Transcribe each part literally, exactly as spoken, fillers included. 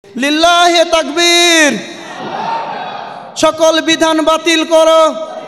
লিল্লাহি তাকবীর। সকল বিধান বাতিল করো,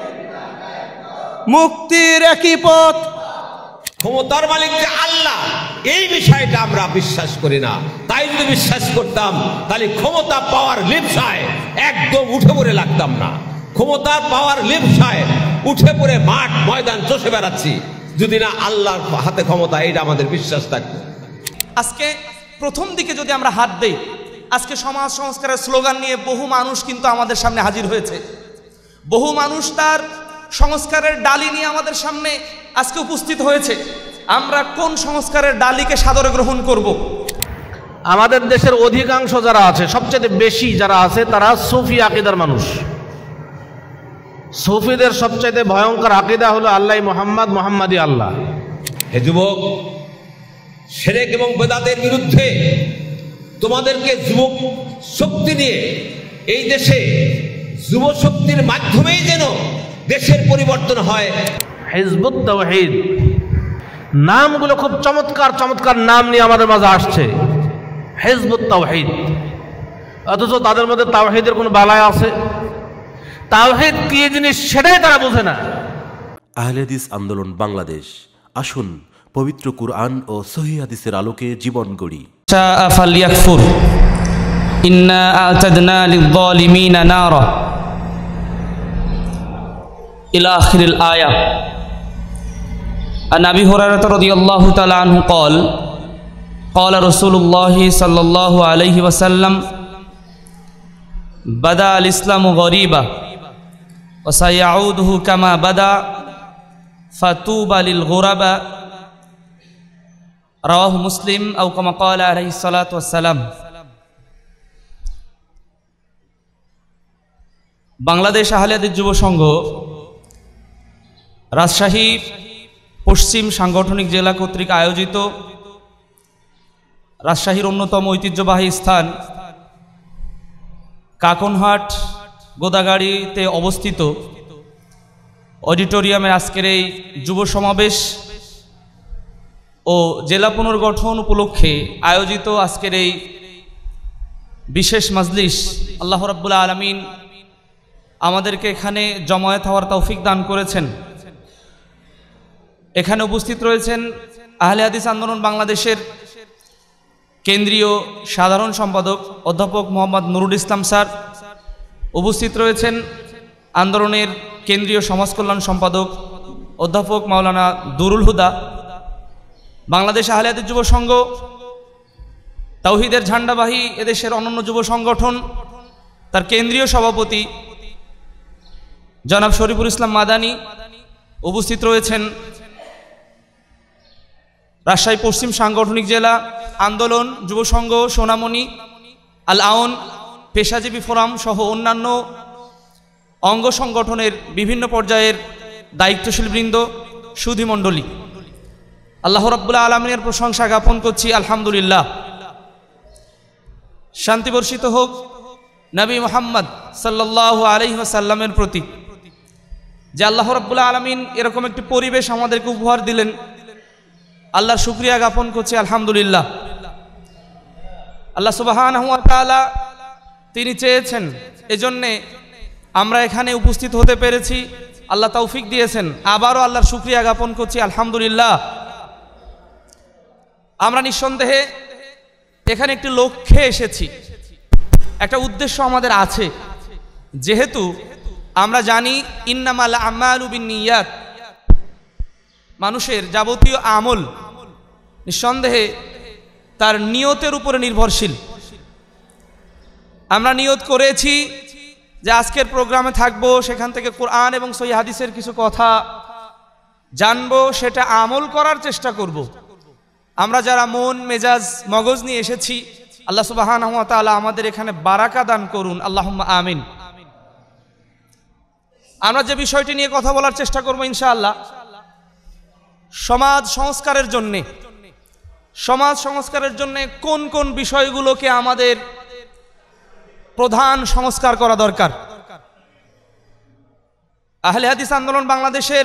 মুক্তির একই পথ। ক্ষমতার মালিক যে আল্লাহ, এই বিষয়টা আমরা বিশ্বাস করি না। তাই যদি বিশ্বাস করতাম তাহলে ক্ষমতা পাওয়ার লিপসায় একদম উঠে পড়ে লাগতাম না। ক্ষমতার পাওয়ার লিপসায় উঠে পড়ে মাঠ ময়দান চষে বেড়াচ্ছি, যদি না আল্লাহর হাতে ক্ষমতা, এইটা আমাদের বিশ্বাস থাকতো। আজকে প্রথম দিকে যদি আমরা হাত দেই, আজকে সমাজ সংস্কারের স্লোগান নিয়ে বহু মানুষ কিন্তু আমাদের সামনে হাজির হয়েছে। বহু মানুষ তার সংস্কারের ডালি নিয়ে আমাদের সামনে আজকে উপস্থিত হয়েছে। আমরা কোন সংস্কারের ডালিকে সাদরে গ্রহণ করব? আমাদের দেশের অধিকাংশ যারা আছে, সবচেয়ে বেশি যারা আছে, তারা সুফি আকীদার মানুষ। সুফিদের সবচেয়ে ভয়ঙ্কর আকীদা হলো আল্লাহ মুহাম্মদ, মুহাম্মাদি আল্লাহ। হে যুবক, শিরক এবং বেদাতের বিরুদ্ধে তোমাদেরকে যুবক শক্তি নিয়ে এই দেশে যুব শক্তির মাধ্যমেই যেন দেশের পরিবর্তন হয়। হিজবুত তাওহীদ নামগুলো খুব চমৎকার চমৎকার নাম নিয়ে আমাদের মাঝে আসছে, হিজবুত তাওহীদ। অথচ তাদের মধ্যে তাওহীদের কোনো বালাই আছে? তাওহীদ কি জিনিস সেটাই তারা বোঝে না। আহলে হাদিস আন্দোলন বাংলাদেশ, আসুন পবিত্র কুরআন ও সহিহ হাদিসের আলোকে জীবন গড়ি। শাআ ফালইয়াকফুর ইন্না আ'তাদনা লিয-যালিমিনা নারা ইলা আখিরিল আয়া। আন আবি হুরায়রা রাদিয়াল্লাহু তাআলা আনহু قال قال رسول الله صلى الله عليه وسلم بدا الاسلام غريبا وسيعوده كما بدا فطوبى للغرباء রাওয়াহু মুসলিম আও কামা ক্বালা আলাইহিস সালাতু ওয়াস সালাম। বাংলাদেশ আহলে হাদিস যুব সংঘ রাজশাহী পশ্চিম সাংগঠনিক জেলা কর্তৃক আয়োজিত রাজশাহীর অন্যতম ঐতিহ্যবাহী স্থান কাকনহাট গোদাগাড়িতে অবস্থিত অডিটোরিয়ামে আজকের এই যুব সমাবেশ ও জেলা পুনর্গঠন উপলক্ষে আয়োজিত আজকের এই বিশেষ মাজলিস, আল্লাহ রাব্বুল আলামিন আমাদেরকে এখানে জমায়েত হওয়ার তৌফিক দান করেছেন। এখানে উপস্থিত রয়েছেন আহলে হাদিস আন্দোলন বাংলাদেশের কেন্দ্রীয় সাধারণ সম্পাদক অধ্যাপক মোহাম্মদ নুরুল ইসলাম স্যার, উপস্থিত রয়েছেন আন্দোলনের কেন্দ্রীয় সমাজ কল্যাণ সম্পাদক অধ্যাপক মাওলানা দুরুল হুদা, বাংলাদেশ আহলে হাদিস যুব সংঘ তাওহীদের ঝান্ডাবাহী এদেশের অনন্য যুব সংগঠন, তার কেন্দ্রীয় সভাপতি জনাব শরীফুল ইসলাম মাদানী, উপস্থিত রয়েছেন রাজশাহী পশ্চিম সাংগঠনিক জেলা আন্দোলন যুব সংঘ সোনামণি, আল আউন, পেশাজীবী ফোরাম সহ অন্যান্য অঙ্গ সংগঠনের বিভিন্ন পর্যায়ের দায়িত্বশীল বৃন্দ, সুধীমণ্ডলী, আল্লাহ রাব্বুল আলামিনের প্রশংসা জ্ঞাপন করছি আলহামদুলিল্লাহ। শান্তি বর্ষিত হোক নবী মুহাম্মদ সাল্লাল্লাহু আলাইহি ওয়াসাল্লামের প্রতি, যে আল্লাহ রাব্বুল আলামিন এরকম একটি পরিবেশ আমাদেরকে উপহার দিলেন। আল্লাহর শুকরিয়া জ্ঞাপন করছি আলহামদুলিল্লাহ। আল্লাহ সুবহানাহু ওয়া তাআলা তিনি চেয়েছেন, এজন্যে আমরা এখানে উপস্থিত হতে পেরেছি, আল্লাহ তৌফিক দিয়েছেন। আবারও আল্লাহর শুকরিয়া জ্ঞাপন করছি আলহামদুলিল্লাহ। আমরা নিঃসন্দেহে এখানে একটি লক্ষ্যে এসেছি, একটা উদ্দেশ্য আমাদের আছে। যেহেতু আমরা জানি ইন্নামাল আমালু বিন্নিয়াত, মানুষের যাবতীয় আমল নিঃসন্দেহে তার নিয়তের উপরে নির্ভরশীল। আমরা নিয়ত করেছি যে আজকের প্রোগ্রামে থাকবো, সেখান থেকে কোরআন এবং সহিহ হাদিসের কিছু কথা জানবো, সেটা আমল করার চেষ্টা করব। আমরা যারা মন মেজাজ মগজ নিয়ে এসেছি, আল্লাহ সুবহানাহু ওয়া তাআলা আমাদের এখানে বারাকা দান করুন, আল্লাহুম্মা আমিন। আমরা যে বিষয়টি নিয়ে কথা বলার চেষ্টা করব ইনশাআল্লাহ, সমাজ সংস্কারের জন্যে সমাজ সংস্কারের জন্যে কোন কোন বিষয়গুলোকে আমাদের প্রধান সংস্কার করা দরকার। আহলে হাদিস আন্দোলন বাংলাদেশের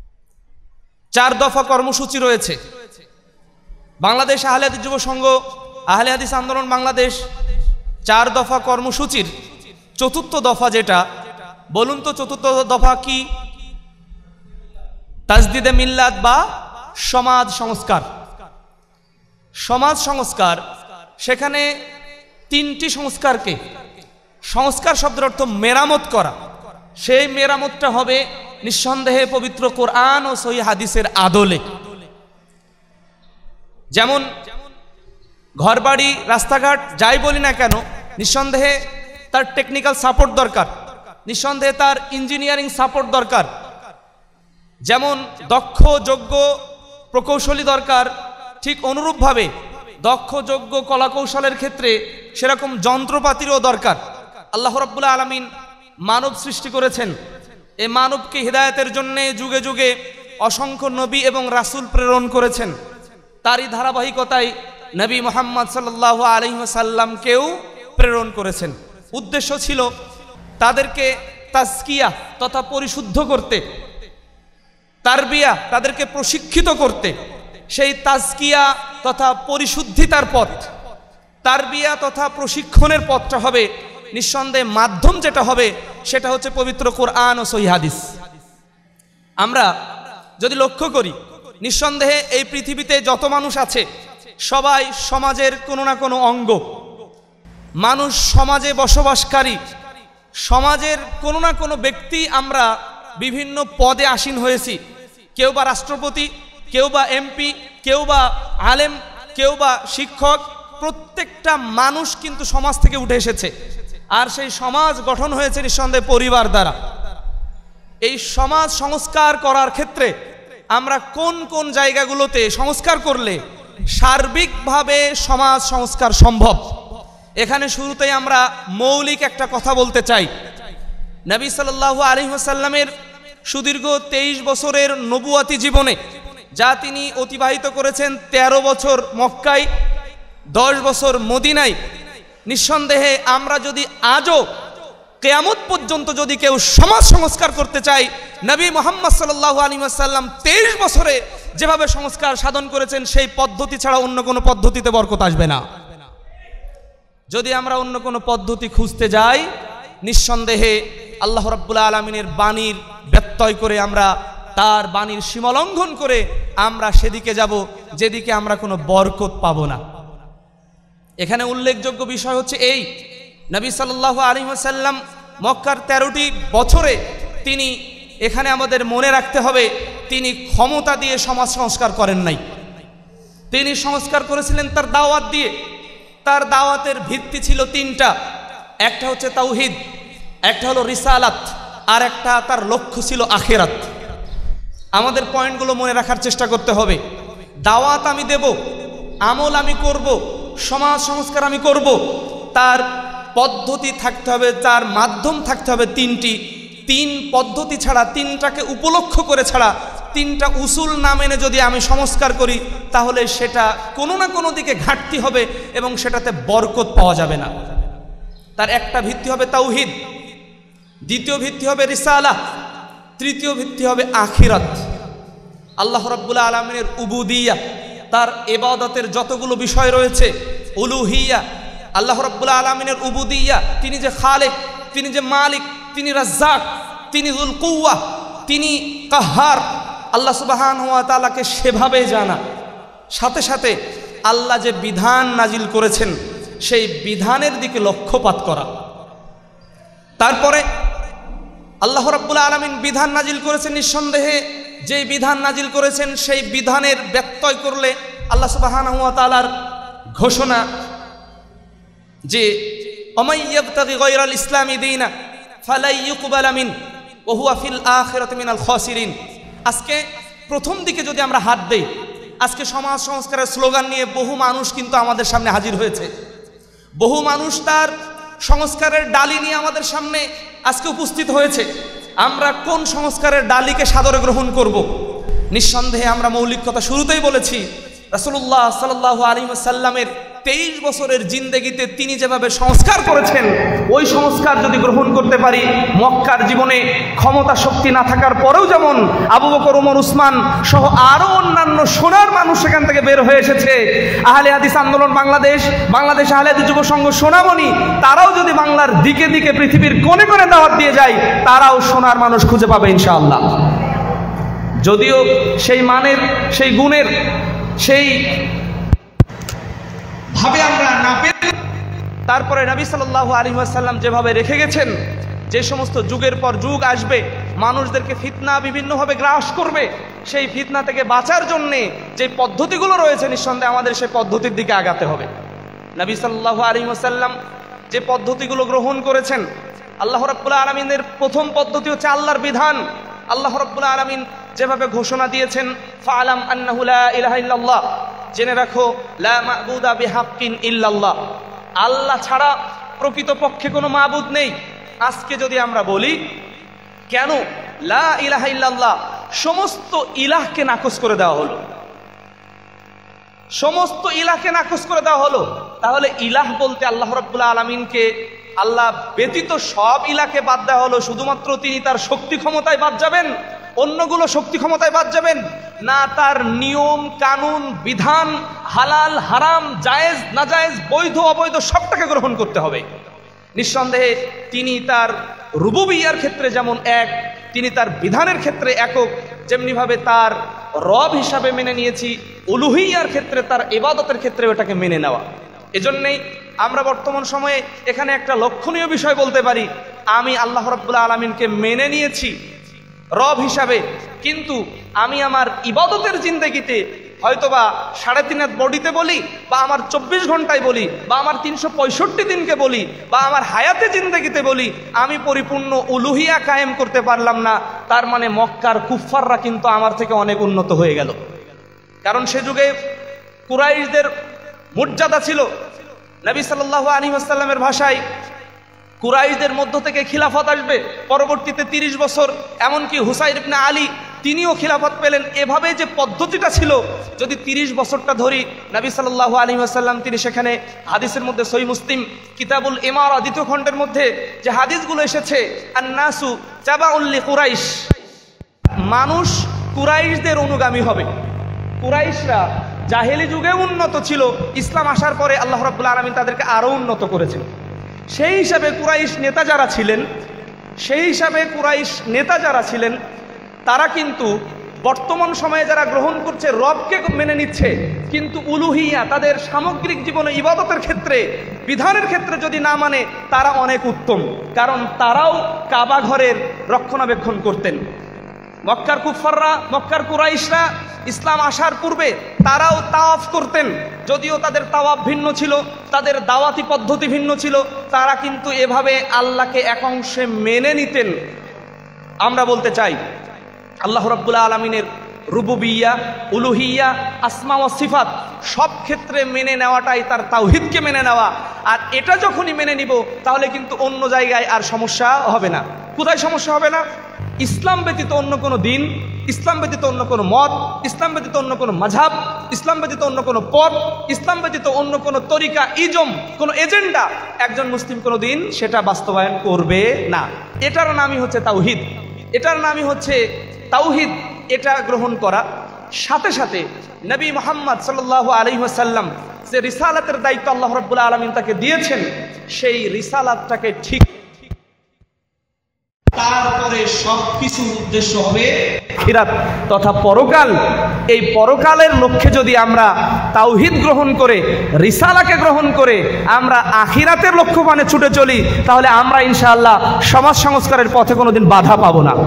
চার দফা কর্মসূচি রয়েছে। বাংলাদেশ আহলে হাদিস যুব সংঘ আহলে হাদিস আন্দোলন বাংলাদেশ চার দফা কর্মসূচির চতুর্থ দফা যেটা, বলুন তো চতুর্থ দফা কি? তাজদিদে মিল্লাত বা সমাজ সংস্কার। সমাজ সংস্কার, সেখানে তিনটি সংস্কারকে, সংস্কার শব্দের অর্থ মেরামত করা, সেই মেরামতটা হবে নিঃসন্দেহে পবিত্র কোরআন ও সহিহ হাদিসের আদলে। যেমন ঘরবাড়ি, রাস্তাঘাট যাই বলি না কেন, নিঃসন্দেহে তার টেকনিক্যাল সাপোর্ট দরকার, নিঃসন্দেহে তার ইঞ্জিনিয়ারিং সাপোর্ট দরকার। যেমন দক্ষ যোগ্য প্রকৌশলী দরকার, ঠিক অনুরূপভাবে দক্ষ যোগ্য কলাকৌশলের ক্ষেত্রে সেরকম যন্ত্রপাতিরও দরকার। আল্লাহ রাব্বুল আলামিন মানব সৃষ্টি করেছেন, এই মানবকে হিদায়াতের জন্যে যুগে যুগে অসংখ্য নবী এবং রাসূল প্রেরণ করেছেন। তারই ধারাবাহিকতায় নবী মুহাম্মদ সাল্লাল্লাহু আলাইহি ওয়াসাল্লামকেও প্রেরণ করেছেন। উদ্দেশ্য ছিল তাদেরকে তাজকিয়া তথা পরিশুদ্ধ করতে, তারবিয়া তাদেরকে প্রশিক্ষিত করতে। সেই তাজকিয়া তথা পরিশুদ্ধিতার পথ, তারবিয়া তথা প্রশিক্ষণের পথটা হবে নিঃসন্দেহে, মাধ্যম যেটা হবে সেটা হচ্ছে পবিত্র কোরআন ও সহিহ হাদিস। আমরা যদি লক্ষ্য করি, নিঃসন্দেহে এই পৃথিবীতে যত মানুষ আছে সবাই সমাজের কোনো না কোনো অঙ্গ। মানুষ সমাজে বসবাসকারী, সমাজের কোনো না কোনো ব্যক্তি আমরা বিভিন্ন পদে আসীন হয়েছি। কেউ বা রাষ্ট্রপতি, কেউ বা এমপি, কেউ বা আলেম, কেউ বা শিক্ষক। প্রত্যেকটা মানুষ কিন্তু সমাজ থেকে উঠে এসেছে, আর সেই সমাজ গঠন হয়েছে নিঃসন্দেহে পরিবার দ্বারা। এই সমাজ সংস্কার করার ক্ষেত্রে আমরা কোন কোন জায়গাগুলোতে সংস্কার করলে সার্বিকভাবে সমাজ সংস্কার সম্ভব, এখানে শুরুতেই আমরা মৌলিক একটা কথা বলতে চাই। নবী সাল্লাল্লাহু আলাইহি ওয়াসাল্লামের সুদীর্ঘ তেইশ বছরের নবুয়াতি জীবনে, যা তিনি অতিবাহিত করেছেন তেরো বছর মক্কায়, দশ বছর মদিনায়, নিঃসন্দেহে আমরা যদি আজও কিয়ামত পর্যন্ত যদি কেউ সমাজ সংস্কার করতে চাই, নবী মুহাম্মদ সাল্লাল্লাহু আলাইহি ওয়াসাল্লাম তেইশ বছরে যেভাবে সংস্কার সাধন করেছেন সেই পদ্ধতি ছাড়া অন্য কোনো পদ্ধতিতে বরকত আসবে না। যদি আমরা অন্য কোনো পদ্ধতি খুঁজতে যাই, নিঃসন্দেহে আল্লাহ রাব্বুল আলামিনের বাণীর ব্যত্যয় করে, আমরা তার বাণীর সীমালঙ্ঘন করে আমরা সেদিকে যাব যেদিকে আমরা কোনো বরকত পাবো না। এখানে উল্লেখযোগ্য বিষয় হচ্ছে এই, নবী সাল্লাল্লাহু আলাইহি ওয়াসাল্লাম মক্কার তেরোটি বছরে তিনি, এখানে আমাদের মনে রাখতে হবে, তিনি ক্ষমতা দিয়ে সমাজ সংস্কার করেন নাই। তিনি সংস্কার করেছিলেন তার দাওয়াত দিয়ে। তার দাওয়াতের ভিত্তি ছিল তিনটা, একটা হচ্ছে তাওহীদ, একটা হলো রিসালাত, আর একটা তার লক্ষ্য ছিল আখিরাত। আমাদের পয়েন্টগুলো মনে রাখার চেষ্টা করতে হবে। দাওয়াত আমি দেব, আমল আমি করব, সমাজ সংস্কার আমি করব, তার পদ্ধতি থাকতে হবে, তার মাধ্যম থাকতে হবে তিনটি। তিন পদ্ধতি ছাড়া, তিনটাকে উপলক্ষ করে ছাড়া, তিনটা উসুল না মেনে যদি আমি সংস্কার করি, তাহলে সেটা কোনো না কোনো দিকে ঘাটতি হবে এবং সেটাতে বরকত পাওয়া যাবে না। তার একটা ভিত্তি হবে তাওহীদ, দ্বিতীয় ভিত্তি হবে রিসালাহ, তৃতীয় ভিত্তি হবে আখিরাত। আল্লাহ রাব্বুল আলামিনের উবুদিয়া, তার ইবাদতের যতগুলো বিষয় রয়েছে, উলুহিয়া, আল্লাহ রাব্বুল আলামিনের উবুদিয়া, তিনি যে খালেক, তিনি যে মালিক, তিনি রাজ্জাক, তিনি যুল কুওয়া, তিনি কাহ্হার, আল্লাহ সুবহানাহু ওয়া তাআলাকে সেভাবে জানা। সাথে সাথে আল্লাহ যে বিধান নাজিল করেছেন সেই বিধানের দিকে লক্ষ্যপাত করা। তারপরে আল্লাহ রাব্বুল আলামিন বিধান নাজিল করেছেন, নিঃসন্দেহে যেই বিধান নাজিল করেছেন সেই বিধানের ব্যত্যয় করলে আল্লাহ সুবহানাহু ওয়া তাআলার ঘোষণা যে ওমাই ইয়াবতাগি গায়রাল ইসলামি দীনা ফালা ইউকবালা মিন ওয়া হুয়া ফিল আখিরাতি মিনাল খাসিরিন। আজকে প্রথম দিকে যদি আমরা হাত দেই, আজকে সমাজ সংস্কারের স্লোগান নিয়ে বহু মানুষ কিন্তু আমাদের সামনে হাজির হয়েছে। বহু মানুষ তার সংস্কারের ডালি নিয়ে আমাদের সামনে আজকে উপস্থিত হয়েছে। আমরা কোন সংস্কারের ডালিকে সাদরে গ্রহণ করব? নিঃসন্দেহে আমরা মৌলিক কথা শুরুতেই বলেছি, রাসূলুল্লাহ সাল্লাল্লাহু আলাইহি ওয়াসাল্লামের তেইশ বছরের জিন্দেগিতে তিনি যেভাবে সংস্কার করেছেন, ওই সংস্কার যদি গ্রহণ করতে পারি, মক্কার জীবনে ক্ষমতা শক্তি না থাকার পরেও যেমন আবু বকর, ওমর, উসমান সহ আরও অন্যান্য সোনার মানুষ সেখান থেকে বের হয়ে এসেছে। আহলে হাদিস আন্দোলন বাংলাদেশ, বাংলাদেশ আহলে হাদিস যুব সংঘ সোনামণি, তারাও যদি বাংলার দিকে দিকে পৃথিবীর কোণে কোণে দাওয়াত দিয়ে যায়, তারাও সোনার মানুষ খুঁজে পাবে ইনশাআল্লাহ। যদিও সেই মানের, সেই গুণের, সেই ভাবে আমরা না পেলে, তারপরে নবী সাল্লাল্লাহু আলাইহি ওয়াসাল্লাম যেভাবে রেখে গেছেন, যে সমস্ত যুগের পর যুগ আসবে, মানুষদেরকে ফিতনা বিভিন্নভাবে গ্রাস করবে, সেই ফিতনা থেকে বাঁচার জন্যে যে পদ্ধতিগুলো রয়েছে, নিঃসন্দেহে আমাদের সেই পদ্ধতির দিকে আগাতে হবে। নবী সাল্লাল্লাহু আলাইহি ওয়াসাল্লাম যে পদ্ধতিগুলো গ্রহণ করেছেন, আল্লাহ রাব্বুল আলামিনের প্রথম পদ্ধতি হচ্ছে আল্লাহর বিধান। আল্লাহ রাব্বুল আলামিন যেভাবে ঘোষণা দিয়েছেন, ফাআলাম আন্নাহু লা ইলাহা ইল্লাল্লাহ, জেনে রাখো, লা মা'বুদা বিহাক্কিন ইল্লাল্লাহ, আল্লাহ ছাড়া প্রকৃতপক্ষে কোনো মাবুদ নেই। আজকে যদি আমরা বলি কেন লা ইলাহা ইল্লাল্লাহ, সমস্ত ইলাহকে নাকচ করে দেওয়া হলো, সমস্ত ইলাহকে নাকচ করে দেওয়া হলো, তাহলে ইলাহ বলতে আল্লাহ রাব্বুল আলামিনকে, আল্লাহ ব্যতীত সব ইলাহকে বাদ দেওয়া হলো, শুধুমাত্র তিনি তার শক্তি ক্ষমতায় বাদ যাবেন, অন্যগুলো শক্তি ক্ষমতায় বাদ যাবেন না, তার নিয়ম কানুন বিধান, হালাল হারাম, জায়েজ নাজায়েজ, বৈধ অবৈধ সবটাকে গ্রহণ করতে হবে। নিঃসন্দেহে তিনি তার রুবুবিয়ার ক্ষেত্রে যেমন এক, তিনি তার বিধানের ক্ষেত্রে একক, যেমনিভাবে তার রব হিসাবে মেনে নিয়েছি, উলুহিয়ার ক্ষেত্রে, তার ইবাদতের ক্ষেত্রে ওটাকে মেনে নেওয়া। এজন্যই আমরা বর্তমান সময়ে এখানে একটা লক্ষণীয় বিষয় বলতে পারি, আমি আল্লাহ রাব্বুল আলামিনকে মেনে নিয়েছি রব হিসাবে, কিন্তু আমি আমার ইবাদতের জিন্দেগিতে হয়তোবা সাড়ে তিন হাত বডিতে বলি, বা আমার চব্বিশ ঘন্টায় বলি, বা আমার তিনশো পঁয়ষট্টি দিনকে বলি, বা আমার হায়াতে জিন্দেগিতে বলি, আমি পরিপূর্ণ উলুহিয়া কায়েম করতে পারলাম না, তার মানে মক্কার কুফফাররা কিন্তু আমার থেকে অনেক উন্নত হয়ে গেল। কারণ সে যুগে কুরাইশদের মর্যাদা ছিল, নবী সাল্লাল্লাহু আলাইহি ওয়াসাল্লামের ভাষায় কুরাইশদের মধ্য থেকে খিলাফত আসবে পরবর্তীতে তিরিশ বছর, এমনকি হুসাইন ইবনে আলী তিনিও খিলাফত পেলেন। এভাবে যে পদ্ধতিটা ছিল, যদি তিরিশ বছরটা ধরি, নবী সাল্লাল্লাহু আলাইহি ওয়াসাল্লাম তিনি সেখানে হাদিসের মধ্যে সহিহ মুসলিম কিতাবুল ইমারা দ্বিতীয় খণ্ডের মধ্যে যে হাদিসগুলো এসেছে, আন-নাসু তাবাউল লিকুরাইশ, মানুষ কুরাইশদের অনুগামী হবে। কুরাইশরা জাহেলি যুগে উন্নত ছিল, ইসলাম আসার পরে আল্লাহ রাব্বুল আলামিন তাদেরকে আরও উন্নত করেছেন। সেই হিসাবে কুরাইশ নেতা যারা ছিলেন, সেই হিসাবে কুরাইশ নেতা যারা ছিলেন, তারা কিন্তু বর্তমান সময়ে যারা গ্রহণ করছে রবকে মেনে নিচ্ছে, কিন্তু উলুহিয়া তাদের সামগ্রিক জীবনে ইবাদতের ক্ষেত্রে, বিধানের ক্ষেত্রে যদি না মানে, তারা অনেক উত্তম, কারণ তারাও কাবা ঘরের রক্ষণাবেক্ষণ করতেন। মক্কার কুফফাররা, মক্কার কুরাইশরা ইসলাম আসার পূর্বে তারাও তাওয়াফ করতেন, যদিও তাদের তাওয়াফ ভিন্ন ছিল, তাদের দাওয়াতি পদ্ধতি ভিন্ন ছিল, তারা কিন্তু এভাবে আল্লাহকে এক অংশে মেনে নিতেন। আমরা বলতে চাই আল্লাহ রাব্বুল আলামিনের রুবুবিয়া, উলুহিয়া, আসমা ওয়া সিফাত সব ক্ষেত্রে মেনে নেওয়াটাই তার তাওহীদকে মেনে নেওয়া। আর এটা যখনই মেনে নিব, তাহলে কিন্তু অন্য জায়গায় আর সমস্যা হবে না। কোথায় সমস্যা হবে না? ইসলাম ব্যতীত অন্য কোনো দিন, ইসলাম ব্যতীত অন্য কোনো মত, ইসলাম ব্যতীত অন্য কোনো মাযহাব, ইসলাম ব্যতীত অন্য কোনো পথ, ইসলাম ব্যতীত অন্য কোনো তরিকা, ইজম, কোনো এজেন্ডা একজন মুসলিম কোনো দিন সেটা বাস্তবায়ন করবে না। এটার নামই হচ্ছে তাওহীদ, এটার নামই হচ্ছে তাওহীদ। এটা গ্রহণ করা সাথে সাথে নবী মুহাম্মদ সাল্লাল্লাহু আলাইহি ওয়াসাল্লাম যে রিসালাতের দায়িত্ব আল্লাহ রাব্বুল আলামিন তাকে দিয়েছেন, সেই রিসালাতটাকে ঠিক, তারপরে সবকিছুর উদ্দেশ্য হবে আখিরাত তথা পরকাল। এই পরকালের লক্ষ্যে যদি আমরা তাওহীদ গ্রহণ করে, রিসালাকে গ্রহণ করে আমরা আখিরাতের লক্ষ্য মানে ছুটে চলি, তাহলে আমরা ইনশাআল্লাহ সমাজ সংস্কারের পথে কোনোদিন বাধা পাবো না।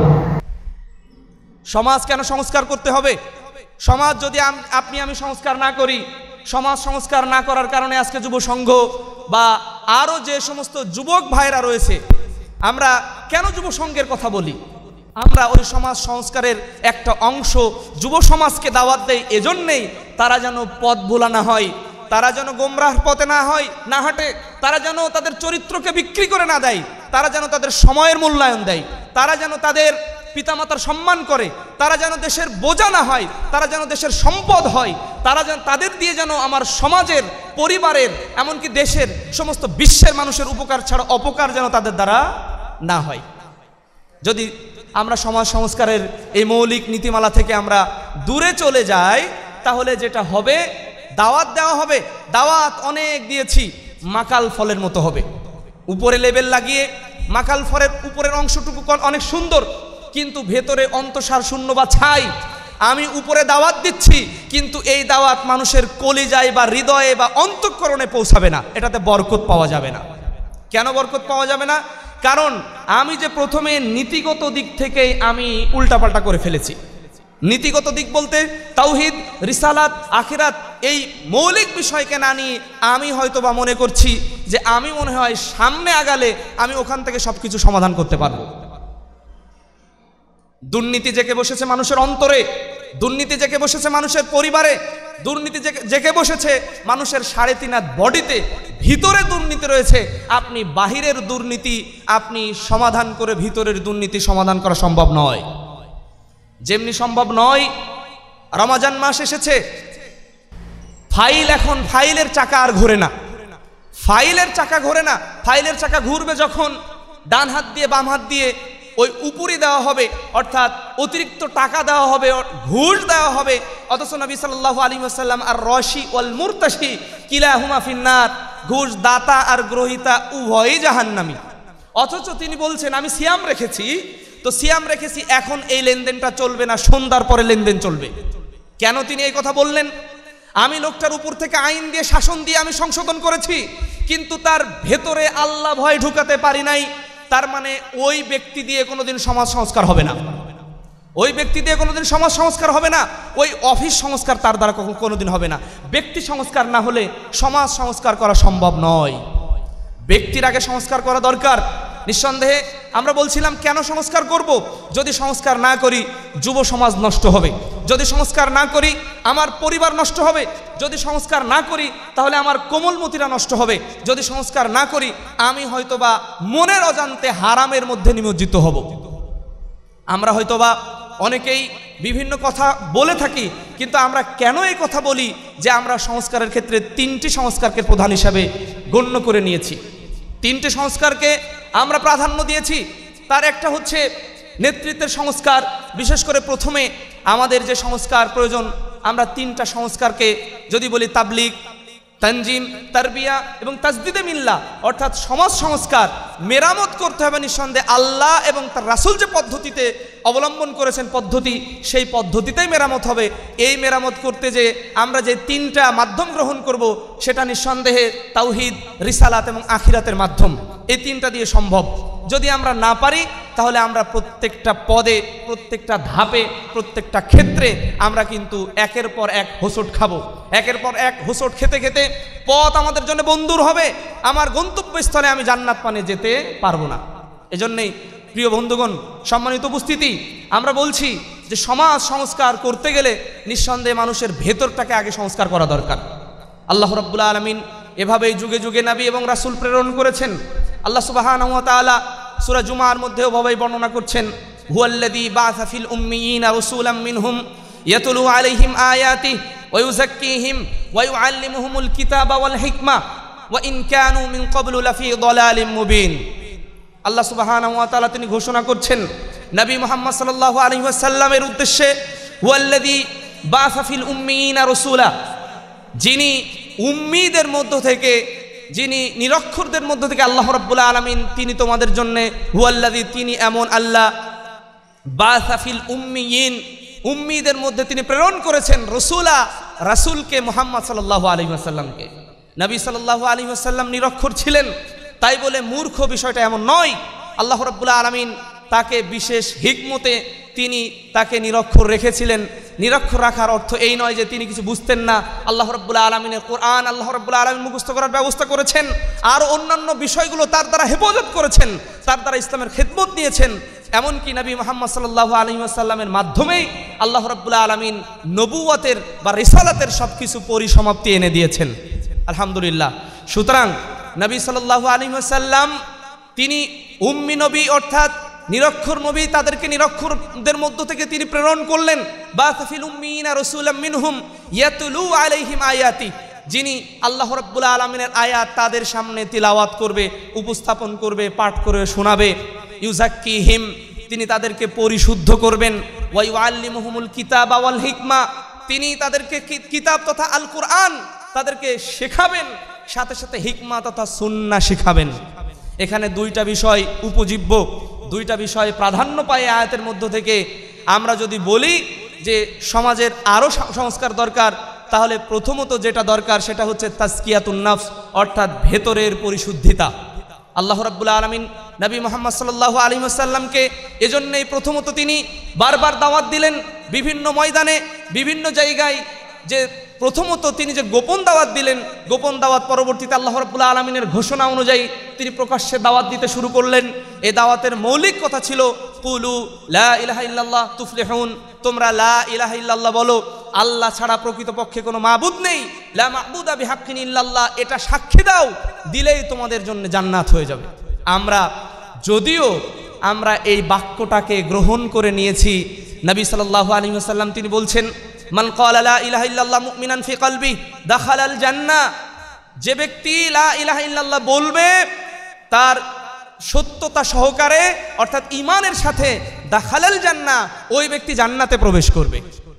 সমাজ কেন সংস্কার করতে হবে? সমাজ যদি আপনি আমি সংস্কার না করি, সমাজ সংস্কার না করার কারণে আজকে যুব সংঘ বা আরও যে সমস্ত যুবক ভাইরা রয়েছে, আমরা কেন যুব সংঘের কথা বলি? আমরা ওই সমাজ সংস্কারের একটা অংশ যুব সমাজকে দাওয়াত দেই এজন্যেই, তারা যেন পথ ভোলা না হয়, তারা যেন গোমরাহ পথে না হয়, না হাঁটে, তারা যেন তাদের চরিত্রকে বিক্রি করে না দেয়, তারা যেন তাদের সময়ের মূল্যায়ন দেয়, তারা যেন তাদের পিতামাতার সম্মান করে, তারা যেন দেশের বোঝা না হয়, তারা যেন দেশের সম্পদ হয়, তারা যেন তাদের দিয়ে যেন আমার সমাজের, পরিবারের, এমনকি দেশের সমস্ত বিশ্বের মানুষের উপকার ছাড়া অপকার যেন তাদের দ্বারা না হয়। যদি আমরা সমাজ সংস্কারের এই মৌলিক নীতিমালা থেকে আমরা দূরে চলে যাই, তাহলে যেটা হবে, দাওয়াত দেওয়া হবে, দাওয়াত অনেক দিয়েছি, মাকাল ফলের মতো হবে। উপরে লেবেল লাগিয়ে মাকাল ফলের উপরের অংশটুকু অনেক সুন্দর, কিন্তু ভেতরে অন্তঃসার শূন্য বা ছাই। আমি উপরে দাওয়াত দিচ্ছি, কিন্তু এই দাওয়াত মানুষের কলিজায় বা হৃদয়ে বা অন্তঃকরণে পৌঁছাবে না, এটাতে বরকত পাওয়া যাবে না। কেন বরকত পাওয়া যাবে না? কারণ আমি যে প্রথমে নীতিগত দিক থেকে আমি উল্টাপাল্টা করে ফেলেছি। নীতিগত দিক বলতে তাওহীদ, রিসালাত, আখিরাত, এই মৌলিক বিষয়কে না নিয়ে আমি হয়তো বা মনে করছি যে আমি মনে হয় সামনে আগালে আমি ওখান থেকে সবকিছু সমাধান করতে পারবো। দুর্নীতি জেকে বসেছে মানুষের অন্তরে, দুর্নীতি জেকে বসেছে মানুষের পরিবারে, দুর্নীতি জেকে বসেছে মানুষের সাড়ে তিন হাত বডিতে, ভিতরে দুর্নীতি রয়েছে। আপনি বাহিরের দুর্নীতি আপনি সমাধান করে ভিতরের দুর্নীতি সমাধান করা সম্ভব নয়। যেমনি সম্ভব নয়, রমজান মাস এসেছে, ফাইল এখন ফাইলের চাকা আর ঘোরে না, ফাইলের চাকা ঘোরে না। ফাইলের চাকা ঘুরবে যখন ডান হাত দিয়ে বাম হাত দিয়ে ওই উপরি দেওয়া হবে, অর্থাৎ অতিরিক্ত টাকা দেওয়া হবে, ঘুষ দেওয়া হবে। অথচ নবী সাল্লাল্লাহু আলাইহি ওয়াসাল্লাম আর রশি ওয়াল মুরতাশি কিলাহুমা ফিন্নার, ঘুষ দাতা আর গ্রহীতা উভয়ই জাহান্নামী। অথচ তিনি বলছেন আমি সিয়াম রেখেছি, তো সিয়াম রেখেছি, এখন এই লেনদেনটা চলবে না, সন্ধ্যার পরে লেনদেন চলবে। কেন তিনি এই কথা বললেন? আমি লোকটার উপর থেকে আইন দিয়ে, শাসন দিয়ে আমি সংশোধন করেছি, কিন্তু তার ভেতরে আল্লাহ ভয় ঢুকাতে পারি নাই। তার মানে ওই ব্যক্তি দিয়ে কোনোদিন সমাজ সংস্কার হবে না, ওই ব্যক্তি দিয়ে কোনোদিন সমাজ সংস্কার হবে না, ওই অফিস সংস্কার তার দ্বারা কোনোদিন হবে না। ব্যক্তি সংস্কার না হলে সমাজ সংস্কার করা সম্ভব নয়। ব্যক্তির আগে সংস্কার করা দরকার। নিঃসন্দেহে আমরা বলছিলাম কেন সংস্কার করব? যদি সংস্কার না করি যুব সমাজ নষ্ট হবে, যদি সংস্কার না করি আমার পরিবার নষ্ট হবে, যদি সংস্কার না করি তাহলে আমার কোমলমতিরা নষ্ট হবে, যদি সংস্কার না করি আমি হয়তোবা মনের অজান্তে হারামের মধ্যে নিমজ্জিত হব। আমরা হয়তোবা অনেকেই বিভিন্ন কথা বলে থাকি, কিন্তু আমরা কেন এই কথা বলি যে আমরা সংস্কারের ক্ষেত্রে তিনটি সংস্কারকে প্রধান হিসাবে গণ্য করে নিয়েছি, তিনটি সংস্কারকে আমরা প্রাধান্য দিয়েছি। তার একটা হচ্ছে নেতৃত্বের সংস্কার। বিশেষ করে প্রথমে আমাদের যে সংস্কার প্রয়োজন, আমরা তিনটা সংস্কারকে যদি বলি তাবলীগ, তানজিম, তারবিয়া এবং তাজদিদে মিল্লাহ, অর্থাৎ সমাজ সংস্কার মেরামত করতে হবে। নিঃসন্দেহে আল্লাহ এবং তার রাসূল যে পদ্ধতিতে অবলম্বন করেছেন পদ্ধতি, সেই পদ্ধতিতেই মেরামত হবে। এই মেরামত করতে যে আমরা যে তিনটা মাধ্যম গ্রহণ করব, সেটা নিঃসন্দেহে তাওহীদ, রিসালাত এবং আখিরাতের মাধ্যম, এই তিনটা দিয়ে সম্ভব। যদি আমরা না পারি তাহলে আমরা প্রত্যেকটা পদে, প্রত্যেকটা ধাপে, প্রত্যেকটা ক্ষেত্রে আমরা কিন্তু একের পর এক হোঁচট খাবো। একের পর এক হোঁচট খেতে খেতে পথ আমাদের জন্য বন্ধুর হবে, আমার গন্তব্যস্থলে আমি জান্নাত পানে যেতে পারবো না। এজন্যই প্রিয় বন্ধুগণ, সম্মানিত উপস্থিতি, আমরা বলছি যে সমাজ সংস্কার করতে গেলে নিঃসন্দেহে মানুষের ভেতরটাকে আগে সংস্কার করা দরকার। আল্লাহ রাব্বুল আলামিন এভাবেই যুগে যুগে নবী এবং রাসূল প্রেরণ করেছেন। আল্লাহ সুবহানাহু ওয়া তাআলা সূরা জুমার মধ্যে ওভাবেই বর্ণনা করছেন, হুয়াল্লাযী বাআসা ফিল উম্মিয়িনা রাসূলাম মিনহুম ইয়াতলু আলাইহিম আয়াতিহি ওয়া ইউযাক্কিহিম ওয়া ইউআল্লিমুহুমুল কিতাবা ওয়াল হিকমা ওয়া ইন কানু মিন ক্বাবলু লাফি যালালিম মুবিন। আল্লাহ সুবহানাহু ওয়া তাআলা তিনি ঘোষণা করছেন নবী মুহাম্মদ সাল্লাল্লাহু আলাইহি ওয়াসাল্লামের উদ্দেশ্যে, হুয়াল্লাযী বাআসা ফিল উম্মিয়িনা রাসূলা, যিনি উম্মীদের মধ্য থেকে, যিনি নিরক্ষরদের মধ্য থেকে আল্লাহ রাব্বুল আলামিন তিনি তোমাদের জন্য, হুয়াল্লাযী তিনি এমন আল্লাহ, বাআসা ফিল উম্মিয়িন উম্মীদের মধ্যে তিনি প্রেরণ করেছেন রাসূলা, রাসূলকে, মুহাম্মদ সাল্লাল্লাহু আলাইহি ওয়াসাল্লামকে। নবী সাল্লাল্লাহু আলাইহি ওয়াসাল্লাম নিরক্ষর ছিলেন, তাই বলে মূর্খ বিষয়টা এমন নয়। আল্লাহ রাব্বুল আলামিন তাকে বিশেষ হিকমতে তিনি তাকে নিরক্ষর রেখেছিলেন। নিরক্ষর রাখার অর্থ এই নয় যে তিনি কিছু বুঝতেন না। আল্লাহ রাব্বুল আলামিনের কোরআন আল্লাহ রাব্বুল আলামিন মুখস্থ করার ব্যবস্থা করেছেন, আর অন্যান্য বিষয়গুলো তার দ্বারা হেফাজত করেছেন, তার দ্বারা ইসলামের খেদমত নিয়েছেন। এমনকি নবী মুহাম্মদ সাল্লাল্লাহু আলাইহি ওয়াসাল্লামের মাধ্যমেই আল্লাহ রাব্বুল আলামিন নবুয়তের বা রিসালাতের সবকিছু পরিসমাপ্তি এনে দিয়েছেন, আলহামদুলিল্লাহ। সুতরাং নবী সাল্লাল্লাহু আলাইহি ওয়াসাল্লাম তিনি উম্মি নবী, অর্থাৎ নিরক্ষর নবী, তাদেরকে নিরক্ষরদের মধ্য থেকে তিনি প্রেরণ করলেন। বা'আসা ফিল উম্মিয়িনা রাসূলাম মিনহুম ইয়াতলু আলাইহিম আয়াতি, যিনি আল্লাহ রাব্বুল আলামিনের আয়াত তাদের সামনে তিলাওয়াত করবে, উপস্থাপন করবে, পাঠ করে শোনাবে। ইউযাক্কিহিম, তিনি তাদেরকে পরিশুদ্ধ করবেন। ওয়া ইউআল্লিমুহুমুল কিতাবা ওয়াল হিকমা, তিনি তাদেরকে কিতাব তথা আল কুরআন তাদেরকে শেখাবেন, সাথে সাথে হিকমা তথা সুন্নাহ শেখাবেন। এখানে দুইটা বিষয় উপজীব্য, দুইটা বিষয় প্রাধান্য পায় আয়াতের মধ্য থেকে। আমরা যদি বলি যে সমাজের আরও সংস্কার দরকার, তাহলে প্রথমত যেটা দরকার সেটা হচ্ছে তাজকিয়াতুন নফস, অর্থাৎ ভেতরের পরিশুদ্ধিতা। আল্লাহ রাব্বুল আলামিন নবী মুহাম্মদ সাল্লাল্লাহু আলাইহি ওয়াসাল্লামকে এজন্যই প্রথমত তিনি বারবার দাওয়াত দিলেন বিভিন্ন ময়দানে, বিভিন্ন জায়গায়। যে প্রথমত তিনি যে গোপন দাওয়াত দিলেন, গোপন দাওয়াত পরবর্তীতে আল্লাহ রাব্বুল আলামিনের ঘোষণা অনুযায়ী তিনি প্রকাশ্যে দাওয়াত দিতে শুরু করলেন। এই দাওয়াতের মৌলিক কথা ছিল কুলু লা ইলাহা ইল্লাল্লাহ তুফলিহুন, তোমরা লা ইলাহা ইল্লাল্লাহ বলো, আল্লাহ ছাড়া প্রকৃতপক্ষে কোনো মাবুদ নেই, লা মাবুদা বিহাক্কিন ইল্লাল্লাহ, এটা সাক্ষী দাও, দিলেই তোমাদের জন্য জান্নাত হয়ে যাবে। আমরা যদিও আমরা এই বাক্যটাকে গ্রহণ করে নিয়েছি, নবী সাল্লাল্লাহু আলাইহি ওয়াসাল্লাম তিনি বলছেন মান ক্বালা লা ইলাহা ইল্লাল্লাহ মুমিনান ফি কলবি দাখালাল জান্নাহ, যে ব্যক্তি লা ইলাহা ইল্লাল্লাহ বলবে তার সত্যতা সহকারে অর্থাৎ ঈমানের সাথে দাখালাল জান্নাহ, ওই ব্যক্তি জান্নাতে প্রবেশ করবে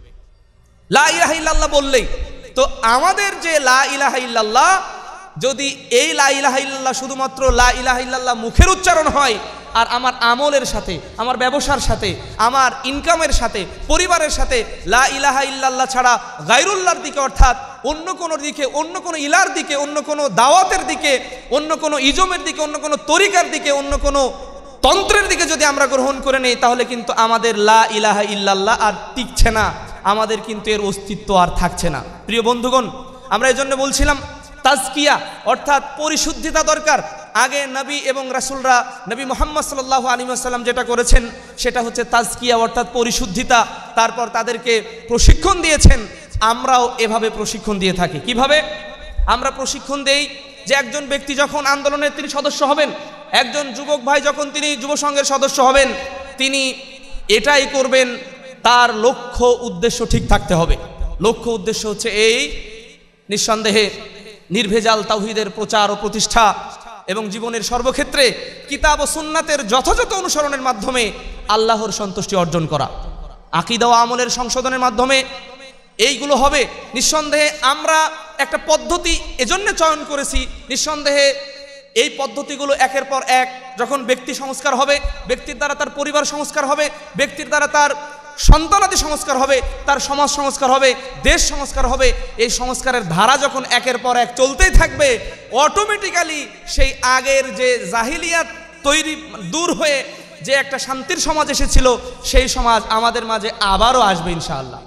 লা ইলাহা ইল্লাল্লাহ বললেই। তো আমাদের যে লা ইলাহা ইল্লাল্লাহ, যদি এই লা ইলাহা ইল্লাল্লাহ শুধুমাত্র লা ইলাহা ইল্লাল্লাহ মুখের উচ্চারণ হয়, আর আমার আমলের সাথে, আমার ব্যবসার সাথে, আমার ইনকামের সাথে, পরিবারের সাথে লা ইলাহা ইল্লাল্লাহ ছাড়া গায়রুল্লাহর দিকে অর্থাৎ অন্য কোনো দিকে, অন্য কোনো ইলার দিকে, অন্য কোনো দাওয়াতের দিকে, অন্য কোনো ইজমের দিকে, অন্য কোনো তরিকার দিকে, অন্য কোনো তন্ত্রের দিকে যদি আমরা গ্রহণ করে নেই, তাহলে কিন্তু আমাদের লা ইলাহা ইল্লাল্লাহ আর টিকছে না, আমাদের কিন্তু এর অস্তিত্ব আর থাকছে না। প্রিয় বন্ধুগণ, আমরা এই জন্য বলছিলাম তাজকিয়া অর্থাৎ পরিশুদ্ধিতা দরকার। আগে নবী এবং রাসূলরা, নবী মুহাম্মদ সাল্লাল্লাহু আলাইহি ওয়াসাল্লাম যেটা করেছেন সেটা হচ্ছে তাজকিয়া অর্থাৎ পরিশুদ্ধিতা, তারপর তাদেরকে প্রশিক্ষণ দিয়েছেন। আমরাও এভাবে প্রশিক্ষণ দিয়ে থাকি। কিভাবে আমরা প্রশিক্ষণ দেই? যে একজন ব্যক্তি যখন আন্দোলনের তিনি সদস্য হবেন, একজন যুবক ভাই যখন তিনি যুব সংঘের সদস্য হবেন, তিনি এটাই করবেন, তার লক্ষ্য উদ্দেশ্য ঠিক থাকতে হবে। লক্ষ্য উদ্দেশ্য হচ্ছে এই, নিঃসন্দেহে নির্ভেজাল তাওহীদের প্রচার ও প্রতিষ্ঠা এবং জীবনের সর্বক্ষেত্রে কিতাব ও সুন্নাতের যথাযথ অনুসরণের মাধ্যমে আল্লাহর সন্তুষ্টি অর্জন করা, আকীদা ও আমলের সংশোধনের মাধ্যমে এইগুলো হবে। নিঃসন্দেহে আমরা একটা পদ্ধতি এজন্য চয়ন করেছি, নিঃসন্দেহে এই পদ্ধতিগুলো একের পর এক যখন ব্যক্তি সংস্কার হবে, ব্যক্তির দ্বারা তার পরিবার সংস্কার হবে, ব্যক্তির দ্বারা তার সন্তানাদি সংস্কার হবে, তার সমাজ সংস্কার হবে, দেশ সংস্কার হবে, এই সংস্কারের ধারা যখন একের পর এক চলতেই থাকবে, অটোমেটিক্যালি সেই আগের যে জাহিলিয়াত তৈরি দূর হয়ে যে একটা শান্তির সমাজ এসেছিল, সেই সমাজ আমাদের মাঝে আবারও আসবে ইনশাআল্লাহ।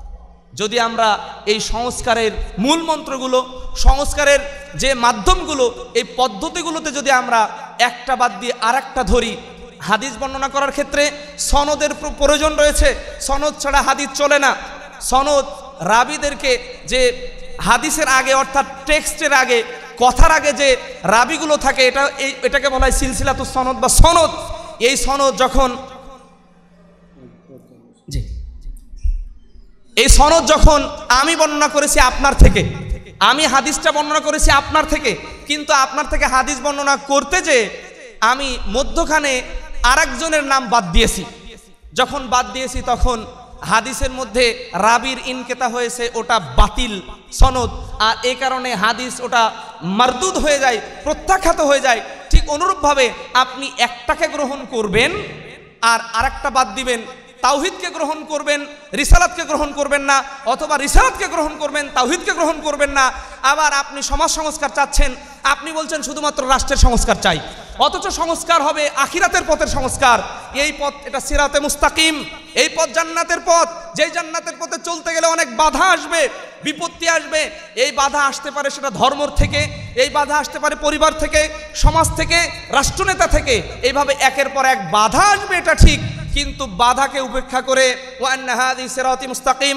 যদি আমরা এই সংস্কারের মূল মন্ত্রগুলো, সংস্কারের যে মাধ্যমগুলো, এই পদ্ধতিগুলোতে যদি আমরা একটা বাদ দিয়ে আর একটা ধরি, হাদিস বর্ণনা করার ক্ষেত্রে সনদের প্রয়োজন রয়েছে, সনদ ছাড়া হাদিস চলে না। সনদ রাবিদেরকে, যে হাদিসের আগে অর্থাৎ টেক্সটের আগে, কথার আগে যে রাবিগুলো থাকে, এটা এই এটাকে বলা হয় সিলসিলাতুস সনদ বা সনদ। এই সনদ যখন জি এই সনদ যখন আমি বর্ণনা করেছি আপনার থেকে, আমি হাদিসটা বর্ণনা করেছি আপনার থেকে, কিন্তু আপনার থেকে হাদিস বর্ণনা করতে যে আমি মধ্যখানে আরেকজনের নাম বাদ দিয়েছি, যখন বাদ দিয়েছি তখন হাদিসের মধ্যে রাবির ইনকেতা হয়েছে, ওটা বাতিল সনদ, আর এই কারণে হাদিস ওটা মারদুদ হয়ে যায়, প্রত্যাখ্যাত হয়ে যায়। ঠিক অনুরূপভাবে আপনি একটাকে গ্রহণ করবেন আর আরেকটা বাদ দিবেন, তাওহীদকে গ্রহণ করবেন, রিসালাতকে গ্রহণ করবেন না, অথবা রিসালাতকে গ্রহণ করবেন, তাওহীদকে গ্রহণ করবেন না। আবার আপনি সমাজ সংস্কার চাচ্ছেন, আপনি বলছেন শুধুমাত্র রাষ্ট্রের সংস্কার চাই, অথচ সংস্কার হবে আখিরাতের পথের সংস্কার। এই পথ, এটা সিরাতে মুস্তাকিম, এই পথ জান্নাতের পথ। যেই জান্নাতের পথে চলতে গেলে অনেক বাধা আসবে, বিপত্তি আসবে। এই বাধা আসতে পারে সেটা ধর্মর থেকে, এই বাধা আসতে পারে পরিবার থেকে, সমাজ থেকে, রাষ্ট্রনেতা থেকে, এইভাবে একের পর এক বাধা আসবে, এটা ঠিক। কিন্তু বাধাকে উপেক্ষা করে ওয়া আন্না হাযিহি সিরাতি মুস্তাকিমা,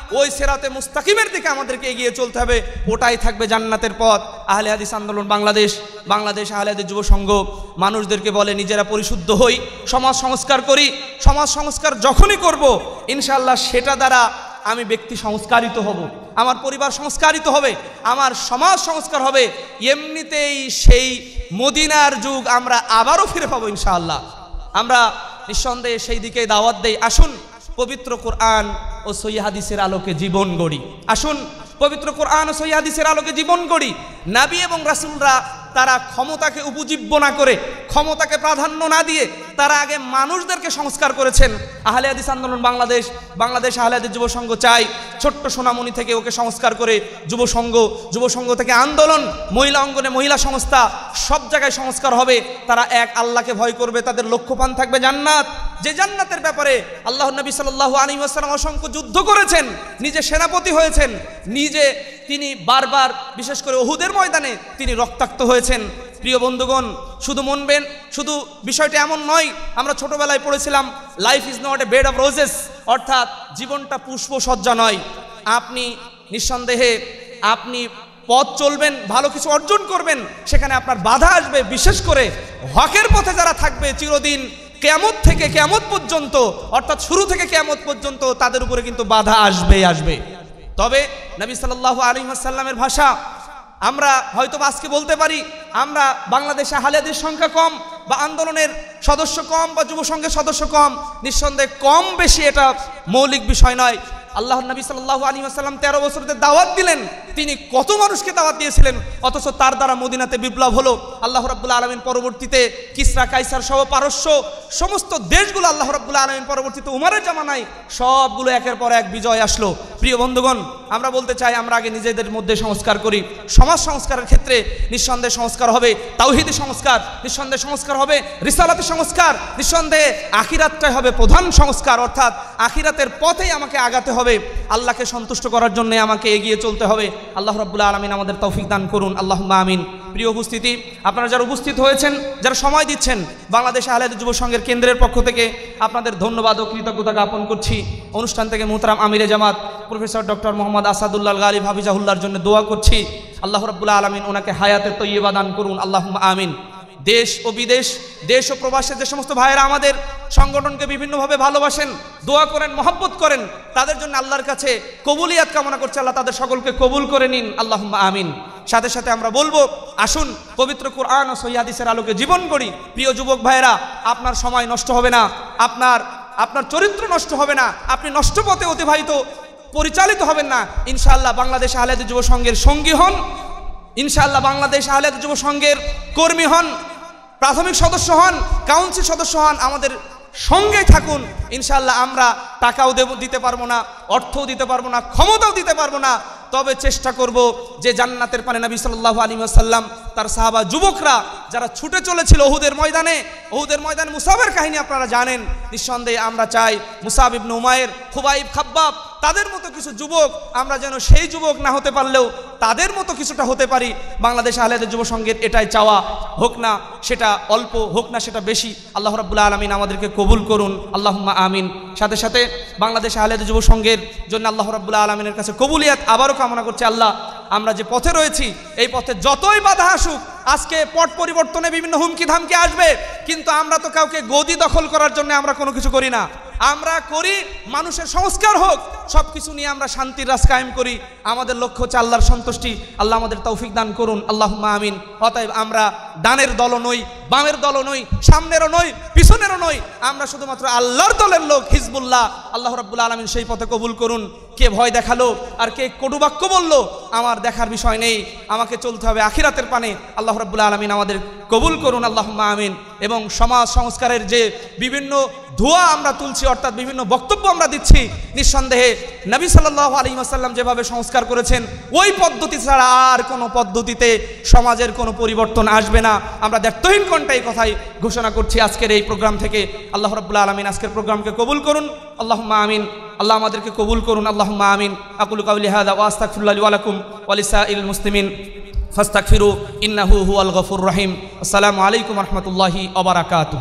ওই সিরাতে মুস্তাকিমের দিকে আমাদেরকে এগিয়ে চলতে হবে, ওটাই থাকবে জান্নাতের পথ। আহলে হাদিস আন্দোলন বাংলাদেশ, বাংলাদেশ আহলে হাদিস যুব সংঘ মানুষদেরকে বলে নিজেরা পরিশুদ্ধ হই, সমাজ সংস্কার করি। সমাজ সংস্কার যখনই করব ইনশাআল্লাহ সেটা দ্বারা আমি ব্যক্তি সংস্কারিত হব, আমার পরিবার সংস্কারিত হবে, আমার সমাজ সংস্কার হবে। এমনিতেই সেই মদিনার যুগ আমরা আবারও ফিরে পাবো ইনশাআল্লাহ। আমরা নিঃসন্দেহে সেই দিকে দাওয়াত দেই। আসুন পবিত্র কোরআন ও সহিহ হাদিসের আলোকে জীবন গড়ি। আসুন পবিত্র কোরআন ও সহিহ হাদিসের আলোকে জীবন গড়ি। নবী এবং রাসূলরা তারা ক্ষমতাকে উপজীব্য না করে, ক্ষমতাকে প্রাধান্য না দিয়ে তারা আগে মানুষদেরকে সংস্কার করেছেন। আহলে হাদিস আন্দোলন বাংলাদেশ, বাংলাদেশ আহলে হাদিস যুব সংঘ চাই ছোট্ট সোনামণি থেকে ওকে সংস্কার করে যুব সংঘ, যুব সংঘ থেকে আন্দোলন, মহিলা অঙ্গনে মহিলা সংস্থা, সব জায়গায় সংস্কার হবে। তারা এক আল্লাহকে ভয় করবে, তাদের লক্ষ্যপান থাকবে জান্নাত। যে জান্নাতের ব্যাপারে আল্লাহর নবী সাল্লাল্লাহু আলাইহি ওয়াসাল্লাম অসংখ্য যুদ্ধ করেছেন, নিজে সেনাপতি হয়েছেন, নিজে তিনি বারবার বিশেষ করে উহুদের ময়দানে তিনি রক্তাক্ত হয়েছেন। প্রিয় বন্ধুগণ, শুধু মনবেন, শুধু বিষয়টা এমন নয়। আমরা ছোটবেলায় পড়েছিলাম life is not a bed of roses, অর্থাৎ জীবনটা পুষ্পসজ্জা নয়। আপনি নিঃসন্দেহে আপনি পথ চলবেন, ভালো কিছু অর্জন করবেন, সেখানে আপনার বাধা আসবে। বিশেষ করে হকের পথে যারা থাকবে চিরদিন, কিয়ামত থেকে কিয়ামত পর্যন্ত, অর্থাৎ শুরু থেকে কিয়ামত পর্যন্ত তাদের উপরে কিন্তু বাধা আসবে আসবে তবে নবী সাল্লাল্লাহু আলাইহি ওয়াসাল্লামের ভাষা আমরা হয়তো আজকে বলতে পারি আমরা বাংলাদেশে আহলে হাদিস সংখ্যা কম, বা আন্দোলনের সদস্য কম, বা যুব সংঘের সদস্য কম। নিঃসন্দেহে কম বেশি এটা মৌলিক বিষয় নয়। আল্লাহর নবী সাল্লাল্লাহু আলাইহি ওয়াসাল্লাম তেরো বছরের দাওয়াত দিলেন, তিনি কত মানুষকে দাওয়াত দিয়েছিলেন, অথচ তার দ্বারা মদিনাতে বিপ্লব হলো। আল্লাহ রাব্বুল আলামিন পরবর্তীতে কিসরা কাইসার সহ পারস্য সমস্ত দেশগুলো আল্লাহ রাব্বুল আলামিন পরবর্তীতে উমরের জামানায় সবগুলো একের পর এক বিজয় আসলো। প্রিয় বন্ধুগণ, আমরা বলতে চাই আমরা আগে নিজেদের মধ্যে সংস্কার করি। সমাজ সংস্কারের ক্ষেত্রে নিঃসন্দেহে সংস্কার হবে তাওহীদি সংস্কার, নিঃসন্দেহে সংস্কার হবে রিসালাতি সংস্কার, নিঃসন্দেহে আখিরাতটাই হবে প্রধান সংস্কার, অর্থাৎ আখিরাতের পথেই আমাকে আগাতে হবে। আল্লাহকে সন্তুষ্ট করার জন্য আমাকে এগিয়ে চলতে হবে। আল্লাহ রাব্বুল আলামিন আমাদের তৌফিক দান করুন, আল্লাহুম্মা আমিন। প্রিয় উপস্থিতি, আপনারা যারা উপস্থিত হয়েছেন, যারা সময় দিচ্ছেন, বাংলাদেশ আহলে হাদিস যুব সংঘের কেন্দ্রের পক্ষ থেকে আপনাদের ধন্যবাদ ও কৃতজ্ঞতা জ্ঞাপন করছি। অনুষ্ঠান থেকে মুহতারাম আমিরে জামাত প্রফেসর ডক্টর মোহাম্মদ আসাদুল্লাহ গালিব হাফিজাহুল্লাহর জন্য দোয়া করছি। আল্লাহ রাব্বুল আলামিন ওনাকে হায়াতে তৈয়বা দান করুন, আল্লাহুম্মা আমিন। দেশ ও বিদেশ, দেশ ও প্রবাসে যে সমস্ত ভাইয়েরা আমাদের সংগঠনকে বিভিন্নভাবে ভালোবাসেন, দোয়া করেন, মহব্বত করেন, তাদের জন্য আল্লাহর কাছে কবুলিয়াত কামনা করছে। আল্লাহ তাদের সকলকে কবুল করে নিন, আল্লাহুম্মা আমিন। সাথে সাথে আমরা বলবো, আসুন পবিত্র কোরআন ও সহিহ হাদিসের আলোকে জীবন গড়ি। প্রিয় যুবক ভাইয়েরা, আপনার সময় নষ্ট হবে না, আপনার আপনার চরিত্র নষ্ট হবে না, আপনি নষ্ট পথে অতিবাহিত পরিচালিত হবেন না। ইনশাআল্লাহ বাংলাদেশ আহলে হাদিস যুব সংঘের সঙ্গী হন, ইনশাআল্লাহ বাংলাদেশ আহলে হাদিস যুব সংঘের কর্মী হন, প্রাথমিক সদস্য হন, কাউন্সিল সদস্য হন, আমাদের সঙ্গেই থাকুন। ইনশাআল্লাহ আমরা টাকাও দেব দিতে পারবো না, অর্থও দিতে পারবো না, ক্ষমতাও দিতে পারবো না, তবে চেষ্টা করব যে জান্নাতের পানে নবী সাল্লাল্লাহু আলাইহি ওয়াসাল্লাম তার সাহাবা যুবকরা যারা ছুটে চলেছিল উহুদের ময়দানে, উহুদের ময়দানে মুসাবের কাহিনী আপনারা জানেন। নিঃসন্দেহে আমরা চাই মুসাব ইবনে উমাইর, খুবাইব, খাব্বাব, তাদের মতো কিছু যুবক আমরা যেন সেই যুবক না হতে পারলেও তাদের মতো কিছুটা হতে পারি। বাংলাদেশ আহলে হাদিস যুব সংঘের এটাই চাওয়া, হোক না সেটা অল্প, হোক না সেটা বেশি। আল্লাহ রাব্বুল আলামিন আমাদেরকে কবুল করুন, আল্লাহুম্মা আমিন। সাথে সাথে বাংলাদেশ আহলে হাদিস যুব সংঘের জন্য আল্লাহ রাব্বুল আলামিনের কাছে কবুলিয়াত আবারও কামনা করছে। আল্লাহ, আমরা যে পথে রয়েছি এই পথে যতই বাধা আসুক, আজকে পট পরিবর্তনে বিভিন্ন হুমকি ধামকি আসবে, কিন্তু আমরা তো কাউকে গদি দখল করার জন্য আমরা কোনো কিছু করি না। আমরা করি মানুষের সংস্কার হোক, সব কিছু নিয়ে আমরা শান্তির রাজ কায়েম করি। আমাদের লক্ষ্য হচ্ছে আল্লাহর সন্তুষ্টি। আল্লাহ আমাদের তৌফিক দান করুন, আল্লাহুম্মা আমিন। অতএব আমরা ডানের দলও নই, বামের দলও নই, সামনেরও নই, পিছনেরও নই, আমরা শুধুমাত্র আল্লাহর দলের লোক, হিজবুল্লাহ। আল্লাহ রাব্বুল আলামিন সেই পথে কবুল করুন। কে ভয় দেখালো আর কে কটুবাক্য বললো আমার দেখার বিষয় নেই, আমাকে চলতে হবে আখিরাতের পানে। আল্লাহ রাব্বুল আলামিন আমাদের কবুল করুন, আল্লাহুম্মা আমিন। এবং সমাজ সংস্কারের যে বিভিন্ন ধোঁয়া আমরা তুলছি, অর্থাৎ বিভিন্ন বক্তব্য আমরা দিচ্ছি, নিঃসন্দেহে নবী সাল্লাল্লাহু আলাইহি ওয়াসাল্লাম যেভাবে সংস্কার করেছেন ওই পদ্ধতি ছাড়া আর কোনো পদ্ধতিতে সমাজের কোনো পরিবর্তন আসবে না। আমরা দ্ব্যর্থহীন কণ্ঠে এই কথাই ঘোষণা করছি আজকের এই প্রোগ্রাম থেকে। আল্লাহ রাব্বুল আলামিন আজকের প্রোগ্রামকে কবুল করুন, আল্লাহুম্মা আমিন। আল্লাহ আমাদেরকে কবুল করুন, আল্লাহুম্মা আমিন। আকুলু কাউলি হাযা ওয়া আস্তাগফিরুল্লাহ লি ওয়া লাকুম ওয়া লিসাইরিল মুসলিমিন ফাস্তাগফিরু ইন্নাহু হুয়াল গফুরুর রহিম। আসসালামু আলাইকুম ওয়া রাহমাতুল্লাহি ওয়া বারাকাতুহু।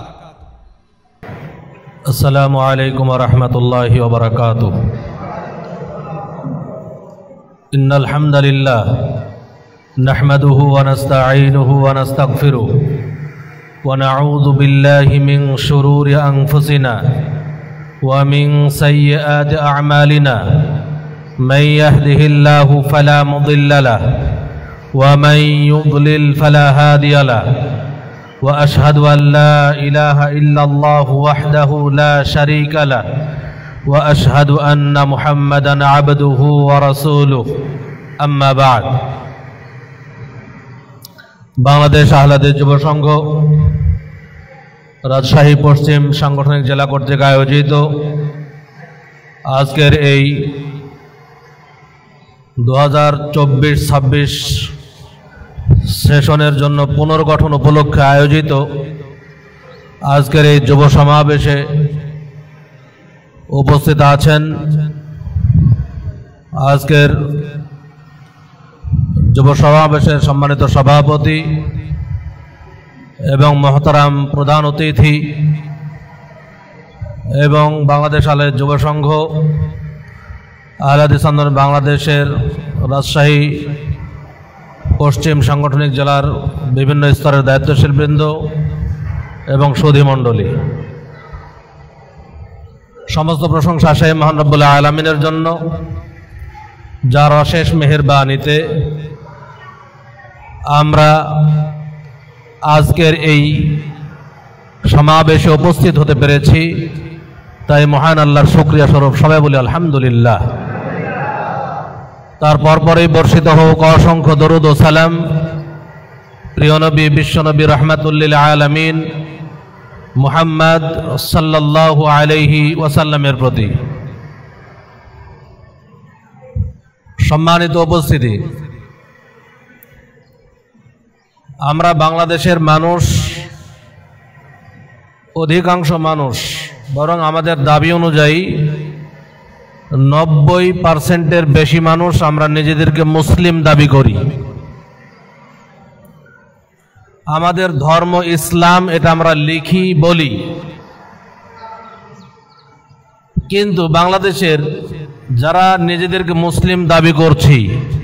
আসসালামু আলাইকুম ওয়া রাহমাতুল্লাহি ওয়া বারাকাতুহু। إن الحمد لله نحمده ونستعينه ونستغفره ونعوذ بالله من شرور أنفسنا ومن سيئات أعمالنا من يهده الله فلا مضل له ومن يضلل فلا هادي له وأشهد أن لا إله إلا الله وحده لا شريك له وأشهد أن محمدا عبده ورسوله أما بعد বাংলাদেশ আহলাদের যুব সংঘ রাজশাহী পশ্চিম সাংগঠনিক জেলা কর্তৃক আয়োজিত আজকের এই দু হাজার চব্বিশ ছাব্বিশ সেশনের জন্য পুনর্গঠন উপলক্ষে আয়োজিত আজকের এই যুব সমাবেশে উপস্থিত আছেন আজকের যুব সমাবেশের সম্মানিত সভাপতি এবং মহতারাম প্রধান অতিথি এবং বাংলাদেশ আহলে যুব সংঘ আহলে হাদিস আন্দোলন বাংলাদেশের রাজশাহী পশ্চিম সাংগঠনিক জেলার বিভিন্ন স্তরের দায়িত্বশীল বৃন্দ এবং সুধী মণ্ডলী, সমস্ত প্রশংসা সেই মহান রব্বুল আলামিনের জন্য যার অশেষ মেহেরবানিতে আমরা আজকের এই সমাবেশে উপস্থিত হতে পেরেছি। তাই মহান আল্লাহর শুকরিয়া স্বরূপ সবাই বলি আলহামদুলিল্লাহ। তারপর পরেই বর্ষিত হোক অসংখ্য দরুদ ও সালাম প্রিয় নবী বিশ্বনবী রহমাতুল্লিল আলামিন মুহাম্মদ সাল্লাল্লাহু আলাইহি ওয়াসাল্লামের প্রতি। সম্মানিত উপস্থিতি, আমরা বাংলাদেশের মানুষ, অধিকাংশ মানুষ, বরং আমাদের দাবি অনুযায়ী নব্বই পার্সেন্টের বেশি মানুষ আমরা নিজেদেরকে মুসলিম দাবি করি। আমাদের ধর্ম ইসলাম, এটা আমরা লিখি বলি, কিন্তু বাংলাদেশের যারা নিজেদেরকে মুসলিম দাবি করছি,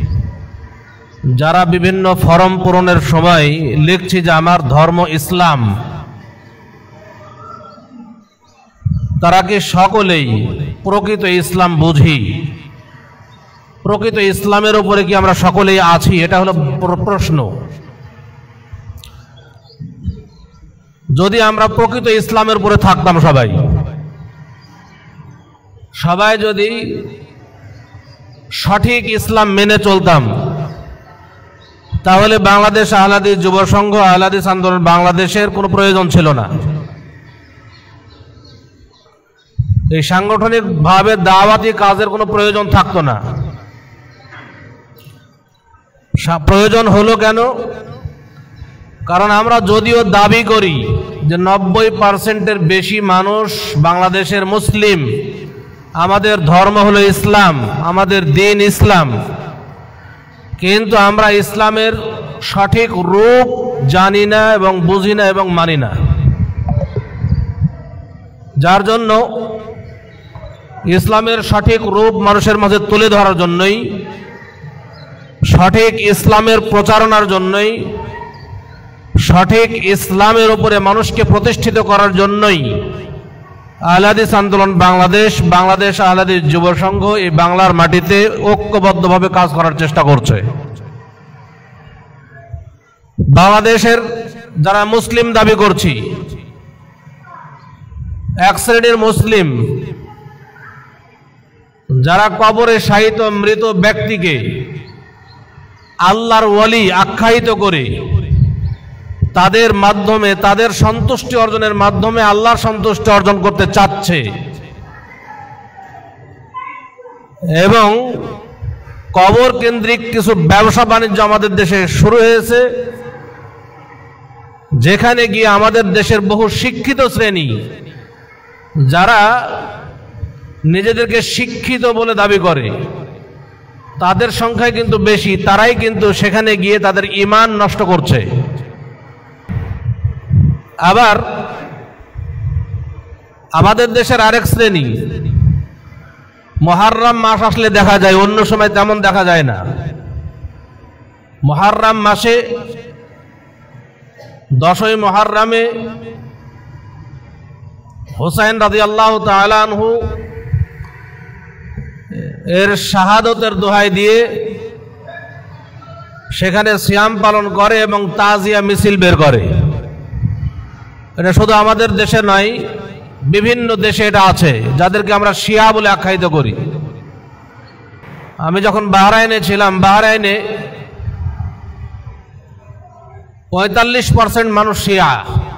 যারা বিভিন্ন ফরম পূরণের সময় লিখছি যে আমার ধর্ম ইসলাম, তারা কি সকলেই প্রকৃত ইসলাম বুঝি? প্রকৃত ইসলামের উপরে কি আমরা সকলেই আছি? এটা হলো প্রশ্ন। যদি আমরা প্রকৃত ইসলামের উপরে থাকতাম, সবাই সবাই যদি সঠিক ইসলাম মেনে চলতাম, তাহলে বাংলাদেশ আহলে হাদিস যুব সংঘ আহলে হাদিস আন্দোলন বাংলাদেশের কোনো প্রয়োজন ছিল না। এই সাংগঠনিকভাবে দাওয়াতি কাজের কোনো প্রয়োজন থাকতো না। প্রয়োজন হলো কেন? কারণ আমরা যদিও দাবি করি যে নব্বই পার্সেন্টের বেশি মানুষ বাংলাদেশের মুসলিম, আমাদের ধর্ম হলো ইসলাম, আমাদের দিন ইসলাম, কিন্তু আমরা ইসলামের সঠিক রূপ জানি না এবং বুঝি না এবং মানি না। যার জন্য ইসলামের সঠিক রূপ মানুষের মাঝে তুলে ধরার জন্যই, সঠিক ইসলামের প্রচারণার জন্যই, সঠিক ইসলামের উপরে মানুষকে প্রতিষ্ঠিত করার জন্যই আহলে হাদিস আন্দোলন বাংলাদেশ, বাংলাদেশ আহলে হাদিস যুব সংঘ এই বাংলার মাটিতে ঐক্যবদ্ধভাবে কাজ করার চেষ্টা করছে। বাংলাদেশের যারা মুসলিম দাবি করছি, এক শ্রেণীর মুসলিম যারা কবরে শায়িত মৃত ব্যক্তিকে আল্লাহর ওয়ালি আখ্যায়িত করে তাদের মাধ্যমে, তাদের সন্তুষ্টি অর্জনের মাধ্যমে আল্লাহর সন্তুষ্টি অর্জন করতে চাচ্ছে, এবং কবর কেন্দ্রিক কিছু ব্যবসা বাণিজ্য আমাদের দেশে শুরু হয়েছে, যেখানে গিয়ে আমাদের দেশের বহু শিক্ষিত শ্রেণী যারা নিজেদেরকে শিক্ষিত বলে দাবি করে, তাদের সংখ্যায় কিন্তু বেশি, তারাই কিন্তু সেখানে গিয়ে তাদের ঈমান নষ্ট করছে। আবার আমাদের দেশের আরেক শ্রেণী মুহররম মাস আসলে দেখা যায়, অন্য সময় তেমন দেখা যায় না। মুহররম মাসে দশই মুহররমে হুসাইন রাদিয়াল্লাহু তাআলা আনহু এর শাহাদতের দোহাই দিয়ে সেখানে সিয়াম পালন করে এবং তাজিয়া মিছিল বের করে। এটা শুধু আমাদের দেশে নয়, বিভিন্ন দেশে এটা আছে, যাদেরকে আমরা শিয়া বলে আখ্যায়িত করি। আমি যখন বাহরাইনে ছিলাম, বাহরাইনে পঁয়তাল্লিশ পার্সেন্ট মানুষ শিয়া,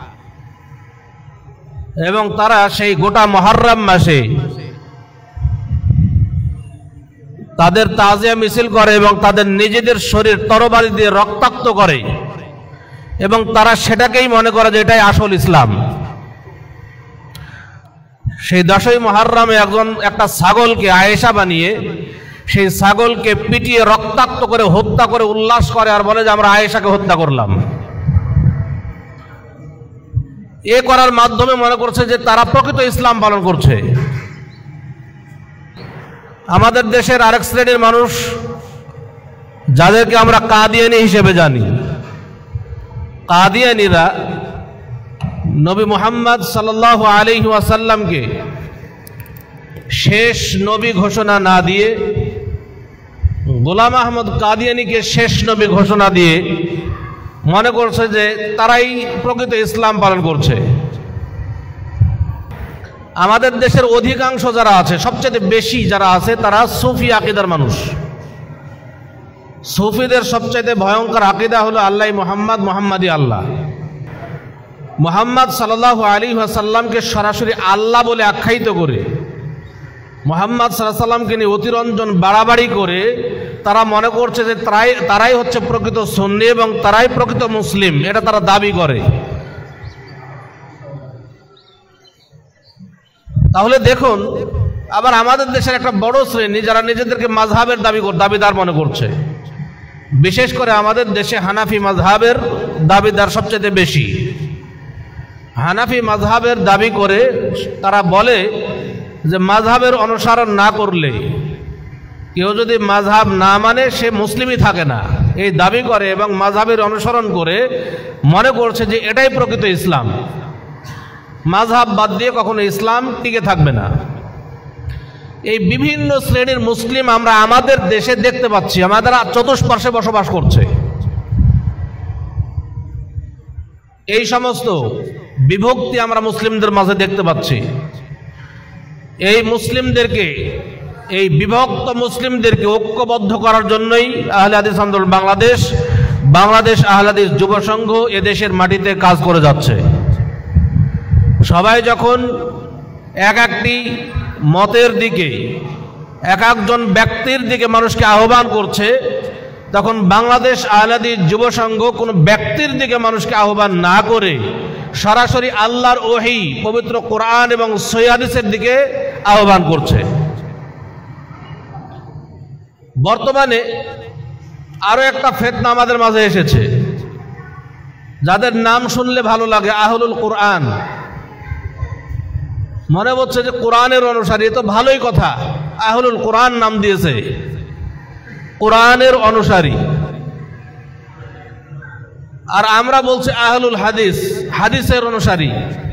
এবং তারা সেই গোটা মুহররম মাসে তাদের তাজিয়া মিছিল করে এবং তাদের নিজেদের শরীর তরবারি দিয়ে রক্তাক্ত করে, এবং তারা সেটাকেই মনে করে যে এটাই আসল ইসলাম। সেই দশই মুহররমে একজন একটা ছাগলকে আয়েশা বানিয়ে সেই ছাগলকে পিটিয়ে রক্তাক্ত করে হত্যা করে উল্লাস করে আর বলে যে আমরা আয়েশাকে হত্যা করলাম। এ করার মাধ্যমে মনে করছে যে তারা প্রকৃত ইসলাম পালন করছে। আমাদের দেশের আরেক শ্রেণীর মানুষ, যাদেরকে আমরা কাদিয়ানী হিসেবে জানি, কাদিয়ানীরা নবী মুহাম্মদ সাল্লাল্লাহু আলাইহি ওয়াসাল্লামকে শেষ নবী ঘোষণা না দিয়ে, গোলাম আহমদ কাদিয়ানীকে শেষ নবী ঘোষণা দিয়ে মনে করছে যে তারাই প্রকৃত ইসলাম পালন করছে। আমাদের দেশের অধিকাংশ যারা আছে, সবচেয়ে বেশি যারা আছে, তারা সুফি আকীদার মানুষ। সুফিদের সবচেয়ে ভয়ঙ্কর আকীদা হলো আল্লাহ মুহাম্মদ, মুহাম্মাদি আল্লাহ। মুহাম্মদ সাল্লাল্লাহু আলাইহি ওয়াসাল্লামকে সরাসরি আল্লাহ বলে আখ্যায়িত করে, মুহাম্মদ সাল্লাল্লাহু আলাইহি ওয়াসাল্লামকে নিয়ে অতিরঞ্জন বাড়াবাড়ি করে তারা মনে করছে যে তারাই তারাই হচ্ছে প্রকৃত সুন্নি এবং তারাই প্রকৃত মুসলিম, এটা তারা দাবি করে। তাহলে দেখুন, আবার আমাদের দেশের একটা বড় শ্রেণী যারা নিজেদেরকে মাযহাবের দাবি দাবিদার মনে করছে, বিশেষ করে আমাদের দেশে হানাফি মাযহাবের দাবিদার সবচেয়ে বেশি। হানাফি মাযহাবের দাবি করে তারা বলে যে মাযহাবের অনুসরণ না করলে, কেউ যদি মাযহাব না মানে সে মুসলিমই থাকে না, এই দাবি করে এবং মাযহাবের অনুসরণ করে মনে করছে যে এটাই প্রকৃত ইসলাম। মাযহাব বাদ দিয়ে কখনো ইসলাম টিকে থাকবে না। এই বিভিন্ন শ্রেণীর মুসলিম আমরা আমাদের দেশে দেখতে পাচ্ছি, আমাদের চতুষ্পার্শ্বে বসবাস করছে। এই সমস্ত বিভক্তি আমরা মুসলিমদের মাঝে দেখতে পাচ্ছি। এই মুসলিমদেরকে, এই বিভক্ত মুসলিমদেরকে ঐক্যবদ্ধ করার জন্যই আহলে হাদিস আন্দোলন বাংলাদেশ, বাংলাদেশ আহলে হাদিস যুব সংঘ এদেশের মাটিতে কাজ করে যাচ্ছে। সবাই যখন এক একটি মতের দিকে, এক একজন ব্যক্তির দিকে মানুষকে আহ্বান করছে, তখন বাংলাদেশ আহলে হাদিস যুব সংঘ কোনো ব্যক্তির দিকে মানুষকে আহ্বান না করে সরাসরি আল্লাহর ওহী, পবিত্র কোরআন এবং সহিহ হাদিসের দিকে আহ্বান করছে। বর্তমানে আরো একটা ফিতনা আমাদের মাঝে এসেছে, যাদের নাম শুনলে ভালো লাগে, আহলুল কোরআন। মনে হচ্ছে যে কোরআনের অনুসারী, তো ভালোই কথা, আহলুল কোরআন নাম দিয়েছে, কোরআনের অনুসারী। আর আমরা বলছি আহলুল হাদিস, হাদিসের অনুসারী।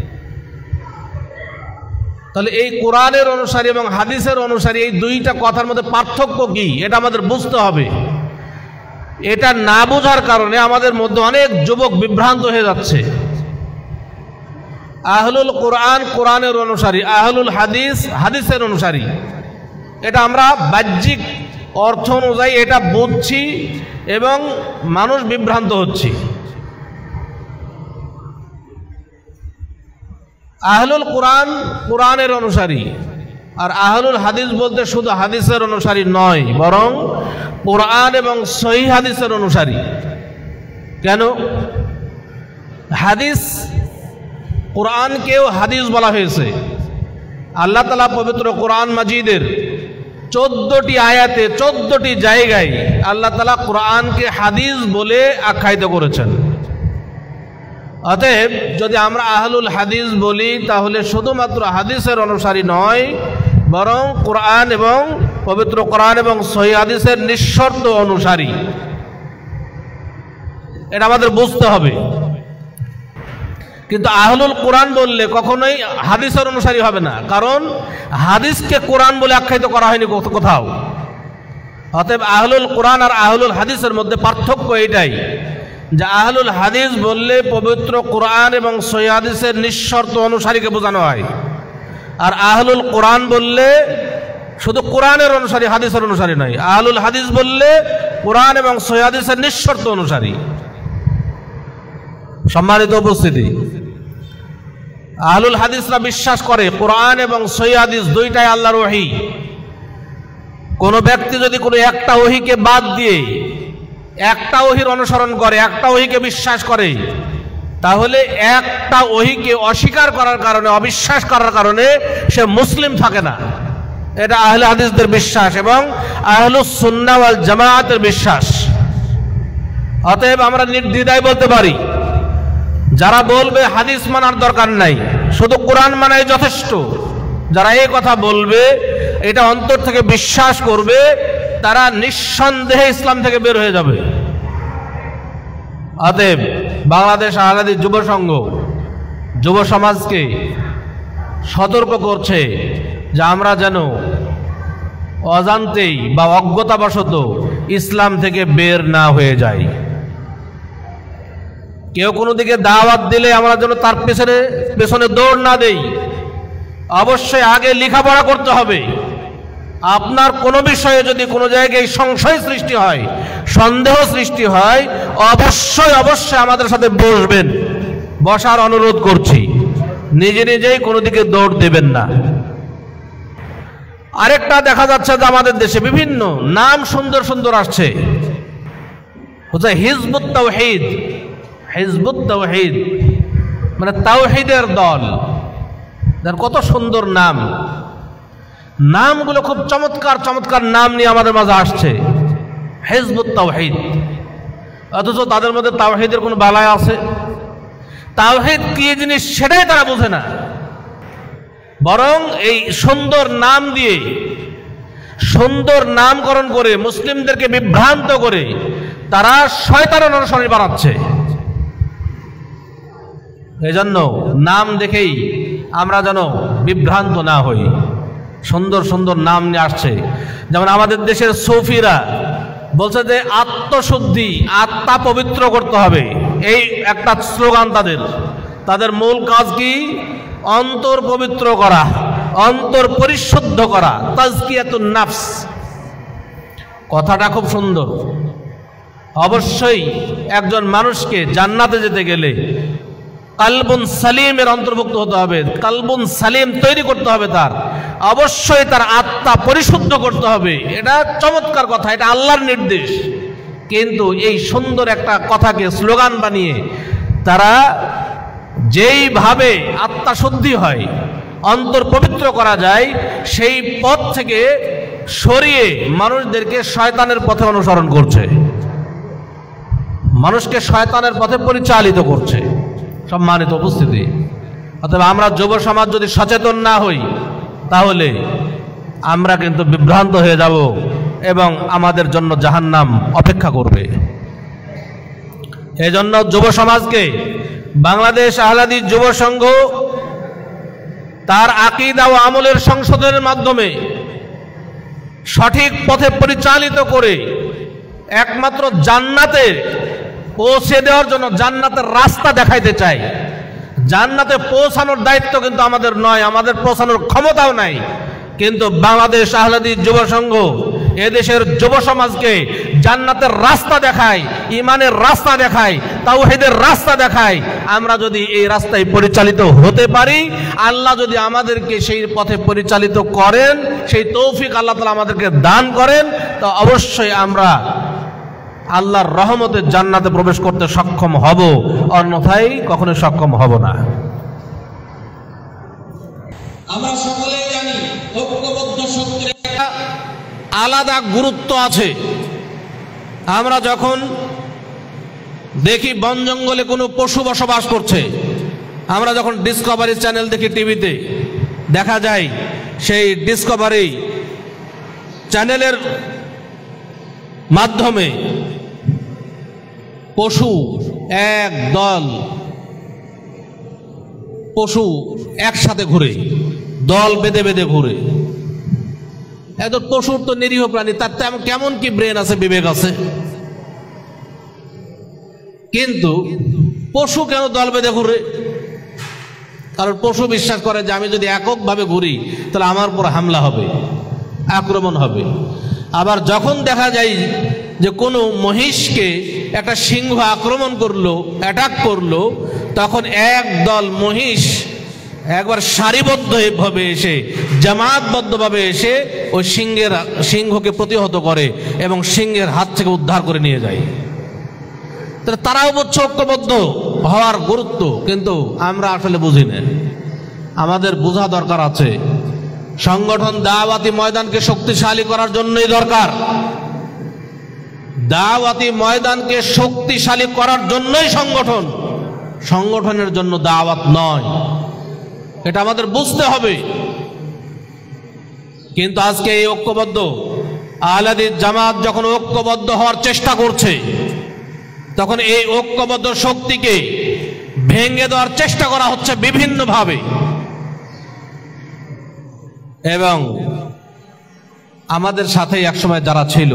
তাহলে এই কোরআনের অনুসারী এবং হাদিসের অনুসারী, এই দুইটা কথার মধ্যে পার্থক্য কি, এটা আমাদের বুঝতে হবে। এটা না বোঝার কারণে আমাদের মধ্যে অনেক যুবক বিভ্রান্ত হয়ে যাচ্ছে। আহলুল কোরআন কোরআনের অনুসারী, আহলুল হাদিস হাদিসের অনুসারী, এটা আমরা বাহ্যিক অর্থ অনুযায়ী এটা বুঝছি এবং মানুষ বিভ্রান্ত হচ্ছে। আহলুল কোরআন কোরআনের অনুসারী, আর আহলুল হাদিস বলতে শুধু হাদিসের অনুসারী নয়, বরং কোরআন এবং সহিহ হাদিসের অনুসারী। কেন? হাদিস, কোরআনকেও হাদিস বলা হয়েছে। আল্লাহ তাআলা পবিত্র কোরআন মাজিদের চোদ্দটি আয়াতে, চোদ্দটি জায়গায় আল্লাহ তাআলা কোরআনকে হাদিস বলে আখ্যায়িত করেছেন। অতএব যদি আমরা আহলুল হাদিস বলি, তাহলে শুধুমাত্র হাদিসের অনুসারী নয়, বরং কোরআন এবং পবিত্র কোরআন এবং সহিহ হাদিসের নিঃশর্ত অনুসারী। এটা আমাদের বুঝতে হবে। কিন্তু আহলুল কোরআন বললে কখনোই হাদিসের অনুসারী হবে না, কারণ হাদিসকে কোরআন বলে আখ্যায়িত করা হয়নি কোথাও। অতএব আহলুল কোরআন আর আহলুল হাদিসের মধ্যে পার্থক্য এটাই যে আহলুল হাদিস বললে পবিত্র কোরআন এবং সহিহ হাদিসের নিঃশর্ত অনুসারীকে বোঝানো হয়, আর আহলুল কোরআন বললে শুধু কোরআনের অনুসারী, হাদিসের অনুসারী নয়। আহলুল হাদিস বললে কোরআন এবং সহিহ হাদিসের নিঃশর্ত অনুসারী। সম্মানিত উপস্থিতি, আহলুল হাদিসরা বিশ্বাস করে কোরআন এবং সহিহ হাদিস দুইটাই আল্লাহর ওহী। কোন ব্যক্তি যদি কোনো একটা ওহীকে বাদ দিয়ে একটা ওহীর অনুসরণ করে, একটা ওহীকে বিশ্বাস করে, তাহলে একটা ওহীকে অস্বীকার করার কারণে, অবিশ্বাস করার কারণে সে মুসলিম থাকে না। এটা আহলে হাদিসদের বিশ্বাস এবং আহলুস সুন্নাহ ওয়াল জামাআতের বিশ্বাস। অতএব আমরা নির্দ্বিধায় বলতে পারি, যারা বলবে হাদিস মানার দরকার নাই, শুধু কোরআন মানাই যথেষ্ট, যারা এই কথা বলবে, এটা অন্তর থেকে বিশ্বাস করবে, তারা নিঃসন্দেহে ইসলাম থেকে বের হয়ে যাবে। অতএব বাংলাদেশ আহলে হাদিস যুব সংঘ যুব সমাজকে সতর্ক করছে যে আমরা যেন অজান্তেই বা অজ্ঞতাবশত ইসলাম থেকে বের না হয়ে যাই। কেউ কোনো দিকে দাওয়াত দিলে আমরা যেন তার পেছনে পেছনে দৌড় না দেই। অবশ্যই আগে লেখাপড়া করতে হবে। আপনার কোনো বিষয়ে যদি কোনো জায়গায় সংশয় সৃষ্টি হয়, সন্দেহ সৃষ্টি হয়, অবশ্যই অবশ্যই আমাদের সাথে বসবেন, বসার অনুরোধ করছি। নিজে নিজেই কোনো দিকে দৌড় দেবেন না। আরেকটা দেখা যাচ্ছে যে আমাদের দেশে বিভিন্ন নাম সুন্দর সুন্দর আসছে, হচ্ছে হিজবুত তাওহীদ। হিজবুত তাওহীদ মানে তাওহীদের দল, যার কত সুন্দর নাম। নামগুলো খুব চমৎকার চমৎকার নাম নিয়ে আমাদের মাঝে আসছে, হিজবুত তাওহীদ। অথচ তাদের মধ্যে তাওহীদের কোনো বালায় আছে? তাওহীদ কি জিনিস সেটাই তারা বোঝে না, বরং এই সুন্দর নাম দিয়ে, সুন্দর নামকরণ করে মুসলিমদেরকে বিভ্রান্ত করে তারা শয়তানের অনুসারী বানাচ্ছে। এজন্য নাম দেখেই আমরা যেন বিভ্রান্ত না হই। সুন্দর সুন্দর নাম নিয়ে আসছে, যেমন আমাদের দেশের সুফিরা বলছে যে আত্মশুদ্ধি, আত্মা পবিত্র করতে হবে, এই একটা স্লোগান তাদের। তাদের মূল কাজ কি? অন্তর পবিত্র করা, অন্তর পরিশুদ্ধ করা, তাজকিয়াতুন নাফস। কথাটা খুব সুন্দর। অবশ্যই একজন মানুষকে জান্নাতে যেতে গেলে কালবুন সালিমের অন্তর্ভুক্ত হতে হবে, কালবুন সালিম তৈরি করতে হবে তার। অবশ্যই তার আত্মা পরিশুদ্ধ করতে হবে। এটা চমৎকার কথা, এটা আল্লাহর নির্দেশ। কিন্তু এই সুন্দর একটা কথাকে স্লোগান বানিয়ে তারা যেইভাবে আত্মা শুদ্ধি হয়, অন্তর পবিত্র করা যায়, সেই পথ থেকে সরিয়ে মানুষদেরকে শয়তানের পথে অনুসরণ করছে, মানুষকে শয়তানের পথে পরিচালিত করছে। সম্মানিত উপস্থিতি, অতএব আমরা যুব সমাজ যদি সচেতন না হই, তাহলে আমরা কিন্তু বিভ্রান্ত হয়ে যাব এবং আমাদের জন্য জাহান্নাম অপেক্ষা করবে। এই জন্য যুব সমাজকে বাংলাদেশ আহলে হাদিস যুব সংঘ তার আকীদা ও আমলের সংশোধনের মাধ্যমে সঠিক পথে পরিচালিত করে একমাত্র জান্নাতে পৌঁছে দেওয়ার জন্য, জান্নাতের রাস্তা দেখাইতে চাই। জান্নাতে পৌঁছানোর দায়িত্ব কিন্তু আমাদের নয়, আমাদের পৌঁছানোর ক্ষমতাও নাই। কিন্তু বাংলাদেশ আহলে হাদিস যুব সংঘ এদেশের যুব সমাজকে জান্নাতের রাস্তা দেখায়, ইমানের রাস্তা দেখায়, তাওহীদের রাস্তা দেখায়। আমরা যদি এই রাস্তায় পরিচালিত হতে পারি, আল্লাহ যদি আমাদেরকে সেই পথে পরিচালিত করেন, সেই তৌফিক আল্লাহ তাআলা আমাদেরকে দান করেন, তো অবশ্যই আমরা আল্লাহর রহমতের জান্নাতে প্রবেশ করতে সক্ষম হব, অন্যথায় কখনো সক্ষম হব না। আমরা সকলেই জানি ঐক্যবদ্ধ শক্তির একটা আলাদা গুরুত্ব আছে। আমরা যখন দেখি বন জঙ্গলে কোনো পশু বসবাস করছে, আমরা যখন ডিসকভারি চ্যানেল দেখি টিভিতে, দেখা যায় সেই ডিসকভারি চ্যানেলের মাধ্যমে পশু এক দল পশু একসাথে ঘুরে, দল বেঁধে বেঁধে ঘুরে। এত পশুর তো নিরীহ প্রাণী, তার তেমন কেমন কি ব্রেন আছে, বিবেক আছে, কিন্তু পশু কেন দল বেঁধে ঘুরে? কারণ পশু বিশ্বাস করে যে আমি যদি এককভাবে ঘুরি তাহলে আমার উপর হামলা হবে, আক্রমণ হবে। আবার যখন দেখা যায় যে কোনো মহিষকে একটা সিংহ আক্রমণ করলো, অ্যাটাক করলো, তখন এক দল মহিষ একবার সারিবদ্ধভাবে এসে, জামাতবদ্ধভাবে এসে ওই সিংহের সিংহকে প্রতিহত করে এবং সিংহের হাত থেকে উদ্ধার করে নিয়ে যায়। তারাও বুঝছে ঐক্যবদ্ধ হওয়ার গুরুত্ব, কিন্তু আমরা আসলে বুঝি না। আমাদের বোঝা দরকার আছে, সংগঠন দাওয়াতি ময়দানকে শক্তিশালী করার জন্যই দরকার। দাওয়াতি ময়দানকে শক্তিশালী করার জন্যই সংগঠন, সংগঠনের জন্য দাওয়াত নয়, এটা আমাদের বুঝতে হবে। কিন্তু আজকে এই ঐক্যবদ্ধ আহলে হাদিস জামাত যখন ঐক্যবদ্ধ হওয়ার চেষ্টা করছে, তখন এই ঐক্যবদ্ধ শক্তিকে ভেঙে দেওয়ার চেষ্টা করা হচ্ছে বিভিন্নভাবে। এবং আমাদের সাথে একসময় যারা ছিল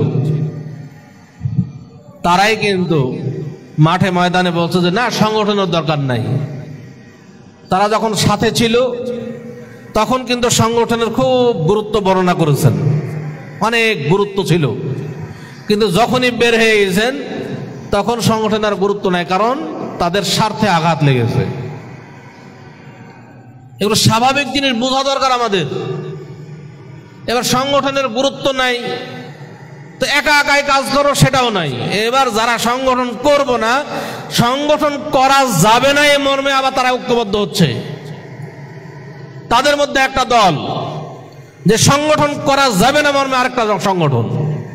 তারাই কিন্তু মাঠে ময়দানে বলছে যে না, সংগঠনের দরকার নাই। তারা যখন সাথে ছিল তখন কিন্তু সংগঠনের খুব গুরুত্ব বর্ণনা করেছেন, অনেক গুরুত্ব ছিল। কিন্তু যখনই বের হয়ে গেছেন তখন সংগঠনের গুরুত্ব নাই, কারণ তাদের স্বার্থে আঘাত লেগেছে। এগুলো স্বাভাবিক জিনিস, বোঝা দরকার আমাদের। এবার সংগঠনের গুরুত্ব নাই তো একা একাই কাজ করো, সেটাও নাই। এবার যারা সংগঠন করব না, সংগঠন করা যাবে না এই মর্মে আবার তারা ঐক্যবদ্ধ হচ্ছে। তাদের মধ্যে একটা দল যে সংগঠন করা যাবে না মর্মে আরেকটা সংগঠন।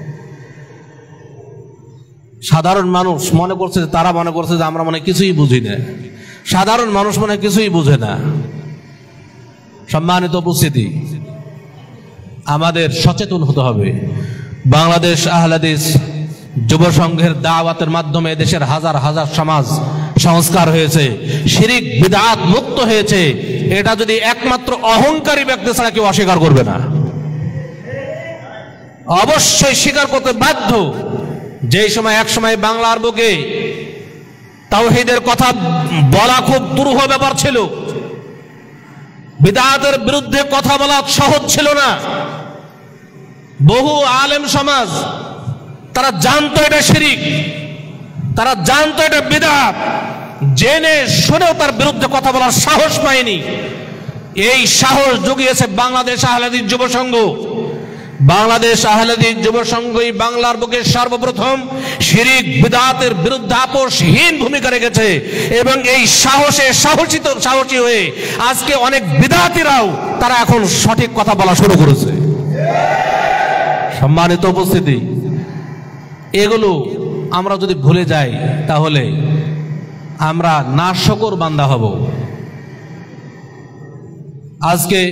সাধারণ মানুষ মনে করছে, তারা মনে করছে যে আমরা মনে কিছুই বুঝি না। সাধারণ মানুষ মনে কিছুই বুঝে না। সম্মানিত উপস্থিতি, আমাদের সচেতন হতে হবে। বাংলাদেশ আহলে হাদিস যুব সংঘের দাওয়াতের মাধ্যমে দেশের হাজার হাজার সমাজ সংস্কার হয়েছে, শিরিক বিদআত মুক্ত হয়েছে। এটা যদি একমাত্র অহংকারী ব্যক্তি ছাড়া কেউ অস্বীকার করবে না। অবশ্যই স্বীকার করতে বাধ্য। যেই সময় এক সময় বাংলার বুকে তাওহীদের কথা বলা খুব দুরূহ ব্যাপার ছিল, বিদআতের বিরুদ্ধে কথা বলা সহজ ছিল না। বহু আলেম সমাজ তারা জানতো এটা শিরিক, তারা জানতো এটা বিদআত, জেনে শুনেও তার বিরুদ্ধে কথা বলার সাহস পায়নি। এই সাহস জুগিয়েছে বাংলাদেশ আহলে হাদিস যুব সংঘ। বাংলাদেশ আহলে হাদিস যুব সংঘই বাংলার বুকে সর্বপ্রথম শিরিক বিদআতের বিরুদ্ধে আপোষহীন ভূমিকা রেখেছে এবং এই সাহসে সাহসিত সাহসী হয়ে আজকে অনেক বিদআতীরাও তারা এখন সঠিক কথা বলা শুরু করেছে। সম্মানিত উপস্থিতি, এগুলো আমরা যদি ভুলে যাই তাহলে আমরা নাশকর বান্দা হব। আজকে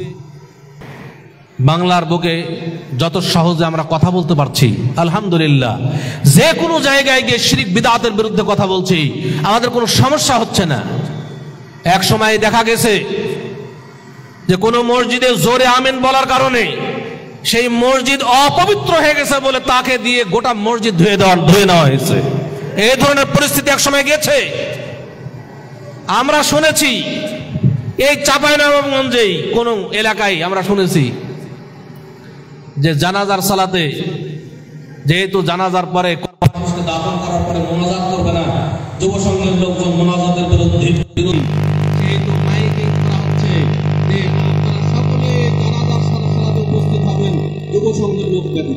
বাংলার বুকে যত সহজে আমরা কথা বলতে পারছি, আলহামদুলিল্লাহ, যে কোনো জায়গায় গিয়ে শিরিক বিদআতের বিরুদ্ধে কথা বলছি, আমাদের কোনো সমস্যা হচ্ছে না। এক সময় দেখা গেছে যে কোনো মসজিদে জোরে আমিন বলার কারণে সেই মসজিদ অপবিত্র হয়ে গেছে বলে তাকে দিয়ে গোটা মসজিদ ধুয়ে দেওয়া ধুয়ে নেওয়া হয়েছে। এই ধরনের পরিস্থিতি এক সময় গেছে। আমরা শুনেছি এই চাঁপাইনবাবগঞ্জেই কোন এলাকায় আমরা শুনেছি যে জানাজার সালাতে, যেহেতু জানাজার পরে মানুষকে দাফন করার পরে মোনাজাত করবে না, যুব সংঘের লোকজন মোনাজাতের বিরুদ্ধে যেহেতু মাইকিং করা হচ্ছে যে আপনারা সকলে জানাজার সালাতে উপস্থিত হবেন, যুব সংঘের লোক ব্যতীত।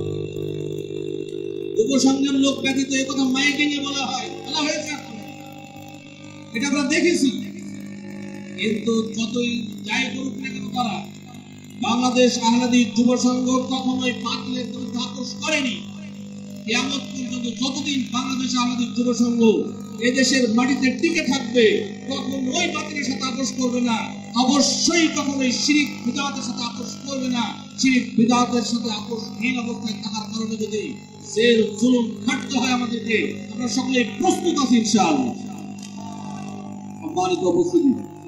যুব সংঘের লোক ব্যতীত এই কথা মাইকিং এ বলা হয়, বলা হয়েছে, এটা আমরা দেখেছি। কিন্তু যতই যাই করুক না কেন তারা, বাংলাদেশ আহলে হাদিস যুব সংঘ কখনোই বাতিলের বিরুদ্ধে আপোষ করেনি। কিয়ামত পর্যন্ত যতদিন বাংলাদেশে আমাদের যুব সংঘ এদেশের মাটিতে টিকে থাকবে, কখনোই বাতিলের সাথে আপোষ করবে না, অবশ্যই কখনোই শিরক বিদআতের সাথে আপোষ করবে না। শিরক বিদআতের সাথে আপোষহীন অবস্থায় থাকার কারণে যদি জেল জুলুম খাটতে হয় আমাদেরকে, আমরা সকলে প্রস্তুত আছি ইনশাআল্লাহ। সম্মানিত উপস্থিতি,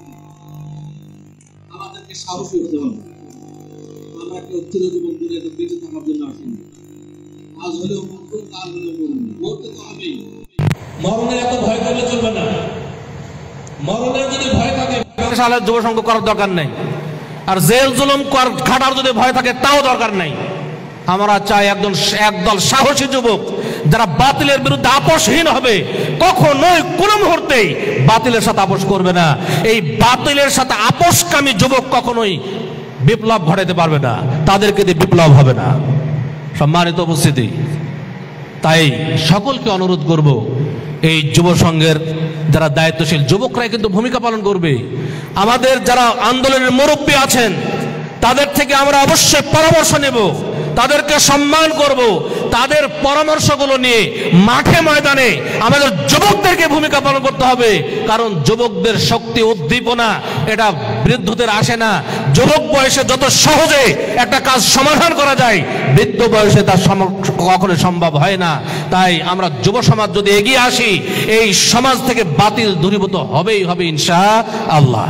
আমাদেরকে সাহসী হতে হবে। আমরা কেউ চিরজীবন দুনিয়াতে বেঁচে থাকার জন্য আসিনি। আজ হলেও মরব, কাল হলেও মরব, মরতে তো হবেই। মরণের এত ভয় করলে চলবে না। মরণের যদি ভয় থাকে সালের যুব সংঘ করার দরকার নেই, আর জেল জুলুম খাটার যদি ভয় থাকে তাও দরকার নেই। আমরা চাই একজন একদল সাহসী যুবক যারা বাতিলের বিরুদ্ধে আপোষহীন হবে, কখনোই কোন মুহূর্তেই বাতিলের সাথে আপোষ করবে না। এই বাতিলের সাথে আপোষকামী যুবক কখনোই বিপ্লব ঘটাতে পারবে না, তাদেরকে দিয়ে বিপ্লব হবে না। সম্মানিত উপস্থিতি, তাই সকলকে অনুরোধ করব, এই যুব সংঘের যারা দায়িত্বশীল যুবকরাই কিন্তু ভূমিকা পালন করবে। আমাদের যারা আন্দোলনের মুরব্বী আছেন তাদের থেকে আমরা অবশ্যই পরামর্শ নেব, তাদেরকে সম্মান করব, তাদের পরামর্শগুলো নিয়ে মাঠে ময়দানে আমাদের যুবকদেরকে ভূমিকা পালন করতে হবে। কারণ যুবকদের শক্তি উদ্দীপনা এটা বৃদ্ধদের আসে না। যুবক বয়সে যত সহজে একটা কাজ সমাধান করা যায়, বৃদ্ধ বয়সে তা কখনো সম্ভব হয় না। তাই আমরা যুব সমাজ যদি এগিয়ে আসি, এই সমাজ থেকে বাতিল দূরীভূত হবেই হবে ইনশাআল্লাহ।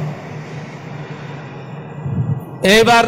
এইবার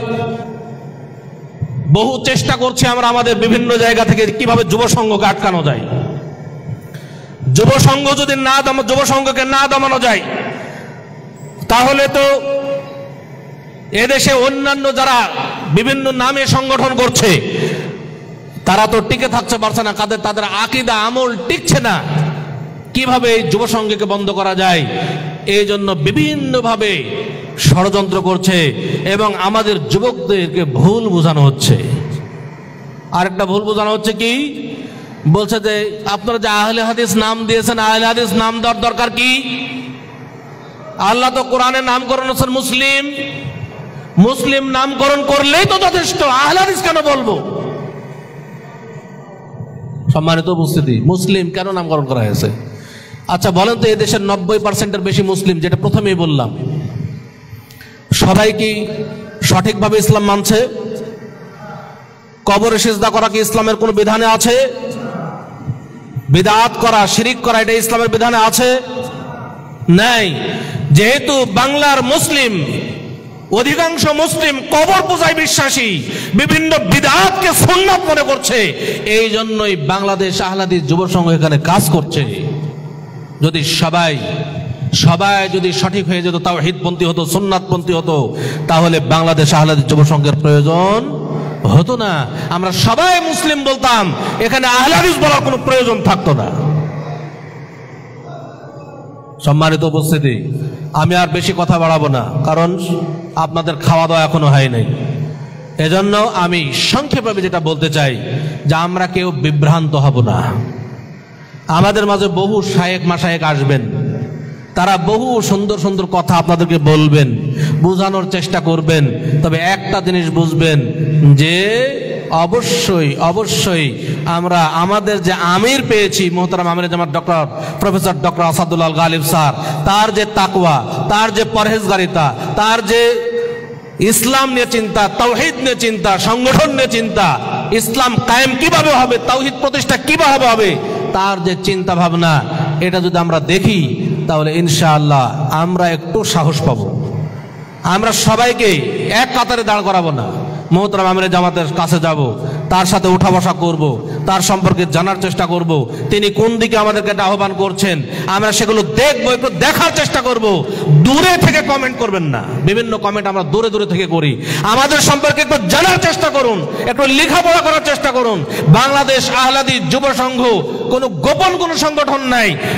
বহু চেষ্টা করছি আমরা আমাদের বিভিন্ন জায়গা থেকে কিভাবে যুব সংঘকে আটকানো যায়। যুব সংঘ যদি না দম যুব সংঘকে না দমানো যায়, তাহলে তো এদেশে অন্যান্য যারা বিভিন্ন নামে সংগঠন করছে তারা তো টিকে থাকতে পারছে না, কাদের তাদের আকীদা আমল টিকছে না। কিভাবে এই যুব সংঘকে বন্ধ করা যায়, এই জন্য বিভিন্নভাবে ষড়যন্ত্র করছে এবং আমাদের যুবকদেরকে ভুল বোঝানো হচ্ছে। আরেকটা ভুল বোঝানো হচ্ছে কি, বলছে যে আপনারা যে আহলে হাদিস নাম দিয়েছেন, আহলে হাদিস নাম দেওয়ার দরকার কি? আল্লাহ তো কোরআনে নামকরণ করেছেন মুসলিম, মুসলিম নামকরণ করলেই তো যথেষ্ট, আহলে হাদিস কেন বলবো? সম্মানিত উপস্থিতি, মুসলিম কেন নামকরণ করা হয়েছে? আচ্ছা বলেন তো, এই দেশের নব্বই পার্সেন্টের বেশি মুসলিম, যেটা প্রথমেই বললাম, সবাই কি সঠিকভাবে ইসলাম মানছে? কবরে সিজদা করা কি ইসলামের কোন বিধানে আছে? বিদআত করা, শিরিক করা এটা ইসলামের বিধানে আছে? নাই। যেহেতু বাংলার মুসলিম, অধিকাংশ মুসলিম কবর পূজায় বিশ্বাসী, বিভিন্ন বিদআতকে সুন্নাত মনে করছে, এই জন্যই বাংলাদেশ আহলে হাদিস যুব সংঘ এখানে কাজ করছে। যদি সবাই সবাই যদি সঠিক হয়ে যেত, তাওহীদপন্থী হতো, সুন্নাতপন্থী হতো, তাহলে বাংলাদেশ আহলে হাদিস যুব সংঘের প্রয়োজন হতো না। আমরা সবাই মুসলিম বলতাম, এখানে আহলে হাদিস বলার কোনো প্রয়োজন থাকতো না। সম্মানিত উপস্থিতি, আমি আর বেশি কথা বাড়াবো না, কারণ আপনাদের খাওয়া দাওয়া এখনো হয় নাই। এজন্য আমি সংক্ষেপে যেটা বলতে চাই, যে আমরা কেউ বিভ্রান্ত হব না। আমাদের মাঝে বহু শায়েখ মাশায়েখ আসবেন, তারা বহু সুন্দর সুন্দর কথা আপনাদেরকে বলবেন, বোঝানোর চেষ্টা করবেন। তবে একটা জিনিস বুঝবেন, যে অবশ্যই অবশ্যই আমরা আমাদের যে আমির পেয়েছি, মোহতারাম আমির জামাত doctor professor doctor Asadullah Galib sir, তার যে তাকওয়া, তার যে পরহেজগারিতা, তার যে ইসলাম নিয়ে চিন্তা, তাওহীদ নিয়ে চিন্তা, সংগঠন নিয়ে চিন্তা, ইসলাম কায়েম কিভাবে হবে, তাওহীদ প্রতিষ্ঠা কিভাবে হবে, তার যে চিন্তা ভাবনা, এটা যদি আমরা দেখি তাহলে ইনশাআল্লাহ আমরা একটু সাহস পাবো। আমরা সবাইকে এক কাতারে দাঁড় করাবো না, মোহতারাম আমির জামাতের কাছে যাব, তার সাথে উঠা বসা করব, তার সম্পর্কে জানার চেষ্টা করব, তিনি কোন দিকে আমাদেরকে আহ্বান করছেন, আমরা সেগুলো দেখবো, একটু দেখার চেষ্টা করব। দূরে থেকে কমেন্ট করবেন না, বিভিন্ন কমেন্ট আমরা দূরে দূরে থেকে করি। আমাদের সম্পর্কে একটু জানার চেষ্টা করুন, একটু লেখাপড়া করার চেষ্টা করুন। বাংলাদেশ আহলে হাদিস যুব সংঘ কোনো গোপন কোনো সংগঠন নাই,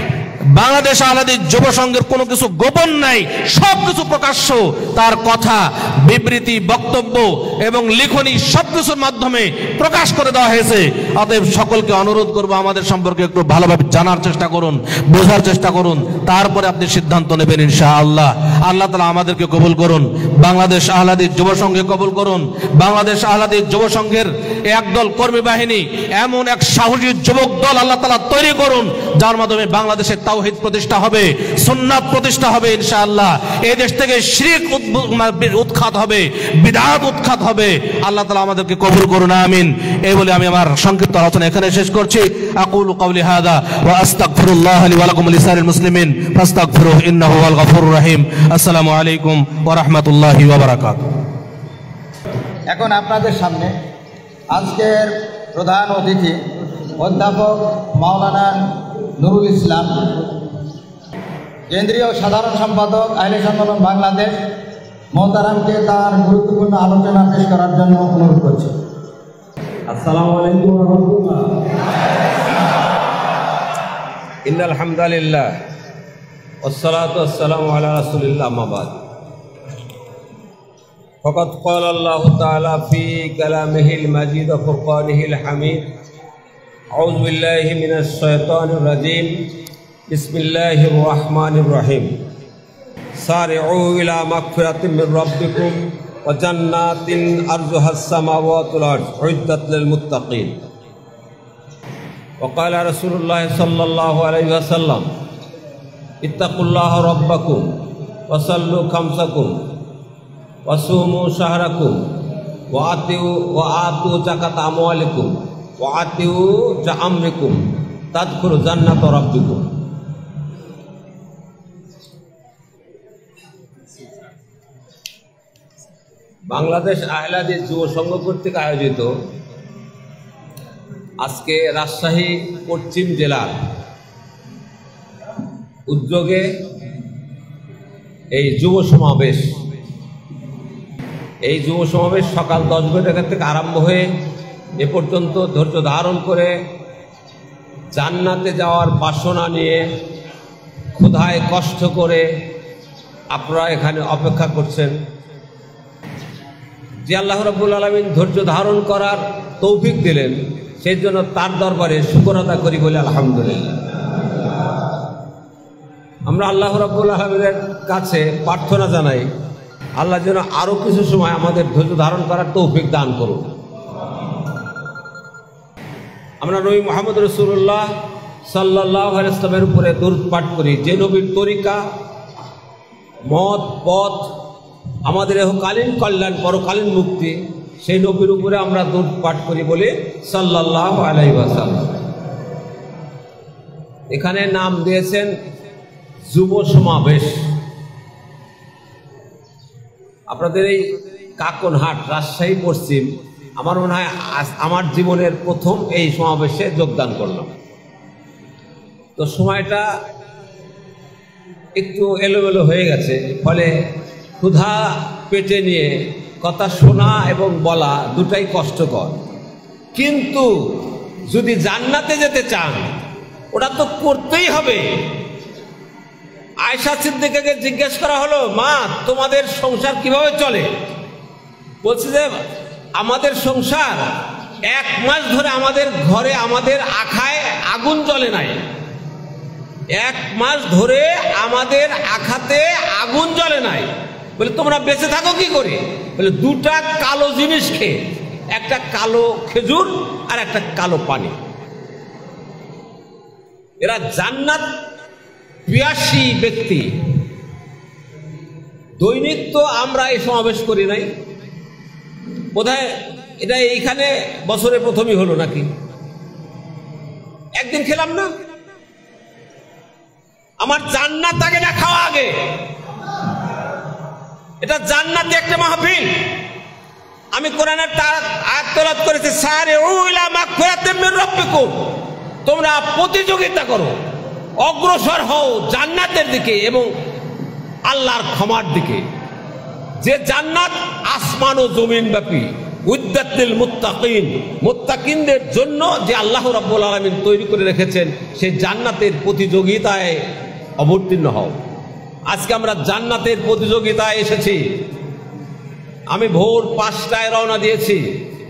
বাংলাদেশ আহলে হাদিস যুব সংঘের কোনো কিছু গোপন নাই, সব কিছু প্রকাশ্য। তার কথা, বিবৃতি, বক্তব্য এবং লিখনি সবকিছুর মাধ্যমে প্রকাশ করে দেওয়া হয়েছে। অতএব সকলকে অনুরোধ করবো আমাদের সম্পর্কে একটু ভালোভাবে জানার চেষ্টা করুন, বোঝার চেষ্টা করুন, তারপরে আপনি সিদ্ধান্ত নেবেন ইনশাআল্লাহ। আল্লাহ তাআলা আমাদেরকে কবুল করুন, বাংলাদেশ আহলে হাদিস যুব সংঘে কবুল করুন। বাংলাদেশ আহলে হাদিস যুব সংঘের একদল কর্মী বাহিনী, এমন এক সাহসী যুবক দল আল্লাহ তাআলা তৈরি করুন, যার মাধ্যমে বাংলাদেশে তাওহীদ প্রতিষ্ঠা হবে, সুন্নাত প্রতিষ্ঠা হবে ইনশাআল্লাহ। এই দেশ থেকে শিরক উৎখাত হবে, বিদআত উৎখাত হবে। আল্লাহ তাআলা আমাদেরকে কবুল করুন, আমিন। এই বলে আমি আমার সংক্ষিপ্ত আলোচনা এখানে শেষ করছি। আকুলু কাওলি হাযা ওয়া আস্তাগফিরুল্লাহ লি ওয়া লাকুম ওয়া লিসাইরিল মুসলিমিন ফাস্তাগফিরুহু ইন্নাহু হুয়াল গফুরুর রহিম। আসসালামু আলাইকুম ওয়া রাহমাতুল্লাহি ওয়া বারাকাতুহু। এখন আপনাদের সামনে আজকের প্রধান অতিথি অধ্যাপক মাওলানা নুরুল ইসলাম, কেন্দ্রীয় সাধারণ সম্পাদক আহলে হাদিস আন্দোলন বাংলাদেশ, মোহতারামকে তার গুরুত্বপূর্ণ আলোচনা পেশ করার জন্য অনুরোধ করছি। আসসালামু আলাইকুম ওয়া রাহমাতুল্লাহ। ইন্নাল হামদালিল্লাহ ওয়াসসালাতু ওয়াসসালামু আলা রাসূলিল্লাহ, আম্মা বাদ। ফাকাদ ক্বালা আল্লাহু তাআলা ফি কালামিহিল মাজিদ ওয়া ফুরকানিহিল হামিদ। আউযু বিল্লাহি মিনাশ শাইতানির রাজীম। বিসমিল্লাহির রাহমানির রহিম। সারি'উ ইলা মাগফিরাতিম মির রাব্বিকুম ওয়া জান্নাতিন আরজুহাস সামাওয়াতু ওয়াল আরদ উইদ্দাত লিল মুত্তাকিন। ওয়া ক্বালা রাসূলুল্লাহ সাল্লাল্লাহু আলাইহি ওয়াসাল্লাম ইত্তাকুল্লাহা রাব্বাকুম ওয়া সাল্লু খামসাকুম ওয়া সুমু শাহরাকুম ওয়া আতিউ ওয়া আতু যাকাত আমওয়ালিকুম ওয়া আতিউ জাআমরিকুম তাদখুলু জান্নাত রাব্বিকুম। বাংলাদেশ আহলে হাদিস যুব সংঘ কর্তৃক আয়োজিত আজকে রাজশাহী পশ্চিম জেলার উদ্যোগে এই যুব সমাবেশ, এই যুব সমাবেশ সকাল দশ ঘটিকা থেকে আরম্ভ হয়ে এ পর্যন্ত ধৈর্য ধারণ করে জান্নাতে যাওয়ার বাসনা নিয়ে ক্ষুধায় কষ্ট করে আপনারা এখানে অপেক্ষা করছেন। যে আল্লাহ রাব্বুল আলামিন ধৈর্য ধারণ করার তৌফিক দিলেন, সেই জন্য তার দরবারে শুকর আদায় করি বলে আলহামদুলিল্লাহ। আমরা আল্লাহ রাব্বুল আলামিনের কাছে প্রার্থনা জানাই, আল্লাহ যেন আরো কিছু সময় আমাদের ধৈর্য ধারণ করার তৌফিক দান করুন। আমরা নবী মুহাম্মদ রাসূলুল্লাহ সাল্লাল্লাহু আলাইহি ওয়াসাল্লামের উপরে দরুদ পাঠ করি, যে নবীর তরিকা, মত, পথ আমাদের ইহকালীন কল্যাণ, পরকালীন মুক্তি, সেই নবীর উপরে আমরা দরুদ পাঠ করি বলে সাল্লাল্লাহু আলাইহি ওয়াসাল্লাম। এখানে নাম দিয়েছেন যুব সমাবেশ। আপনাদের এই কাকনহাট, রাজশাহী পশ্চিম, আমার মনে হয় আমার জীবনের প্রথম এই সমাবেশে যোগদান করলাম। তো সময়টা একটু এলোমেলো হয়ে গেছে, ফলে ক্ষুধা পেটে নিয়ে কথা শোনা এবং বলা দুটাই কষ্টকর। কিন্তু যদি জান্নাতে যেতে চান, ওটা তো করতেই হবে। আয়েশা সিদ্দিকাকে জিজ্ঞেস করা হলো, মা তোমাদের সংসার কিভাবে চলে? বলছে যে আমাদের সংসার এক মাস ধরে আমাদের ঘরে আমাদের আখায় আগুন জ্বলে নাই। এক মাস ধরে আমাদের আখাতে আগুন জ্বলে নাই। বলে তোমরা বেঁচে থাকো কি করে? বলে দুটা কালো জিনিস খেয়ে, একটা কালো খেজুর আর একটা কালো পানি। এরা জান্নাত পিয়াসী ব্যক্তি। দৈনিক তো আমরা এই সমাবেশ করি নাই, বোধহয় এটা এইখানে বছরে প্রথমই হলো নাকি? একদিন খেলাম না। আমার জান্নাত আগে না খাওয়া আগে। এটা জান্নাতি একটা মাহফিল। আমি কোরআনের আয়াত তেলাওয়াত করেছি, সারিউ ইলা মাগফিরাতিম মির রাব্বিকুম, তোমরা প্রতিযোগিতা করো, অগ্রসর হও জান্নাতের দিকে এবং আল্লাহর ক্ষমার দিকে। যে জান্নাত আসমান ও জমিন ব্যাপী, উদ্দাতুল মুত্তাকিন, মুত্তাকিনদের জন্য যে আল্লাহ রাব্বুল আলামিন তৈরি করে রেখেছেন সেই জান্নাতের প্রতিযোগিতায় অবতীর্ণ হও। আজকে আমরা জান্নাতের প্রতিযোগিতায় এসেছি। আমি ভোর পাঁচটায় রওনা দিয়েছি,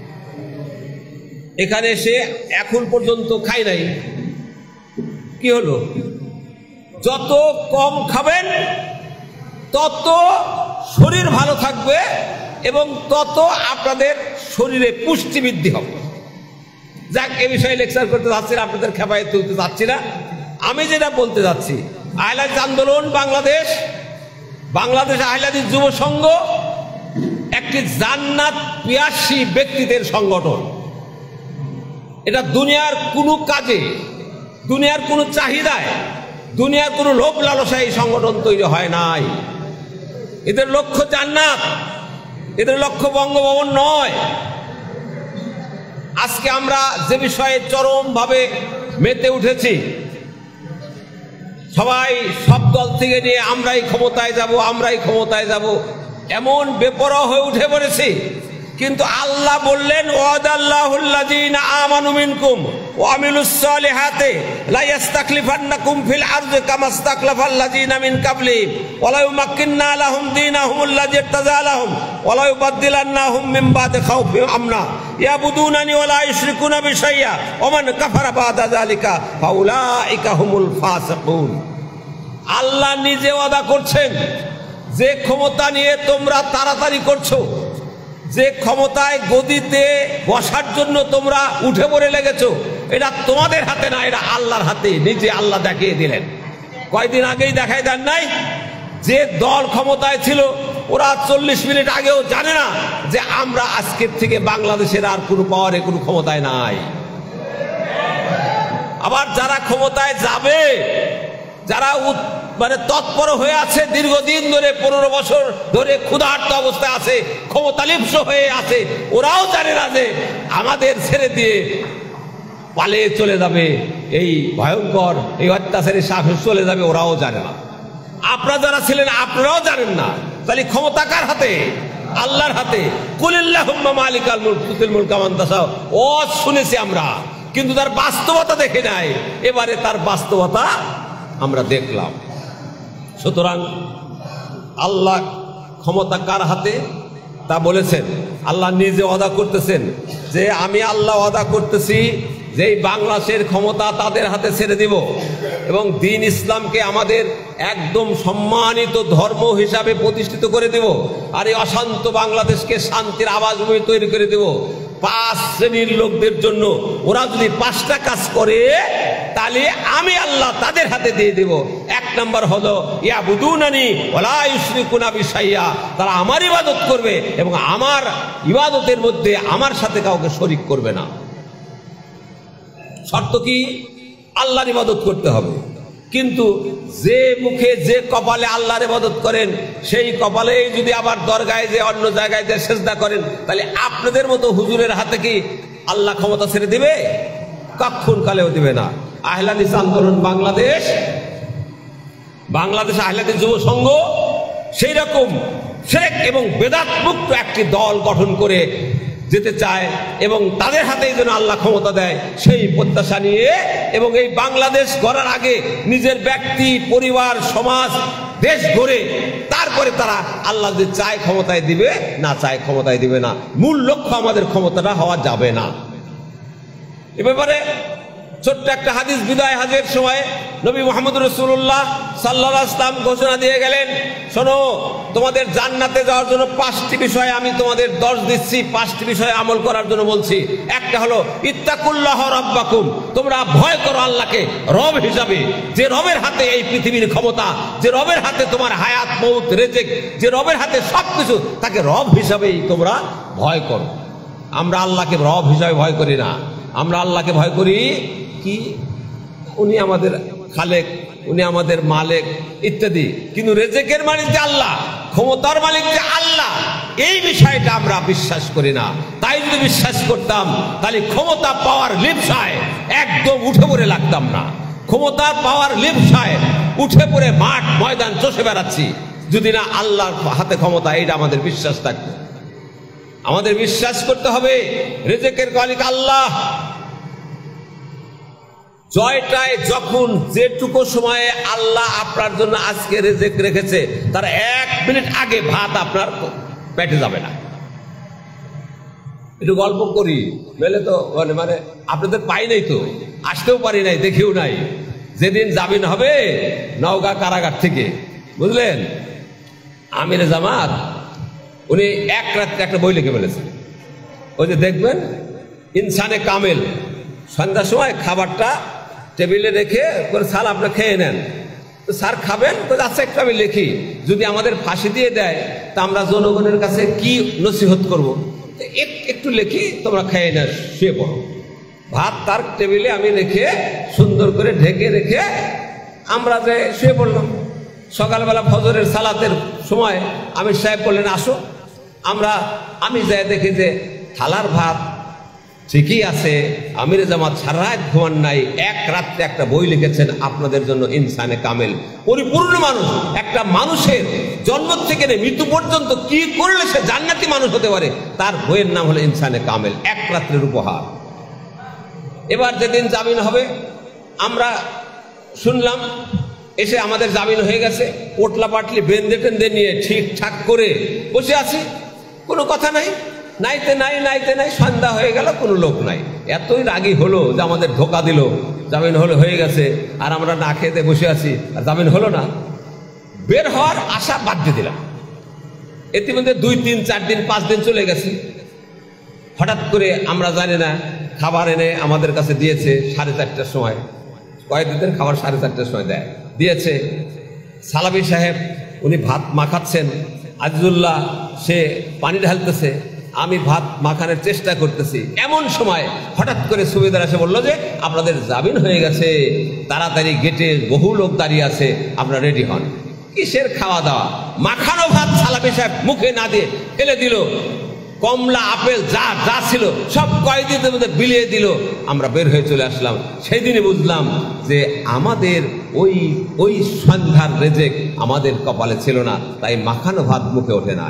এখানে এসে এখন পর্যন্ত খাই নাই। কি হলো? যত কম খাবেন তত শরীর ভালো থাকবে এবং তত আপনাদের শরীরে পুষ্টি বৃদ্ধি হবে। যাক, এ বিষয়ে লেকচার করতে যাচ্ছি না, আপনাদের খেপায় তুলতে যাচ্ছি না। আমি যেটা বলতে যাচ্ছি, আহলে হাদিস আন্দোলন বাংলাদেশ, বাংলাদেশ আহলে হাদিস যুব সংঘ একটি জান্নাত পিয়াসী ব্যক্তিদের সংগঠন। এটা দুনিয়ার কোনো কাজে, দুনিয়ার কোনো চাহিদায়, দুনিয়ার কোনো লোভ লালসায় এই সংগঠন তৈরি হয় নাই। এদের লক্ষ্য জান্নাত, এদের লক্ষ্য বঙ্গভবন নয়। আজকে আমরা যে বিষয়ে চরমভাবে মেতে উঠেছি, সবাই সব দল থেকে নিয়ে আমরাই ক্ষমতায় যাব, আমরাই ক্ষমতায় যাব, এমন বেপরোয়া হয়ে উঠে পড়েছি। কিন্তু আল্লাহ বললেন, ওয়াদাল্লাহুল্লাযীনা আমানু মিনকুম ওয়া আমিলুস সালিহাতি লা ইস্তাখলিফান্নাকুম ফিল আরদি কামা ইস্তাখলাফাল্লাযীনা মিন কাবলিহিম ওয়া লা ইউমাক্কিন্না লাহুম দীনাহুমুল্লাযী ইরতাযা লাহুম ওয়া লা ইউবাদদিলান্নাহুম মিন বাদি খাউফিহিম আমনা ইয়াবুদুনানি ওয়া লা ইউশরিকুনা বি শাইআ ওয়া মান কাফারা বাদা যালিকা ফাউলাইকা হুমুল ফাসিকুন। আল্লাহ নিজে ওয়াদা করছেন, যে ক্ষমতা নিয়ে তোমরা তাড়াতাড়ি করছো, যে ক্ষমতায় গদিতে বসার জন্য তোমরা উঠে পড়ে লেগেছো, এটা তোমাদের হাতে না, এটা আল্লাহর হাতে। নিজে আল্লাহ দেখিয়ে দিলেন। কয়দিন আগেই দেখাই দেন নাই, যে দল ক্ষমতায় ছিল ওরা চল্লিশ মিনিট আগেও জানে না যে আমরা আজকের থেকে বাংলাদেশের আর কোনো পাওয়ারে কোনো ক্ষমতায় নাই। আবার যারা ক্ষমতায় যাবে, যারা মানে তৎপর হয়ে আছে, দীর্ঘদিন ধরে পনেরো বছর ধরে ক্ষুধার্ত অবস্থায় আছে, ক্ষমতালিপ্স হয়ে আছে, ওরাও জানে না যে আমাদের ছেড়ে দিয়ে পালিয়ে চলে যাবে, এই ভয়ঙ্কর এই অত্যাচারী সাহস চলে যাবে, ওরাও জানে না। আপনারা যারা ছিলেন আপনারাও জানেন না। তাহলে ক্ষমতা কার হাতে? আল্লাহর হাতে। কুলিল্লাহুম্মা মালিকাল মুলক তুতিল মুলকা মান তাশা। ও শুনেছি আমরা, কিন্তু তার বাস্তবতা দেখে নাই। এবারে তার বাস্তবতা আমরা দেখলাম। সুতরাং আল্লাহ ক্ষমতা কার হাতে তা বলেছেন। আল্লাহ নিজে ওয়াদা করতেছেন যে আমি আল্লাহ ওয়াদা করতেছি যে এই বাংলাদেশের ক্ষমতা তাদের হাতে ছেড়ে দিব এবং দ্বীন ইসলামকে আমাদের একদম সম্মানিত ধর্ম হিসাবে প্রতিষ্ঠিত করে দেব, আর এই অশান্ত বাংলাদেশকে শান্তির আবাসভূমি তৈরি করে দেব। পাঁচ শ্রেণীর লোকদের জন্য ওরা যদি পাঁচটা কাজ করে তাহলে আমি আল্লাহ তাদের হাতে দিয়ে দেব। এক নম্বর হলো ইয়াবুদুনানি ওয়া লা ইউশরিকুনা বি শাইআ, তারা আমার ইবাদত করবে এবং আমার ইবাদতের মধ্যে আমার সাথে কাউকে শরীক করবে না। শর্ত কি? আল্লাহর ইবাদত করতে হবে। কিন্তু যে মুখে যে কপালে আল্লাহর ইবাদত করেন, সেই কপালে যদি আবার দরগায় যে অন্য জায়গায় যে সেজদা করেন, তাহলে আপনাদের মতো হুজুরের হাতে কি আল্লাহ ক্ষমতা ছেড়ে দিবে? কখন কালেও দিবে না। আহলে হাদিস আন্দোলন বাংলাদেশ, বাংলাদেশ আহলে হাদিস যুব সংঘ সেই রকম শিরক এবং বেদাত মুক্ত একটি দল গঠন করে যেতে চায় এবং তাদের হাতেই যেন আল্লাহ ক্ষমতা দেয় সেই প্রত্যাশা নিয়ে, এবং এই বাংলাদেশ গড়ার আগে নিজের ব্যক্তি, পরিবার, সমাজ, দেশ গড়ে তারপরে তারা আল্লাহ যে চায় ক্ষমতায় দিবে, না চায় ক্ষমতায় দিবে না। মূল লক্ষ্য আমাদের ক্ষমতাটা হওয়া যাবে না। এ ব্যাপারে ছোট্ট একটা হাদিস বিদায় হাজের সময় নবী মুহাম্মদ রাসূলুল্লাহ সাল্লাল্লাহু আলাইহি ওয়াসাল্লাম ঘোষণা দিয়ে গেলেন, শোনো, তোমাদের জান্নাতে যাওয়ার জন্য পাঁচটি বিষয় আমি তোমাদের দশ দিচ্ছি, পাঁচটি বিষয়ে আমল করার জন্য বলছি। একটা হলো ইত্তাকুল্লাহ রাব্বাকুম, তোমরা ভয় করো আল্লাহকে রব হিসাবে, যে রবের হাতে এই পৃথিবীর ক্ষমতা, যে রবের হাতে তোমার হায়াত, মউত, রিজিক, যে রবের হাতে সবকিছু, তাকে রব হিসাবেই তোমরা ভয় করো। আমরা আল্লাহকে রব হিসাবে ভয় করি না, আমরা আল্লাহকে ভয় করি কি উনি আমাদের খালেক, উনি আমাদের মালিক ইত্যাদি। কিন্তু রিজিকের মালিক যে আল্লাহ, ক্ষমতার মালিক যে আল্লাহ, এই বিষয়টা আমরা বিশ্বাস করি না। তাই যদি বিশ্বাস করতাম তাহলে ক্ষমতা পাওয়ার লিপ্সায় একদম উঠে পড়ে লাগতাম না। ক্ষমতার পাওয়ার লিপ্সায় উঠে পড়ে মাঠ ময়দান চষে বেড়াচ্ছি, যদি না আল্লাহর হাতে ক্ষমতা, এটা আমাদের বিশ্বাস থাকতো। আমাদের বিশ্বাস করতে হবে রিজিকের মালিক আল্লাহ। জয়টায় যখন যেটুকু সময়ে আল্লাহ আপনার জন্য আজকে রিজিক রেখেছে তার এক মিনিট আগে ভাত আপনার পেটে যাবে না। একটু গল্প করি, মেলে তো মানে মানে আপনাদের পাই নাই, তো আসতেও পারি নাই, দেখেও নাই। যেদিন জামিন হবে নওগাঁ কারাগার থেকে, বুঝলেন, আমিরে জামাত উনি এক রাত্রে একটা বই লিখে ফেলেছেন। ওই যে দেখবেন ইনসানে কামেল, সন্ধ্যার সময় খাবারটা টেবিলে রেখে করে স্যার আপনি খেয়ে নেন, তো স্যার খাবেন, তো আচ্ছা একটু আমি লিখি, যদি আমাদের ফাঁসি দিয়ে দেয় তা আমরা জনগণের কাছে কি নসিহত করবো, একটু লিখি, তোমরা খেয়ে নেন, শুয়ে পড়ো। ভাত তার টেবিলে আমি রেখে সুন্দর করে ঢেকে রেখে আমরা যে শুয়ে পড়লাম। সকালবেলা ফজরের সালাতের সময় আমির সাহেব বললেন আসো। আমরা আমি যাই দেখি যে থালার ভাত ঠিকই আছে। আমিরে জামাত সারা রাত ঘুমান নাই, এক রাত্রে একটা বই লিখেছেন আপনাদের জন্য, ইনসানে কামেল, পরিপূর্ণ মানুষ। একটা মানুষের জন্ম থেকে মৃত্যু পর্যন্ত কি করলে সে জান্নাতি মানুষ হতে পারে, তার বইয়ের নাম হলো ইনসানে কামেল, এক রাত্রের উপহার। এবার যেদিন জামিন হবে আমরা শুনলাম এসে আমাদের জামিন হয়ে গেছে, পোটলা পাটলি বেঁধে টেন্দে নিয়ে ঠিকঠাক করে বসে আছি, কোনো কথা নাই, নাইতে নাই নাইতে নাই, সন্ধ্যা হয়ে গেল, কোনো লোক নাই। এতই রাগী হলো যে আমাদের ধোকা দিল, জামিন হলো হয়ে গেছে, আর আমরা না খেতে বসে আছি, আর জামিন হলো না। বের হওয়ার আশা বাদ দিয়ে দিলাম। ইতিমধ্যে দুই দিন চার দিন পাঁচ দিন চলে গেছে। হঠাৎ করে আমরা জানি না খাবার এনে আমাদের কাছে দিয়েছে সাড়ে চারটার সময়, কয়েকদিনের খাবার সাড়ে চারটার সময় দেয় দিয়েছে। সালাবি সাহেব উনি ভাত মাখাচ্ছেন, আজিজুল্লাহ সে পানি ঢালতেছে, আমি ভাত মাখানোর চেষ্টা করতেছি। এমন সময় হঠাৎ করে সুবেদার এসে বললো যে আপনাদের জামিন হয়ে গেছে, তাড়াতাড়ি গেটে বহু লোক দাঁড়িয়ে আছে, আপনারা রেডি হন। কিসের খাওয়া দাওয়া, মাখানো ভাত সালাবি সাহেব মুখে না দিয়ে ফেলে দিল। কমলা আপেল যা যা ছিল সব কয়েকদিনের মধ্যে বিলিয়ে দিল। আমরা বের হয়ে চলে আসলাম। সেই দিনই বুঝলাম যে আমাদের ওই ওই সন্ধ্যার রেজেক আমাদের কপালে ছিল না, তাই মাখানো ভাত মুখে ওঠে নাই।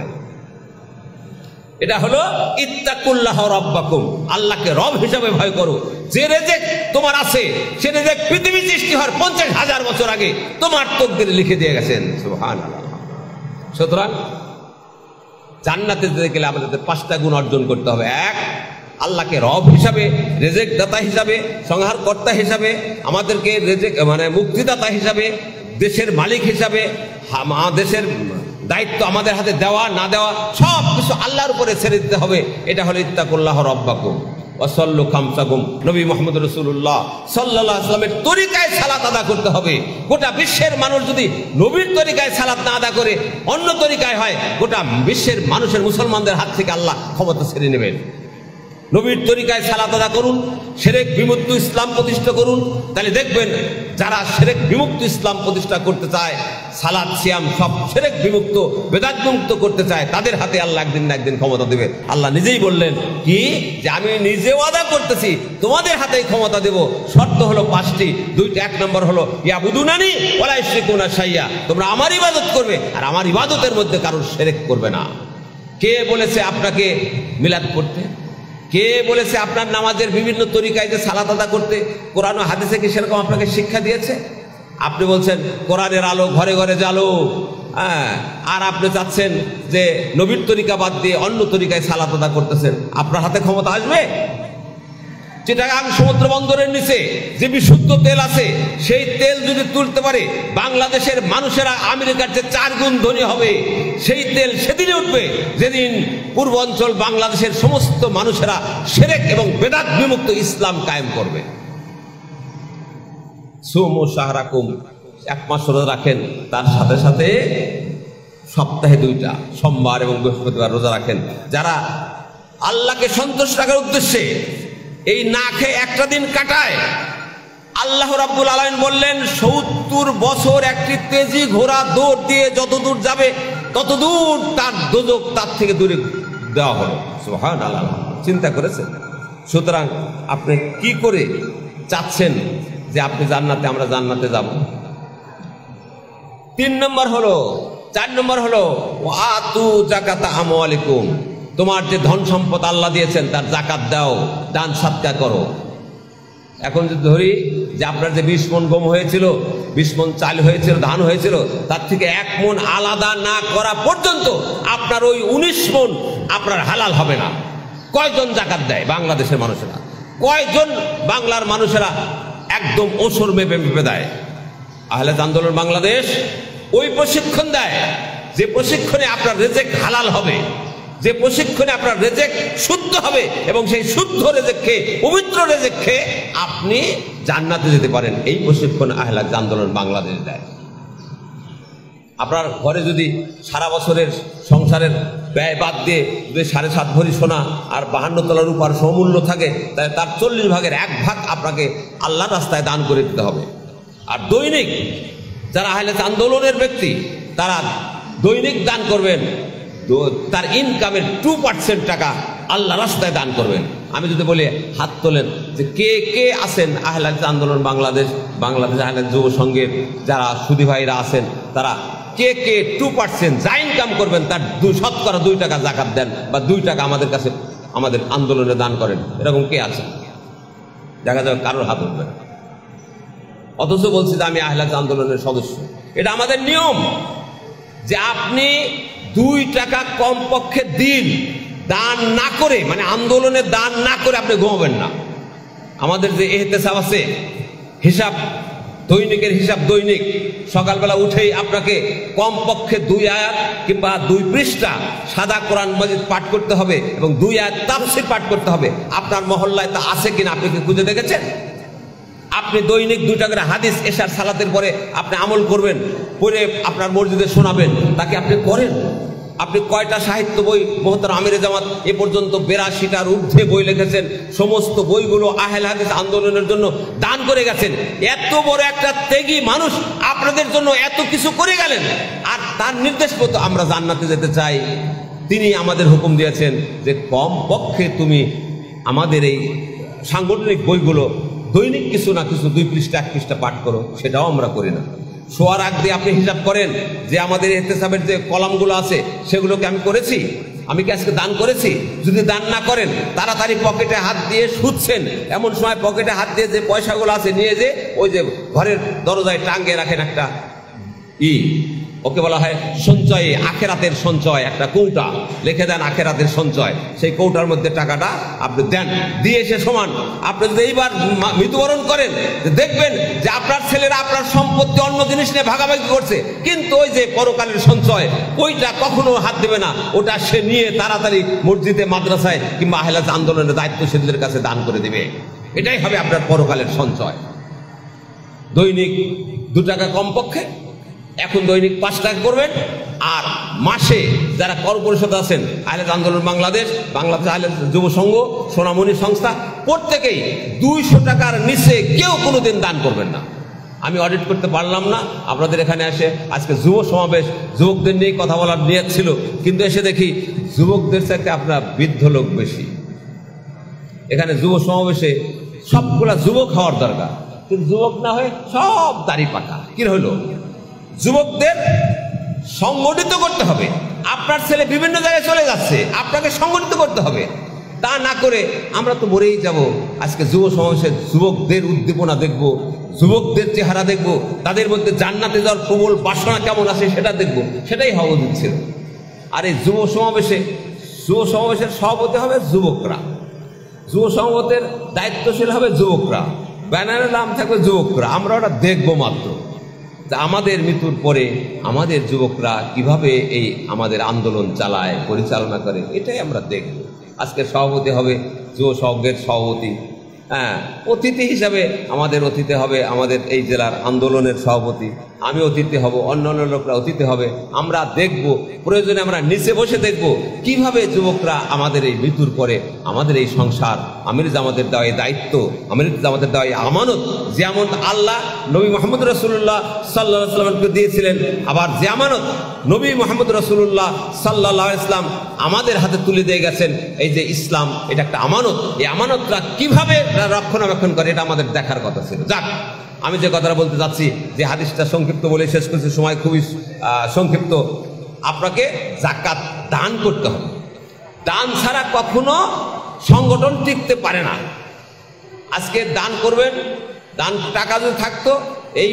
এটা হলো ইত্তাকুল্লাহ রাব্বাকুম, আল্লাহকে রব হিসাবে ভয় করো। যে রেজেক তোমার আছে সে রেজেক পৃথিবী সৃষ্টি হওয়ার পঞ্চাশ হাজার বছর আগে তোমার তকদিরে লিখে দিয়ে গেছেন। সুবহানাল্লাহ। সুতরাং জান্নাতে যেতে গেলে আমাদের পাঁচটা গুণ অর্জন করতে হবে। এক, আল্লাহকে রব হিসাবে, রেজেক দাতা হিসাবে, সংহার কর্তা হিসাবে, আমাদেরকে রেজেক মানে মুক্তিদাতা হিসাবে, দেশের মালিক হিসাবে, দেশের দায়িত্ব আমাদের হাতে দেওয়া না দেওয়া সব কিছু আল্লাহর উপরে ছেড়ে দিতে হবে। এটা হলো ইত্তাকুল্লাহ রাব্বাকুম ওয়াসাল্লু খামসাকুম। নবী মুহাম্মদ রাসূলুল্লাহ সাল্লাল্লাহু আলাইহি ওয়াসাল্লামের তরিকায় সালাত আদা করতে হবে। গোটা বিশ্বের মানুষ যদি নবীর তরিকায় সালাত না আদা করে অন্য তরিকায় হয়, গোটা বিশ্বের মানুষের মুসলমানদের হাত থেকে আল্লাহ ক্ষমতা ছেড়ে নেবেন। নবীর তরিকায় সালাত আদা করুন, শিরক বিমুক্ত ইসলাম প্রতিষ্ঠা করুন। তাহলে দেখবেন যারা শিরক বিমুক্ত ইসলাম প্রতিষ্ঠা করতে চায়, সালাত সিয়াম সব শিরক বিমুক্ত বেদাত বিমুক্ত করতে চায়, তাদের হাতে আল্লাহ একদিন না একদিন ক্ষমতা দেবে। আল্লাহ নিজেই বললেন কি, যে আমি নিজেও আদা করতেছি, তোমাদের হাতেই ক্ষমতা দেব। শর্ত হলো পাঁচটি। দুইটা, এক নম্বর হলো ইয়াবুদুনানি ওয়ালা ইউশরিকুনা শাইয়া, তোমরা আমার ইবাদত করবে আর আমার ইবাদতের মধ্যে কারোর শিরক করবে না। কে বলেছে আপনাকে মিলাদ পড়তে? কে বলেছে আপনার নামাজের বিভিন্ন তরিকায় যে সালাত আদা করতে? কোরআন ও হাদিসে কি সেরকম আপনাকে শিক্ষা দিয়েছে? আপনি বলছেন কোরআনের আলো ঘরে ঘরে জ্বালো, হ্যাঁ, আর আপনি চাচ্ছেন যে নবীর তরিকা বাদ দিয়ে অন্য তরিকায় সালাত আদা করতেছেন। আপনার হাতে ক্ষমতা আসবে? চিটাগাং সমুদ্র বন্দরের নিচে যে বিশুদ্ধ তেল আছে, সেই তেল যদি তুলতে পারে বাংলাদেশের মানুষেরা আমেরিকার যে চার গুণ ধনী হবে। সেই তেল সেদিনে উঠবে যেদিন পূর্বাঞ্চল বাংলাদেশের সমস্ত মানুষেরা শিরক এবং বেদাত বিমুক্ত ইসলাম কায়েম করবে। সুমু শাহরাকুম, এক মাস রোজা রাখেন, তার সাথে সাথে সপ্তাহে দুইটা সোমবার এবং বৃহস্পতিবার রোজা রাখেন। যারা আল্লাহকে সন্তুষ্ট রাখার উদ্দেশ্যে এই না খেয়ে একটা দিন কাটায়, আল্লাহ রাব্বুল আলামিন বললেন সত্তর বছর একটি তেজি ঘোড়া দৌড় দিয়ে যত দূর যাবে তত দূর তার দোজখ তার থেকে দূরে দেওয়া হলো। সুবহানাল্লাহ, চিন্তা করেছেন? সুতরাং আপনি কি করে চাচ্ছেন যে আপনি জান্নাতে, আমরা জান্নাতে যাব? তিন নম্বর হলো, চার নম্বর হলো আতু যাকাতা আমওয়ালিকুম, তোমার যে ধন সম্পদ আল্লাহ দিয়েছেন তার জাকাত দাও, দান সৎকার করো। এখন যদি ধরি যে আপনার যে বিশ মন গম হয়েছিল, বিশ মন চাল হয়েছিল, ধান হয়েছিল, তার থেকে এক মন আলাদা না করা পর্যন্ত আপনার ওই উনিশ মন আপনার হালাল হবে না। কয়জন জাকাত দেয় বাংলাদেশের মানুষেরা? কয়জন বাংলার মানুষেরা একদম ওসর মেপে মেপে দেয়? আহলে আন্দোলন বাংলাদেশ ওই প্রশিক্ষণ দেয় যে প্রশিক্ষণে আপনার রেজেক হালাল হবে, যে প্রশিক্ষণে আপনার রেজেক শুদ্ধ হবে, এবং সেই শুদ্ধ রেজেক খেয়ে, পবিত্র রেজেক খেয়ে আপনি জান্নাতে যেতে পারেন। এই প্রশিক্ষণ আহলে আন্দোলন বাংলাদেশ দেয়। আপনার ঘরে যদি সারা বছরের সংসারের ব্যয় বাদ দিয়ে যদি সাড়ে সাত ভরি সোনা আর বাহান্ন তলার উপর সমমূল্য থাকে, তাহলে তার চল্লিশ ভাগের এক ভাগ আপনাকে আল্লাহর রাস্তায় দান করে দিতে হবে। আর দৈনিক যারা আহলে আন্দোলনের ব্যক্তি তারা দৈনিক দান করবেন, তার ইনকামের টু পার্সেন্ট টাকা আল্লাহ রাস্তায় দান করবেন। আমি যদি বলি হাত তোলেন যে কে কে আছেন আহলে আন্দোলন বাংলাদেশ, বাংলাদেশ আহলে যুব সংঘের যারা সুদী ভাইরা আছেন, তারা কে কে টু পার্সেন্ট যা ইনকাম করবেন তার দুই শতকরা দুই টাকা জাকাত দেন বা দুই টাকা আমাদের কাছে আমাদের আন্দোলনে দান করেন? এরকম কে আছে? দেখা যাবে কারোর হাত উঠবে না। অথচ বলছি যে আমি আহলে আন্দোলনের সদস্য। এটা আমাদের নিয়ম যে আপনি দুই টাকা কমপক্ষে দিন দান না করে, মানে আন্দোলনে দান না করে আপনি ঘুমাবেন না। আমাদের যে ইহতেসাব আছে, হিসাব দৈনিকের হিসাব, দৈনিক সকালবেলা উঠেই আপনাকে কমপক্ষে দুই আয়াত কিংবা দুই পৃষ্ঠা সাদা কোরআন মাজিদ পাঠ করতে হবে এবং দুই আয়াত তাফসীর পাঠ করতে হবে। আপনার মহল্লায় তা আছে কিনা আপনি কি খুঁজে দেখেছেন? আপনি দৈনিক দুই টাকার হাদিস এশার সালাতের পরে আপনি আমল করবেন, পরে আপনার মসজিদে শোনাবেন, তাকে আপনি করেন। আপনি কয়টা সাহিত্য বই মোহতারাম আমিরে জামাত এ পর্যন্ত বিরাশিটার ঊর্ধ্বে বই লিখেছেন, সমস্ত বইগুলো আহলে হাদিস আন্দোলনের জন্য দান করে গেছেন। এত বড় একটা ত্যাগী মানুষ আপনাদের জন্য এত কিছু করে গেলেন, আর তার নির্দেশ মতো আমরা জান্নাতে যেতে চাই। তিনি আমাদের হুকুম দিয়েছেন যে কম পক্ষে তুমি আমাদের এই সাংগঠনিক বইগুলো দৈনিক কিছু না কিছু দুই পৃষ্ঠা এক পৃষ্ঠা পাঠ করো। সেটাও আমরা করি না। শোয়ার আগ দিয়ে আপনি হিসাব করেন যে আমাদের ইহতেসাবের যে কলামগুলো আছে সেগুলোকে আমি করেছি, আমি কি আজকে দান করেছি? যদি দান না করেন, তাড়াতাড়ি পকেটে হাত দিয়ে শুচ্ছেন, এমন সময় পকেটে হাত দিয়ে যে পয়সাগুলো আছে নিয়ে যে ওই যে ঘরের দরজায় টাঙ্গে রাখেন একটা ই, ওকে বলা হয় সঞ্চয়, আখেরাতের সঞ্চয়, একটা কৌটা লিখে দেন আখেরাতের সঞ্চয়। সেই কৌটার মধ্যে টাকাটা আপনি দেন, দিয়ে সে সমান আপনি যদি এইবার মৃত্যুবরণ করেন, দেখবেন যে আপনার ছেলেরা আপনার সম্পত্তি অন্য জিনিস নিয়ে ভাগাভাগি করছে, কিন্তু ওই যে পরকালের সঞ্চয় ওইটা কখনো হাত দেবে না। ওটা সে নিয়ে তাড়াতাড়ি মসজিদে, মাদ্রাসায় কিংবা আহলে আন্দোলনের দায়িত্বশীলদের কাছে দান করে দেবে। এটাই হবে আপনার পরকালের সঞ্চয়। দৈনিক দু টাকা কমপক্ষে, এখন দৈনিক পাঁচ টাকা করবেন। আর মাসে যারা কর পরিষদ আছেন, আহলে আন্দোলন বাংলাদেশ, বাংলাদেশ আহলে যুব সংঘ, সোনামণি সংস্থা, প্রত্যেকেই দুইশো টাকার নিচে কেউ কোনোদিন দান করবেন না। আমি অডিট করতে পারলাম না, আপনাদের এখানে এসে আজকে যুব সমাবেশ, যুবকদের নিয়ে কথা বলার নিয়ত ছিল, কিন্তু এসে দেখি যুবকদের সাথে আপনার বৃদ্ধ লোক বেশি। এখানে যুব সমাবেশে সবগুলা যুবক হওয়ার দরকার, কিন্তু যুবক না হয়ে সব দাড়ি পাকা। কি হইল? যুবকদের সংগঠিত করতে হবে। আপনার ছেলে বিভিন্ন জায়গায় চলে যাচ্ছে, আপনাকে সংগঠিত করতে হবে। তা না করে আমরা তো মরেই যাব। আজকে যুব সমাবেশে যুবকদের উদ্দীপনা দেখব, যুবকদের চেহারা দেখব, তাদের মধ্যে জান্নাতে যাওয়ার প্রবল বাসনা কেমন আছে সেটা দেখব। সেটাই হওয়া উচিত ছিল। আর এই যুব সমাবেশে, যুব সমাবেশের সভাপতি হবে যুবকরা, যুব সমাবেশের দায়িত্বশীল হবে যুবকরা, ব্যানারের নাম থাকবে যুবকরা। আমরা ওটা দেখবো মাত্র। আমাদের মৃত্যুর পরে আমাদের যুবকরা কিভাবে এই আমাদের আন্দোলন চালায়, পরিচালনা করে, এটাই আমরা দেখব। আজকে সভাপতি হবে যুব সংঘের সভাপতি, হ্যাঁ, অতিথি হিসাবে আমাদের অতিথি হবে আমাদের এই জেলার আন্দোলনের সভাপতি, আমি অতিথি হব, অন্য অন্য লোকরা অতিথি হবে। আমরা দেখব, প্রয়োজনে আমরা নিচে বসে দেখব কিভাবে যুবকরা আমাদের এই মৃত্যুর পরে আমাদের এই সংসার, আমির জামাতের দেওয়া এই দায়িত্ব, আমির জামাতের দেওয়া এই আমানত, যেমন আল্লাহ নবী মোহাম্মদ রাসূলুল্লাহ সাল্লাল্লাহু আলাইহি ওয়াসাল্লামকে দিয়েছিলেন, আবার যে আমানত নবী মোহাম্মদ রাসূলুল্লাহ সাল্লাল্লাহু আলাইহি ওয়াসাল্লাম আমাদের হাতে তুলে দিয়ে গেছেন, এই যে ইসলাম, এটা একটা আমানত। এই আমানতটা কিভাবে রক্ষণাবেক্ষণ করে এটা আমাদের দেখার কথা ছিল। যাক, আমি যে কথাটা বলতে যাচ্ছি, যে হাদিসটা সংক্ষিপ্ত বলে শেষ করছি, সময় খুবই সংক্ষিপ্ত। আপনাকে যাকাত দান করতে হবে। দান ছাড়া কখনো সংগঠন টিকতে পারে না। আজকে দান করবেন, দান টাকা যদি থাকতো এই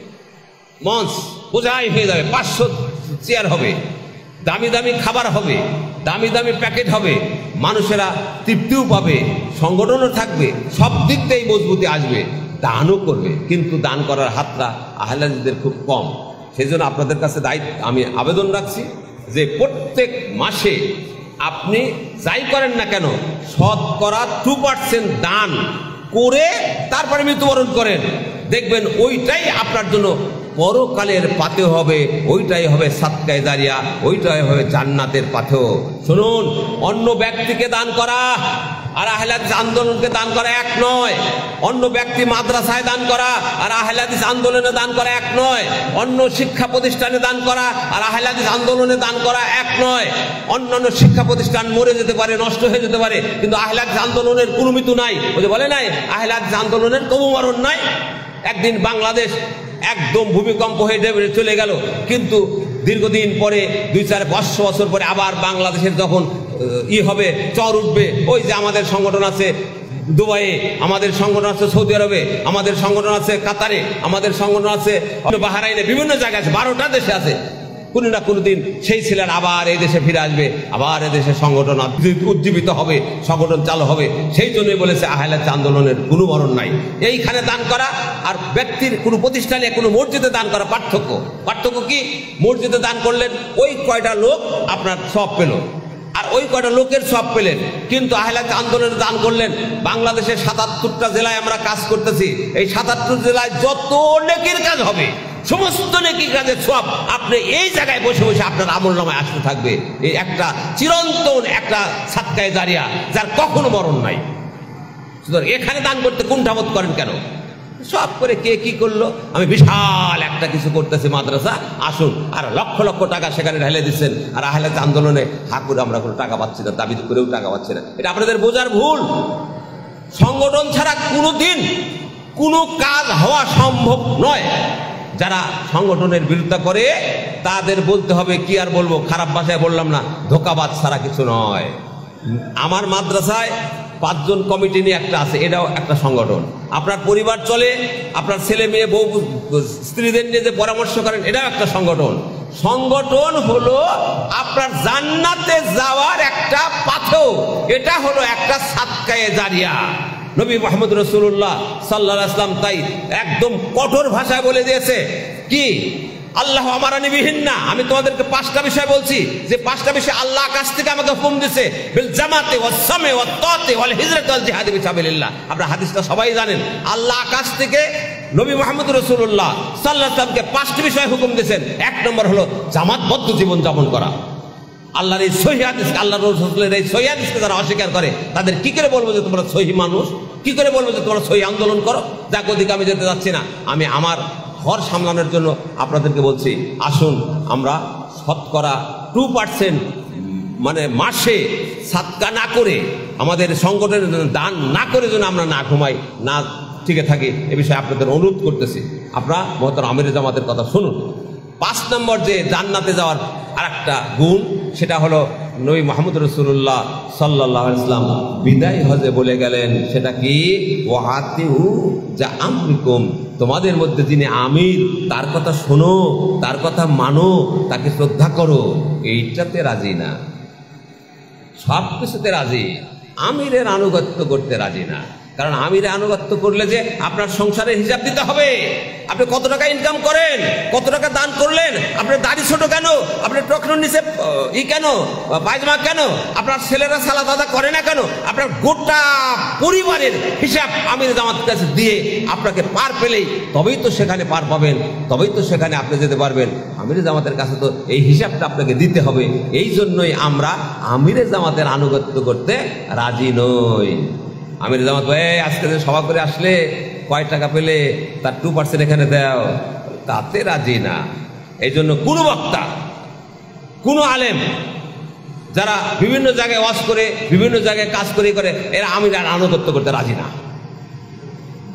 মঞ্চ বোঝাই হয়ে যাবে, পাঁচশো চেয়ার হবে, দামি দামি খাবার হবে, দামি দামি প্যাকেট হবে, মানুষেরা তৃপ্তিও পাবে, সংগঠনও থাকবে, সব দিক থেকেই মজবুতি আসবে, দানও করবে। কিন্তু দান করার হাতটা আহলে হাদিসদের খুব কম। সেই জন্য আপনাদের কাছে দায়িত্ব আমি আবেদন রাখছি যে প্রত্যেক মাসে আপনি যাই করেন না কেন শতকরা টু পার্সেন্ট দান করে তারপরে মৃত্যুবরণ করেন, দেখবেন ওইটাই আপনার জন্য পরকালের পাথেয় হবে, ওইটাই হবে সাদকায়ে জারিয়া, ওইটাই হবে জান্নাতের পাথেয়। শুনুন, অন্য ব্যক্তিকে দান করা আর আহলে হাদিস আন্দোলনকে দান করা এক নয়। অন্য ব্যক্তি মাদ্রাসায় দান করা আর আহলে হাদিস আন্দোলনে দান করা এক নয়। অন্য শিক্ষা প্রতিষ্ঠানে দান করা আর আহলে হাদিস আন্দোলনে দান করা এক নয়। অন্যান্য শিক্ষা প্রতিষ্ঠান মরে যেতে পারে, নষ্ট হয়ে যেতে পারে, কিন্তু আহলে হাদিস আন্দোলনের কোনো মৃত্যু নাই। ওই যে বলে নাই আহলে হাদিস আন্দোলনের তবু মরণ নাই। একদিন বাংলাদেশ একদম ভূমিকম্প হয়ে চলে গেল, কিন্তু দীর্ঘদিন পরে দুই চার পাঁচশো বছর পরে আবার বাংলাদেশের যখন ই হবে, চর উঠবে, ওই যে আমাদের সংগঠন আছে দুবাইয়ে, আমাদের সংগঠন আছে সৌদি আরবে, আমাদের সংগঠন আছে কাতারে, আমাদের সংগঠন আছে বাহরাইনে, বিভিন্ন জায়গায় আছে, বারোটা দেশে আছে। কোনো না কোনো দিন সেই ছেলেরা আবার এই দেশে ফিরে আসবে, আবার এদেশে সংগঠন উজ্জীবিত হবে, সংগঠন চালু হবে। সেই জন্যই বলেছে আহলে হাদিস আন্দোলনের কোনো মরণ নাই। এইখানে দান করা আর ব্যক্তির কোনো প্রতিষ্ঠানে কোনো মসজিদে দান করা পার্থক্য। পার্থক্য কি? মসজিদে দান করলেন ওই কয়টা লোক আপনার সব পেল, আর ওই কয়টা লোকের সব পেলেন। কিন্তু আহলে হাদিস আন্দোলনে দান করলেন, বাংলাদেশের সাতাত্তরটা জেলায় আমরা কাজ করতেছি, এই সাতাত্তর জেলায় যত নেকির কাজ হবে সমস্ত নেকির কাজের সব আপনি এই জায়গায় বসে বসে আপনার আমলনামায় আসতে থাকবে। এই একটা চিরন্তন একটা সাদকায়ে জারিয়া, যার কখনো মরণ নাই। সুতরাং এখানে দান করতে কুণ্ঠাবোধ করেন কেন? সব করে কে কি করলো, আমি বিশাল একটা কিছু করতেছি মাদ্রাসা, আসুন, আর লক্ষ লক্ষ টাকা সেখানে ঢেলে দিচ্ছেন, আর আহলে হাদিস আন্দোলনে হা করে আমরা কোনো টাকা পাচ্ছি না, দাবি করেও টাকা পাচ্ছি না। এটা আপনাদের বোঝার ভুল। সংগঠন ছাড়া কোনো দিন কোনো কাজ হওয়া সম্ভব নয়। যারা সংগঠনের বিরোধিতা করে তাদের বলতে হবে, কি আর বলবো, খারাপ ভাষায় বললাম না, ধোঁকাবাজ ছাড়া কিছু নয়। আমার মাদ্রাসায় পাঁচজন কমিটি নিয়ে একটা আছে, এটাও একটা সংগঠন। আপনার পরিবার চলে, আপনার ছেলে মেয়ে বউ স্ত্রীদের নিয়ে যে পরামর্শ করেন, এটাও একটা সংগঠন। সংগঠন হলো আপনার জান্নাতে যাওয়ার একটা পাথেয়, এটা হলো একটা সাদকায়ে জারিয়া। নবী মুহাম্মদ রাসূলুল্লাহ সাল্লাল্লাহু আলাইহি ওয়াসাল্লাম তাই একদম কঠোর ভাষায় বলে দিয়েছে কি, আল্লাহ আমারানি বিহিন না। আমি তোমাদেরকে পাঁচটা বিষয় বলছি, যে পাঁচটা বিষয় আল্লাহ আকাশ থেকে আমাকে হুকুম দিয়েছে, বিল জামাতে ওয়াস সামে ওয়াত তাতে ওয়াল হিজরাতি ওয়াল জিহাদি ফি সাবিলিল্লাহ। আপনারা হাদিসটা সবাই জানেন, আল্লাহ আকাশ থেকে নবী মুহাম্মদ রাসূলুল্লাহ সাল্লাল্লাহু আলাইহি ওয়াসাল্লামকে পাঁচটি বিষয় হুকুম দিয়েছেন। এক নম্বর হলো জামাতবদ্ধ জীবন যাপন করা। আল্লাহর এই সহিহ হাদিস, আল্লাহর রাসূলের এই সহিহ হাদিসকে যারা অস্বীকার করে তাদের কি করে বলবো যে তোমরা সহিহ মানুষ? কি করে বলবো যে তোমরা সহিহ আন্দোলন করো? যাক, ওদিকে আমি যেতে যাচ্ছি না। আমি আমার ঘর সামলানোর জন্য আপনাদেরকে বলছি, আসুন আমরা শতকরা টু পার্সেন্ট মানে মাসে সাদকা না করে, আমাদের সংগঠনের দান না করে যেন আমরা না ঘুমাই, না টিকে থাকি, এ বিষয়ে আপনাদের অনুরোধ করতেছি। আপনারা মহতারাম আমিরে জামাতের কথা শুনুন। পাঁচ নম্বর যে জান্নাতে যাওয়ার আর একটা গুণ, সেটা হলো নবী মুহাম্মদ রাসূলুল্লাহ সাল্লাল্লাহু আলাইহি ওয়াসাল্লাম বিদায় হজে বলে গেলেন, সেটা কি, ওয়াতিউ যা আমরিকুম, তোমাদের মধ্যে যিনি আমির তার কথা শোনো, তার কথা মানো, তাকে শ্রদ্ধা করো। এইটাতে রাজি না, সব কিছুতে রাজি, আমিরের আনুগত্য করতে রাজি না। কারণ আমিরের আনুগত্য করলে যে আপনার সংসারের হিসাব দিতে হবে। আপনি কত টাকা ইনকাম করেন, কত টাকা দান করলেন, আপনার দাড়ি ছোট কেন, আপনার টকনোর নিচে ই কেন, পায়জামা কেন, আপনার ছেলেরা সালাত আদা করে না কেন, আপনার গোটা পরিবারের হিসাব আমির জামাতের কাছে দিয়ে আপনাকে পার পেলেই তবেই তো সেখানে পার পাবেন, তবেই তো সেখানে আপনি যেতে পারবেন। আমির জামাতের কাছে তো এই হিসাবটা আপনাকে দিতে হবে। এই জন্যই আমরা আমির জামাতের আনুগত্য করতে রাজি নই। আমির জামাত ভাই আজকে যে সভা করে আসলে কয় টাকা পেলে তার টু পার্সেন্ট এখানে দাও, তাতে রাজি না। এই জন্য কোনো বক্তা, কোনো আলেম যারা বিভিন্ন জায়গায় ওয়াজ করে, বিভিন্ন জায়গায় কাজ করে করে, এরা আমির আনুগত্য করতে রাজি না।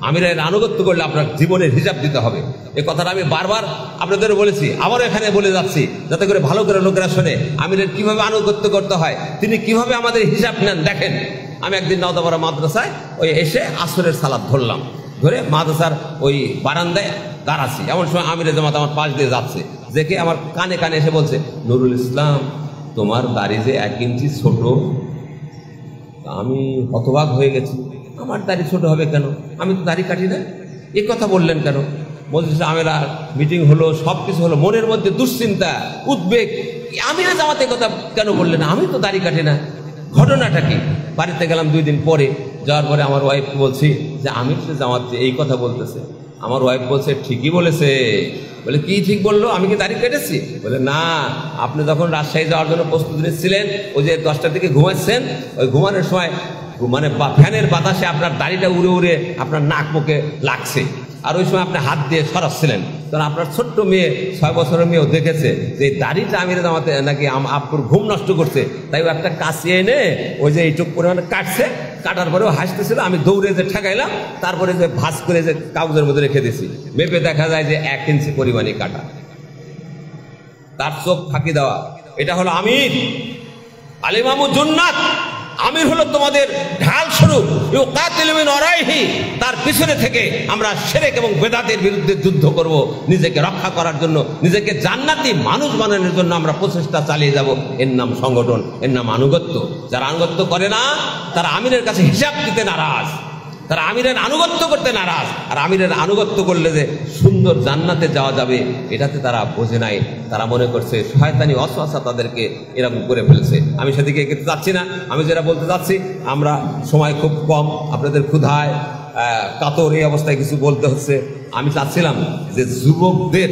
আমিরের আনুগত্য করলে আপনার জীবনের হিসাব দিতে হবে। এই কথাটা আমি বারবার আপনাদের বলেছি, আবার এখানে বলে যাচ্ছি যাতে করে ভালো করে লোকেরা শোনে আমিরের কিভাবে আনুগত্য করতে হয়, তিনি কিভাবে আমাদের হিসাব নেন। দেখেন, আমি একদিন নওদাপাড়া মাদ্রাসায় ওই এসে আসরের সালাত ধরলাম, ধরে মাদ্রাসার ওই বারান্দায় দাঁড়াচ্ছি, এমন সময় আমিরের জামাত আমার পাশ দিয়ে যাচ্ছে, দেখে আমার কানে কানে এসে বলছে, নুরুল ইসলাম তোমার দাড়ি যে এক ইঞ্চি ছোট। আমি হতবাক হয়ে গেছি, আমার দাড়ি ছোট হবে কেন? আমি তো দাড়ি কাটি না, এ কথা বললেন কেন? বলছে আমেরা মিটিং হলো, সব কিছু হলো, মনের মধ্যে দুশ্চিন্তা উদ্বেগ, আমিরা জামাতে কথা কেন বললেন? আমি তো দাড়ি কাটি না, ঘটনাটা কি? বাড়িতে গেলাম দুই দিন পরে, যাওয়ার পরে আমার ওয়াইফ বলছি যে আমির জামাত এই কথা বলতেছে। আমার ওয়াইফ বলছে ঠিকই বলেছে। বলে কি ঠিক বললো? আমি কি দাড়ি কেটেছি? বলে না, আপনি যখন রাজশাহী যাওয়ার জন্য প্রস্তুতি নিচ্ছিলেন, ওই যে দশটার দিকে ঘুমাচ্ছেন, ওই ঘুমানোর সময় মানে ফ্যানের বাতাসে আপনার দাড়িটা উড়ে উড়ে আপনার নাক মুখে লাগছে, আর ওই সময় আপনি হাত দিয়ে সরাচ্ছিলেন। কারণ আপনার ছোট্ট মেয়ে, ছয় বছরের মেয়েও দেখেছে যে এই দাড়িটা আমির জামাতে নাকি আপুর ঘুম নষ্ট করছে, তাই ও একটা কাশি এনে ওই যে এইটুক পরিমাণে কাটছে, কাটার পরেও হাসতেছিল। আমি দৌড়ে যে ঠেকাইলাম, তারপরে যে ভাঁজ করে যে কাগজের মধ্যে রেখে দিয়েছি, মেপে দেখা যায় যে এক ইঞ্চি পরিমাণে কাটা, তার চোখ ফাঁকি দেওয়া। এটা হলো আমির, আলিমামু জুন্নাত। আমির হলো তোমাদের ঢাল স্বরূপ, তার পিছনে থেকে আমরা শিরক এবং বেদাতের বিরুদ্ধে যুদ্ধ করব, নিজেকে রক্ষা করার জন্য, নিজেকে জান্নাতি মানুষ বানানোর জন্য আমরা প্রচেষ্টা চালিয়ে যাব। এর নাম সংগঠন, এর নাম আনুগত্য। যারা আনুগত্য করে না তারা আমিরের কাছে হিসাব দিতে নারাজ, তারা আমিরের আনুগত্য করতে নারাজ। আর আমিরের আনুগত্য করলে যে সুন্দর জান্নাতে যাওয়া যাবে এটাতে তারা বোঝে নাই। তারা মনে করছে শয়তানি ওয়াসওয়াসা তাদেরকে এরকম করে ফেলছে। আমি সেদিকে এগোতে যাচ্ছি না। আমি যেটা বলতে চাচ্ছি, আমরা সময় খুব কম, আপনাদের ক্ষুধায় কাতর এই অবস্থায় কিছু বলতে হচ্ছে। আমি চাচ্ছিলাম যে যুবকদের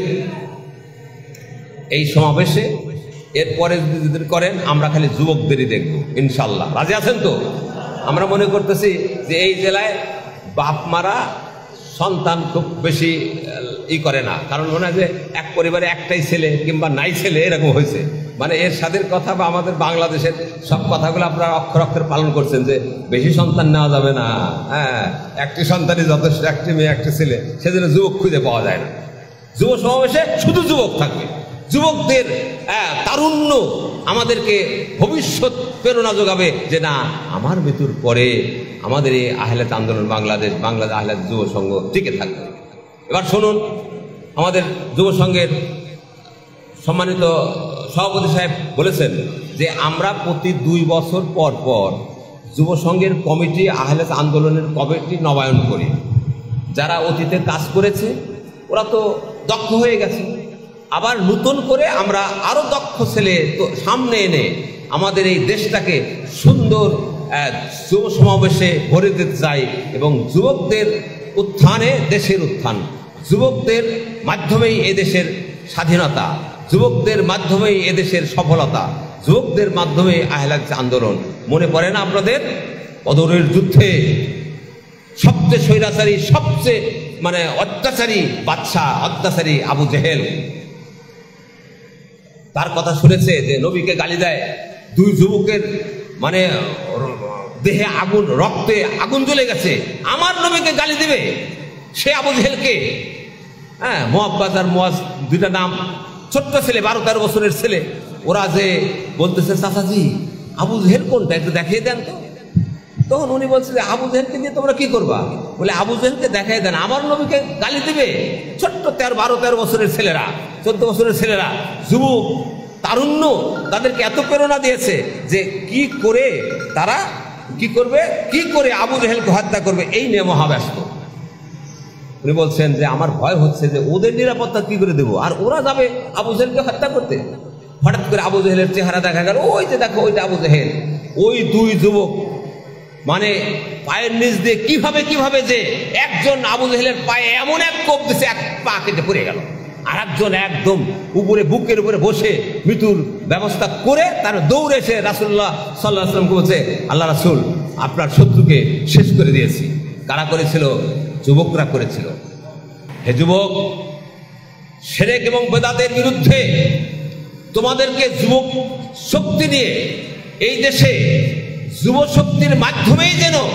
এই সমাবেশে এরপরে যদি করেন আমরা খালি যুবকদেরই দেখব ইনশাল্লাহ। রাজি আছেন তো? আমরা মনে করতেছি যে এই জেলায় বাপ মারা সন্তান খুব বেশি ই করে না, কারণ মনে হয় যে এক পরিবারে একটাই ছেলে কিংবা নাই ছেলে এরকম হয়েছে। মানে এর সাদের কথা বা আমাদের বাংলাদেশের সব কথাগুলো আপনারা অক্ষর অক্ষর পালন করছেন যে বেশি সন্তান নেওয়া যাবে না, হ্যাঁ একটি সন্তানই যথেষ্ট, একটি মেয়ে একটি ছেলে, সেজন্য যুবক খুঁজে পাওয়া যায় না। যুব সমাবেশে শুধু যুবক থাকবে, যুবকদের তারুণ্য আমাদেরকে ভবিষ্যৎ প্রেরণা যোগাবে যে না, আমার মৃত্যুর পরে আমাদের এই আহলাত আন্দোলন বাংলাদেশ, বাংলাদেশ আহলাত যুব সংঘ টিকে থাকবে। এবার শুনুন, আমাদের যুব সংঘের সম্মানিত সভাপতি সাহেব বলেছেন যে আমরা প্রতি দুই বছর পর পর যুব সংঘের কমিটি, আহলাত আন্দোলনের কমিটি নবায়ন করি। যারা অতীতে কাজ করেছে ওরা তো দক্ষ হয়ে গেছে, আবার নতুন করে আমরা আরো দক্ষ ছেলে তো সামনে এনে আমাদের এই দেশটাকে সুন্দর যুব সমাবেশে ভরে দিতে চাই এবং যুবকদের উত্থানে দেশের উত্থান, যুবকদের মাধ্যমেই এদেশের স্বাধীনতা, যুবকদের মাধ্যমেই এদেশের সফলতা, যুবকদের মাধ্যমে আহলাত আন্দোলন। মনে পড়ে না আপনাদের বদরের যুদ্ধে সবচেয়ে স্বৈরাচারী, সবচেয়ে মানে অত্যাচারী বাদশা, অত্যাচারী আবু জেহেল, তার কথা শুনেছে যে নবীকে গালি দেয়। দুই যুবকের মানে দেহে আগুন, রক্তে আগুন জ্বলে গেছে, আমার নবীকে গালি দিবে? সে আবু জেহেলকে, হ্যাঁ মুআব্বাদ আর মুআজ, দুইটা নাম, ছোট্ট ছেলে, বারো তেরো বছরের ছেলে। ওরা যে বলতেছে চাচাজি আবু জেহেল কোনটা একটু দেখিয়ে দেন তো। তখন উনি বলছে যে আবু জেহেলকে দিয়ে তোমরা কি করবা? বলে আবু জেহেলকে দেখাই দেন, আমার নবীকে গালি দিবে? ছোট্ট তেরো বারো তেরো বছরের ছেলেরা, চোদ্দ বছরের ছেলেরা, যুবক তারুণ্য, তাদেরকে এত প্রেরণা দিয়েছে যে কি করে তারা কি করবে, কি করে আবু জেহেলকে হত্যা করবে এই নিয়ে মহাব্যস্ত। উনি বলছেন যে আমার ভয় হচ্ছে যে ওদের নিরাপত্তা কি করে দেবো, আর ওরা যাবে আবু জেহেলকে হত্যা করতে। হঠাৎ করে আবু জেহেলের চেহারা দেখা গেল, ওই যে দেখো ওইটা আবু জেহেল। ওই দুই যুবক মানে পায়ের নিচ দিয়ে কিভাবে কিভাবে যে একজন আবু জেহেলের পায়ে এমন এক কোপ দিছে, এক পা কেটে পড়ে গেল, আর একজন একদম উপরে বুকের উপরে বসে মৃত্যুর ব্যবস্থা করে তার দৌড়ে এসে রাসূলুল্লাহ সাল্লাল্লাহু আলাইহি ওয়াসাল্লামকে বলছে, আল্লাহ রাসূল আপনার শত্রুকে শেষ করে দিয়েছি। কারা করেছিল? যুবকরা করেছিল। হে যুবক, শিরক এবং বেদাতের বিরুদ্ধে তোমাদেরকে যুবক শক্তি দিয়ে এই দেশে যুব শক্তির মাধ্যমেই যেন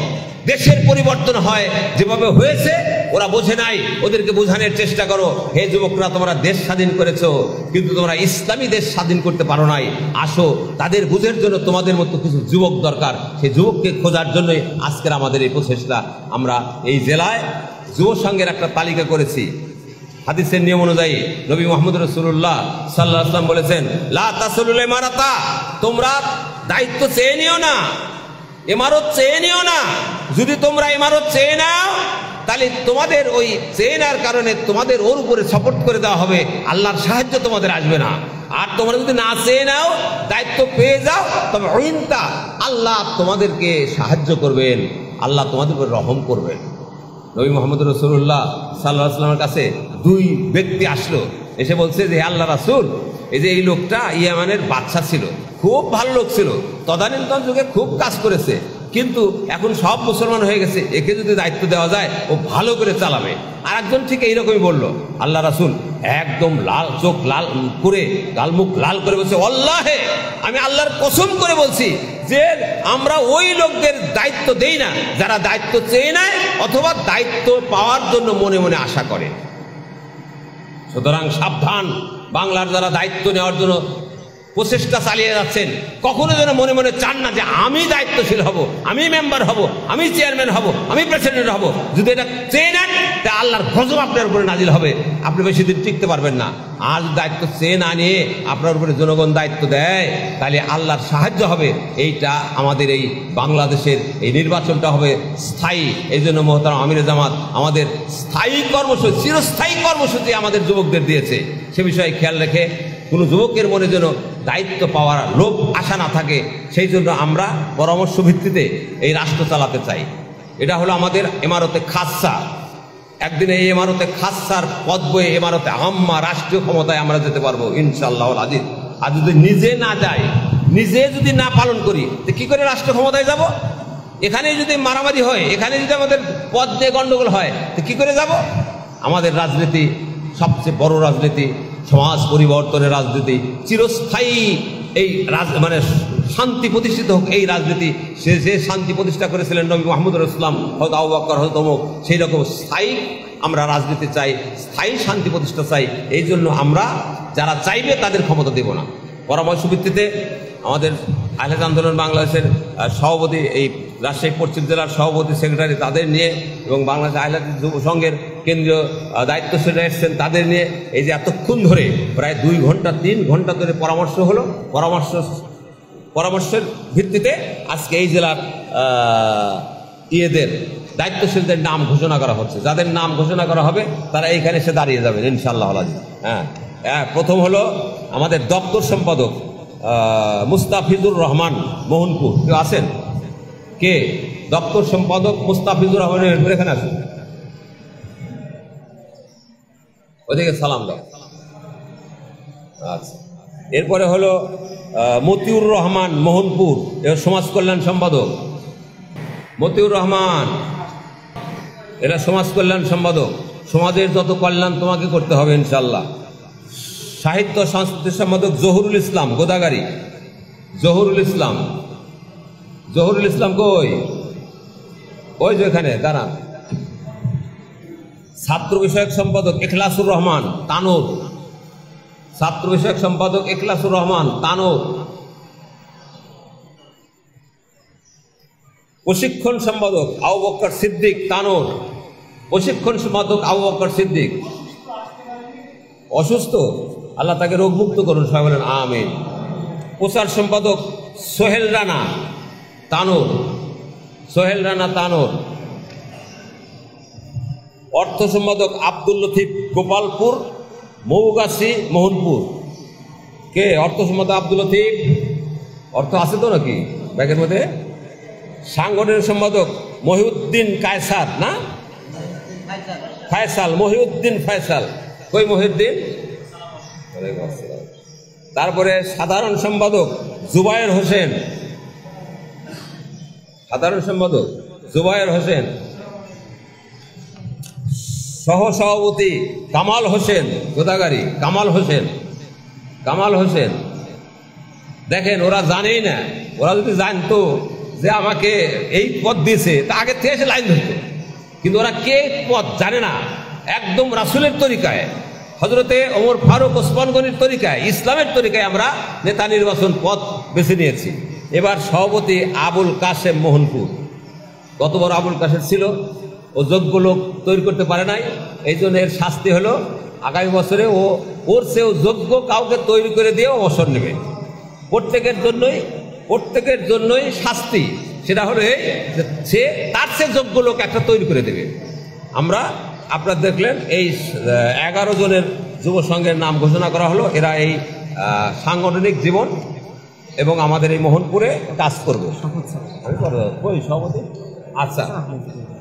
দেশের পরিবর্তন হয়, যেভাবে হয়েছে ওরা বোঝে নাই, ওদেরকে বোঝানোর চেষ্টা করো, হে যুবকরা তোমরা দেশ স্বাধীন করেছো কিন্তু তোমরা ইসলামী দেশ স্বাধীন করতে পারো নাই, আসো তাদের বুঝের জন্য তোমাদের মতো কিছু যুবক দরকার, সেই যুবককে খোঁজার জন্যই আজকের আমাদের এই প্রচেষ্টা। আমরা এই জেলায় যুব সংঘের একটা তালিকা করেছি। হাদিসের নিয়ম অনুযায়ী নবী মুহাম্মদ রাসূলুল্লাহ সাল্লাল্লাহু আলাইহি ওয়াসাল্লাম বলেছেন, লা তাসুলুল ইমারাতা, তোমরা দায়িত্ব চেয়ে নিও না, ইমারত চেয়ে নিও না। যদি তোমরা ইমারত চেয়ে নাও তাহলে তোমাদের ওই চেয়ে নেওয়ার কারণে তোমাদের ওর উপরে সাপোর্ট করে দেওয়া হবে, আল্লাহর সাহায্য তোমাদের আসবে না। আর তোমরা যদি না চেয়ে নাও, দায়িত্ব পেয়ে যাও, তবে ওইটা আল্লাহ তোমাদেরকে সাহায্য করবেন, আল্লাহ তোমাদের উপর রহম করবেন। নবী মুহাম্মদ রাসূলুল্লাহ সাল্লাল্লাহু আলাইহি ওয়াসাল্লামের কাছে দুই ব্যক্তি আসলো, এসে বলছে যে আল্লাহ রাসূল, এই যে এই লোকটা ইয়ামানের বাদশা ছিল, খুব ভালো লোক ছিল, তদানীন্তন যুগে খুব কাজ করেছে, কিন্তু এখন সব মুসলমান হয়ে গেছে, একে যদি দায়িত্ব দেওয়া যায় ও ভালো করে চালাবে। আর একজন ঠিক এইরকমই বললো। আল্লাহ রাসূল একদম লাল চোখ লাল করে, গাল মুখ লাল করে বলছে, আল্লাহে, আমি আল্লাহর কসম করে বলছি যে আমরা ওই লোকদের দায়িত্ব দেই না যারা দায়িত্ব চেয়ে নেয় অথবা দায়িত্ব পাওয়ার জন্য মনে মনে আশা করে। সুতরাং সাবধান, বাংলার যারা দায়িত্ব নেওয়ার জন্য প্রচেষ্টা চালিয়ে যাচ্ছেন, কখনো যেন মনে মনে চান না যে আমি দায়িত্বশীল হব, আমি মেম্বার হব, আমি চেয়ারম্যান হব, আমি প্রেসিডেন্ট হব। যদি এটা চেয়ে নেন তা আল্লাহর গজব আপনার উপরে নাজিল হবে, আপনি বেশি দিন টিকতে পারবেন না। আর দায়িত্ব চেয়ে না নিয়ে আপনার উপরে জনগণ দায়িত্ব দেয়, তাহলে আল্লাহর সাহায্য হবে। এইটা আমাদের এই বাংলাদেশের এই নির্বাচনটা হবে স্থায়ী। এই জন্য মোহতারাম আমিরে জামাত আমাদের স্থায়ী কর্মসূচি, চিরস্থায়ী কর্মসূচি আমাদের যুবকদের দিয়েছে। সে বিষয়ে খেয়াল রেখে কোনো যুবকের মনে যেন দায়িত্ব পাওয়ার লোভ আশা না থাকে, সেই জন্য আমরা পরামর্শ ভিত্তিতে এই রাষ্ট্র চালাতে চাই। এটা হলো আমাদের ইমারতে খাসা। একদিন এই ইমারতে খাসার পদ বয়ে ইমারতে আম্মা রাষ্ট্রীয় ক্ষমতায় আমরা যেতে পারবো ইনশাআল্লাহ আজিজ। আর যদি নিজে না যাই, নিজে যদি না পালন করি, তো কি করে রাষ্ট্র ক্ষমতায় যাব? এখানে যদি মারামারি হয়, এখানে যদি আমাদের পদ দিয়ে গণ্ডগোল হয়, তো কি করে যাব? আমাদের রাজনীতি সবচেয়ে বড় রাজনীতি, সমাজ পরিবর্তনের রাজনীতি, চিরস্থায়ী এই রাজ মানে শান্তি প্রতিষ্ঠিত হোক এই রাজনীতি। সে যে শান্তি প্রতিষ্ঠা করেছিলেন নবী মুহাম্মদ রাসূলুল্লাহ, হযরত আবু বকর, হযরত ওমর, সেই রকম স্থায়ী আমরা রাজনীতি চাই, স্থায়ী শান্তি প্রতিষ্ঠা চাই। এই জন্য আমরা যারা চাইবে তাদের ক্ষমতা দেব না। পরামর্শ ভিত্তিতে আমাদের আহলে হাদিস আন্দোলন বাংলাদেশের সভাপতি, এই রাজশাহী পশ্চিম জেলার সভাপতি, সেক্রেটারি, তাদের নিয়ে এবং বাংলাদেশ আহলে হাদিস যুব সংঘের কেন্দ্রীয় দায়িত্বশীলরা এসছেন, তাদের নিয়ে এই যে এতক্ষণ ধরে প্রায় দুই ঘন্টা তিন ঘন্টা ধরে পরামর্শ হলো। পরামর্শ পরামর্শের ভিত্তিতে আজকে এই জেলার ইয়েদের দায়িত্বশীলদের নাম ঘোষণা করা হচ্ছে। যাদের নাম ঘোষণা করা হবে তারা এইখানে এসে দাঁড়িয়ে যাবেন ইনশাআল্লাহ। হ্যাঁ হ্যাঁ প্রথম হলো আমাদের দপ্তর সম্পাদক মুস্তাফিজুর রহমান মোহনপুর। কেউ আছেন? কে দপ্তর সম্পাদক মুস্তাফিজুর রহমানের? এখানে আসুন, ওদিকে সালাম দাও। আচ্ছা, এরপরে হলো মতিউর রহমান মোহনপুর, এর সমাজ কল্যাণ সম্পাদক। মতিউর রহমান, এরা সমাজ কল্যাণ সম্পাদক। সমাজের যত কল্যাণ তোমাকে করতে হবে ইনশাল্লাহ। সাহিত্য সংস্কৃতি সম্পাদক জহুরুল ইসলাম গোদাগাড়ি। জহুরুল ইসলাম, জহুরুল ইসলাম কই? ওই যে এখানে দাঁড়ান। ছাত্র বিষয়ক সম্পাদক ইখলাসুর রহমান তানোর। ছাত্র বিষয়ক সম্পাদক ইখলাসুর রহমান তানোর। প্রশিক্ষণ সম্পাদক আবু বকর সিদ্দিক তানোর। প্রশিক্ষণ সম্পাদক আবু বকর সিদ্দিক অসুস্থ, আল্লাহ তাকে রোগমুক্ত করুন, সবাই বলেন আমিন। প্রচার সম্পাদক সোহেল রানা তানোর। সোহেল রানা তানোর। অর্থ সম্পাদক আব্দুল লতিফ গোপালপুর মৌগাছি মোহনপুর। কে অর্থ সম্পাদক? আব্দুল লতিফ। অর্থ আছে তো নাকি ব্যাগের মধ্যে? সাংগঠনিক সম্পাদক মহিউদ্দিন কায়সার, না ফয়সাল, মহিউদ্দিন ফয়সাল। কই মহিউদ্দিন? তারপরে সাধারণ সম্পাদক জুবায়ের হোসেন। সাধারণ সম্পাদক জুবায়ের হোসেন। সহ সভাপতি কামাল হোসেন গোদাগাড়ি। কামাল হোসেন, কামাল হোসেন। দেখেন ওরা জানেই না, ওরা যদি জানতো যে আমাকে এই পদ দিয়েছে, তা আগে থেকে এসে লাইন ধরতো, কিন্তু ওরা কে পদ জানে না। একদম রাসূলের তরিকায়, হযরতে ওমর ফারুক ওসমান গনির তরিকায়, ইসলামের তরিকায় আমরা নেতা নির্বাচন পথ বেছে নিয়েছি। এবার সভাপতি আবুল কাশেম মোহনপুর, কত বড় আবুল কাশেম ছিল, ও যোগ্য লোক তৈরি করতে পারে নাই, এই জন্য এর শাস্তি হলো আগামী বছরে ও ওর চেয়েও যোগ্য কাউকে তৈরি করে দিয়ে অবসর নেবে। প্রত্যেকের জন্যই প্রত্যেকের জন্যই শাস্তি, সেটা হলো এই যে সে তার চেয়ে যোগ্য লোক একটা তৈরি করে দেবে। আমরা আপনারা দেখলেন এই এগারো জনের যুব সংঘের নাম ঘোষণা করা হলো। এরা এই সাংগঠনিক জীবন এবং আমাদের এই মোহনপুরে কাজ করবে। আমি করবো কই সভাপতি? আচ্ছা,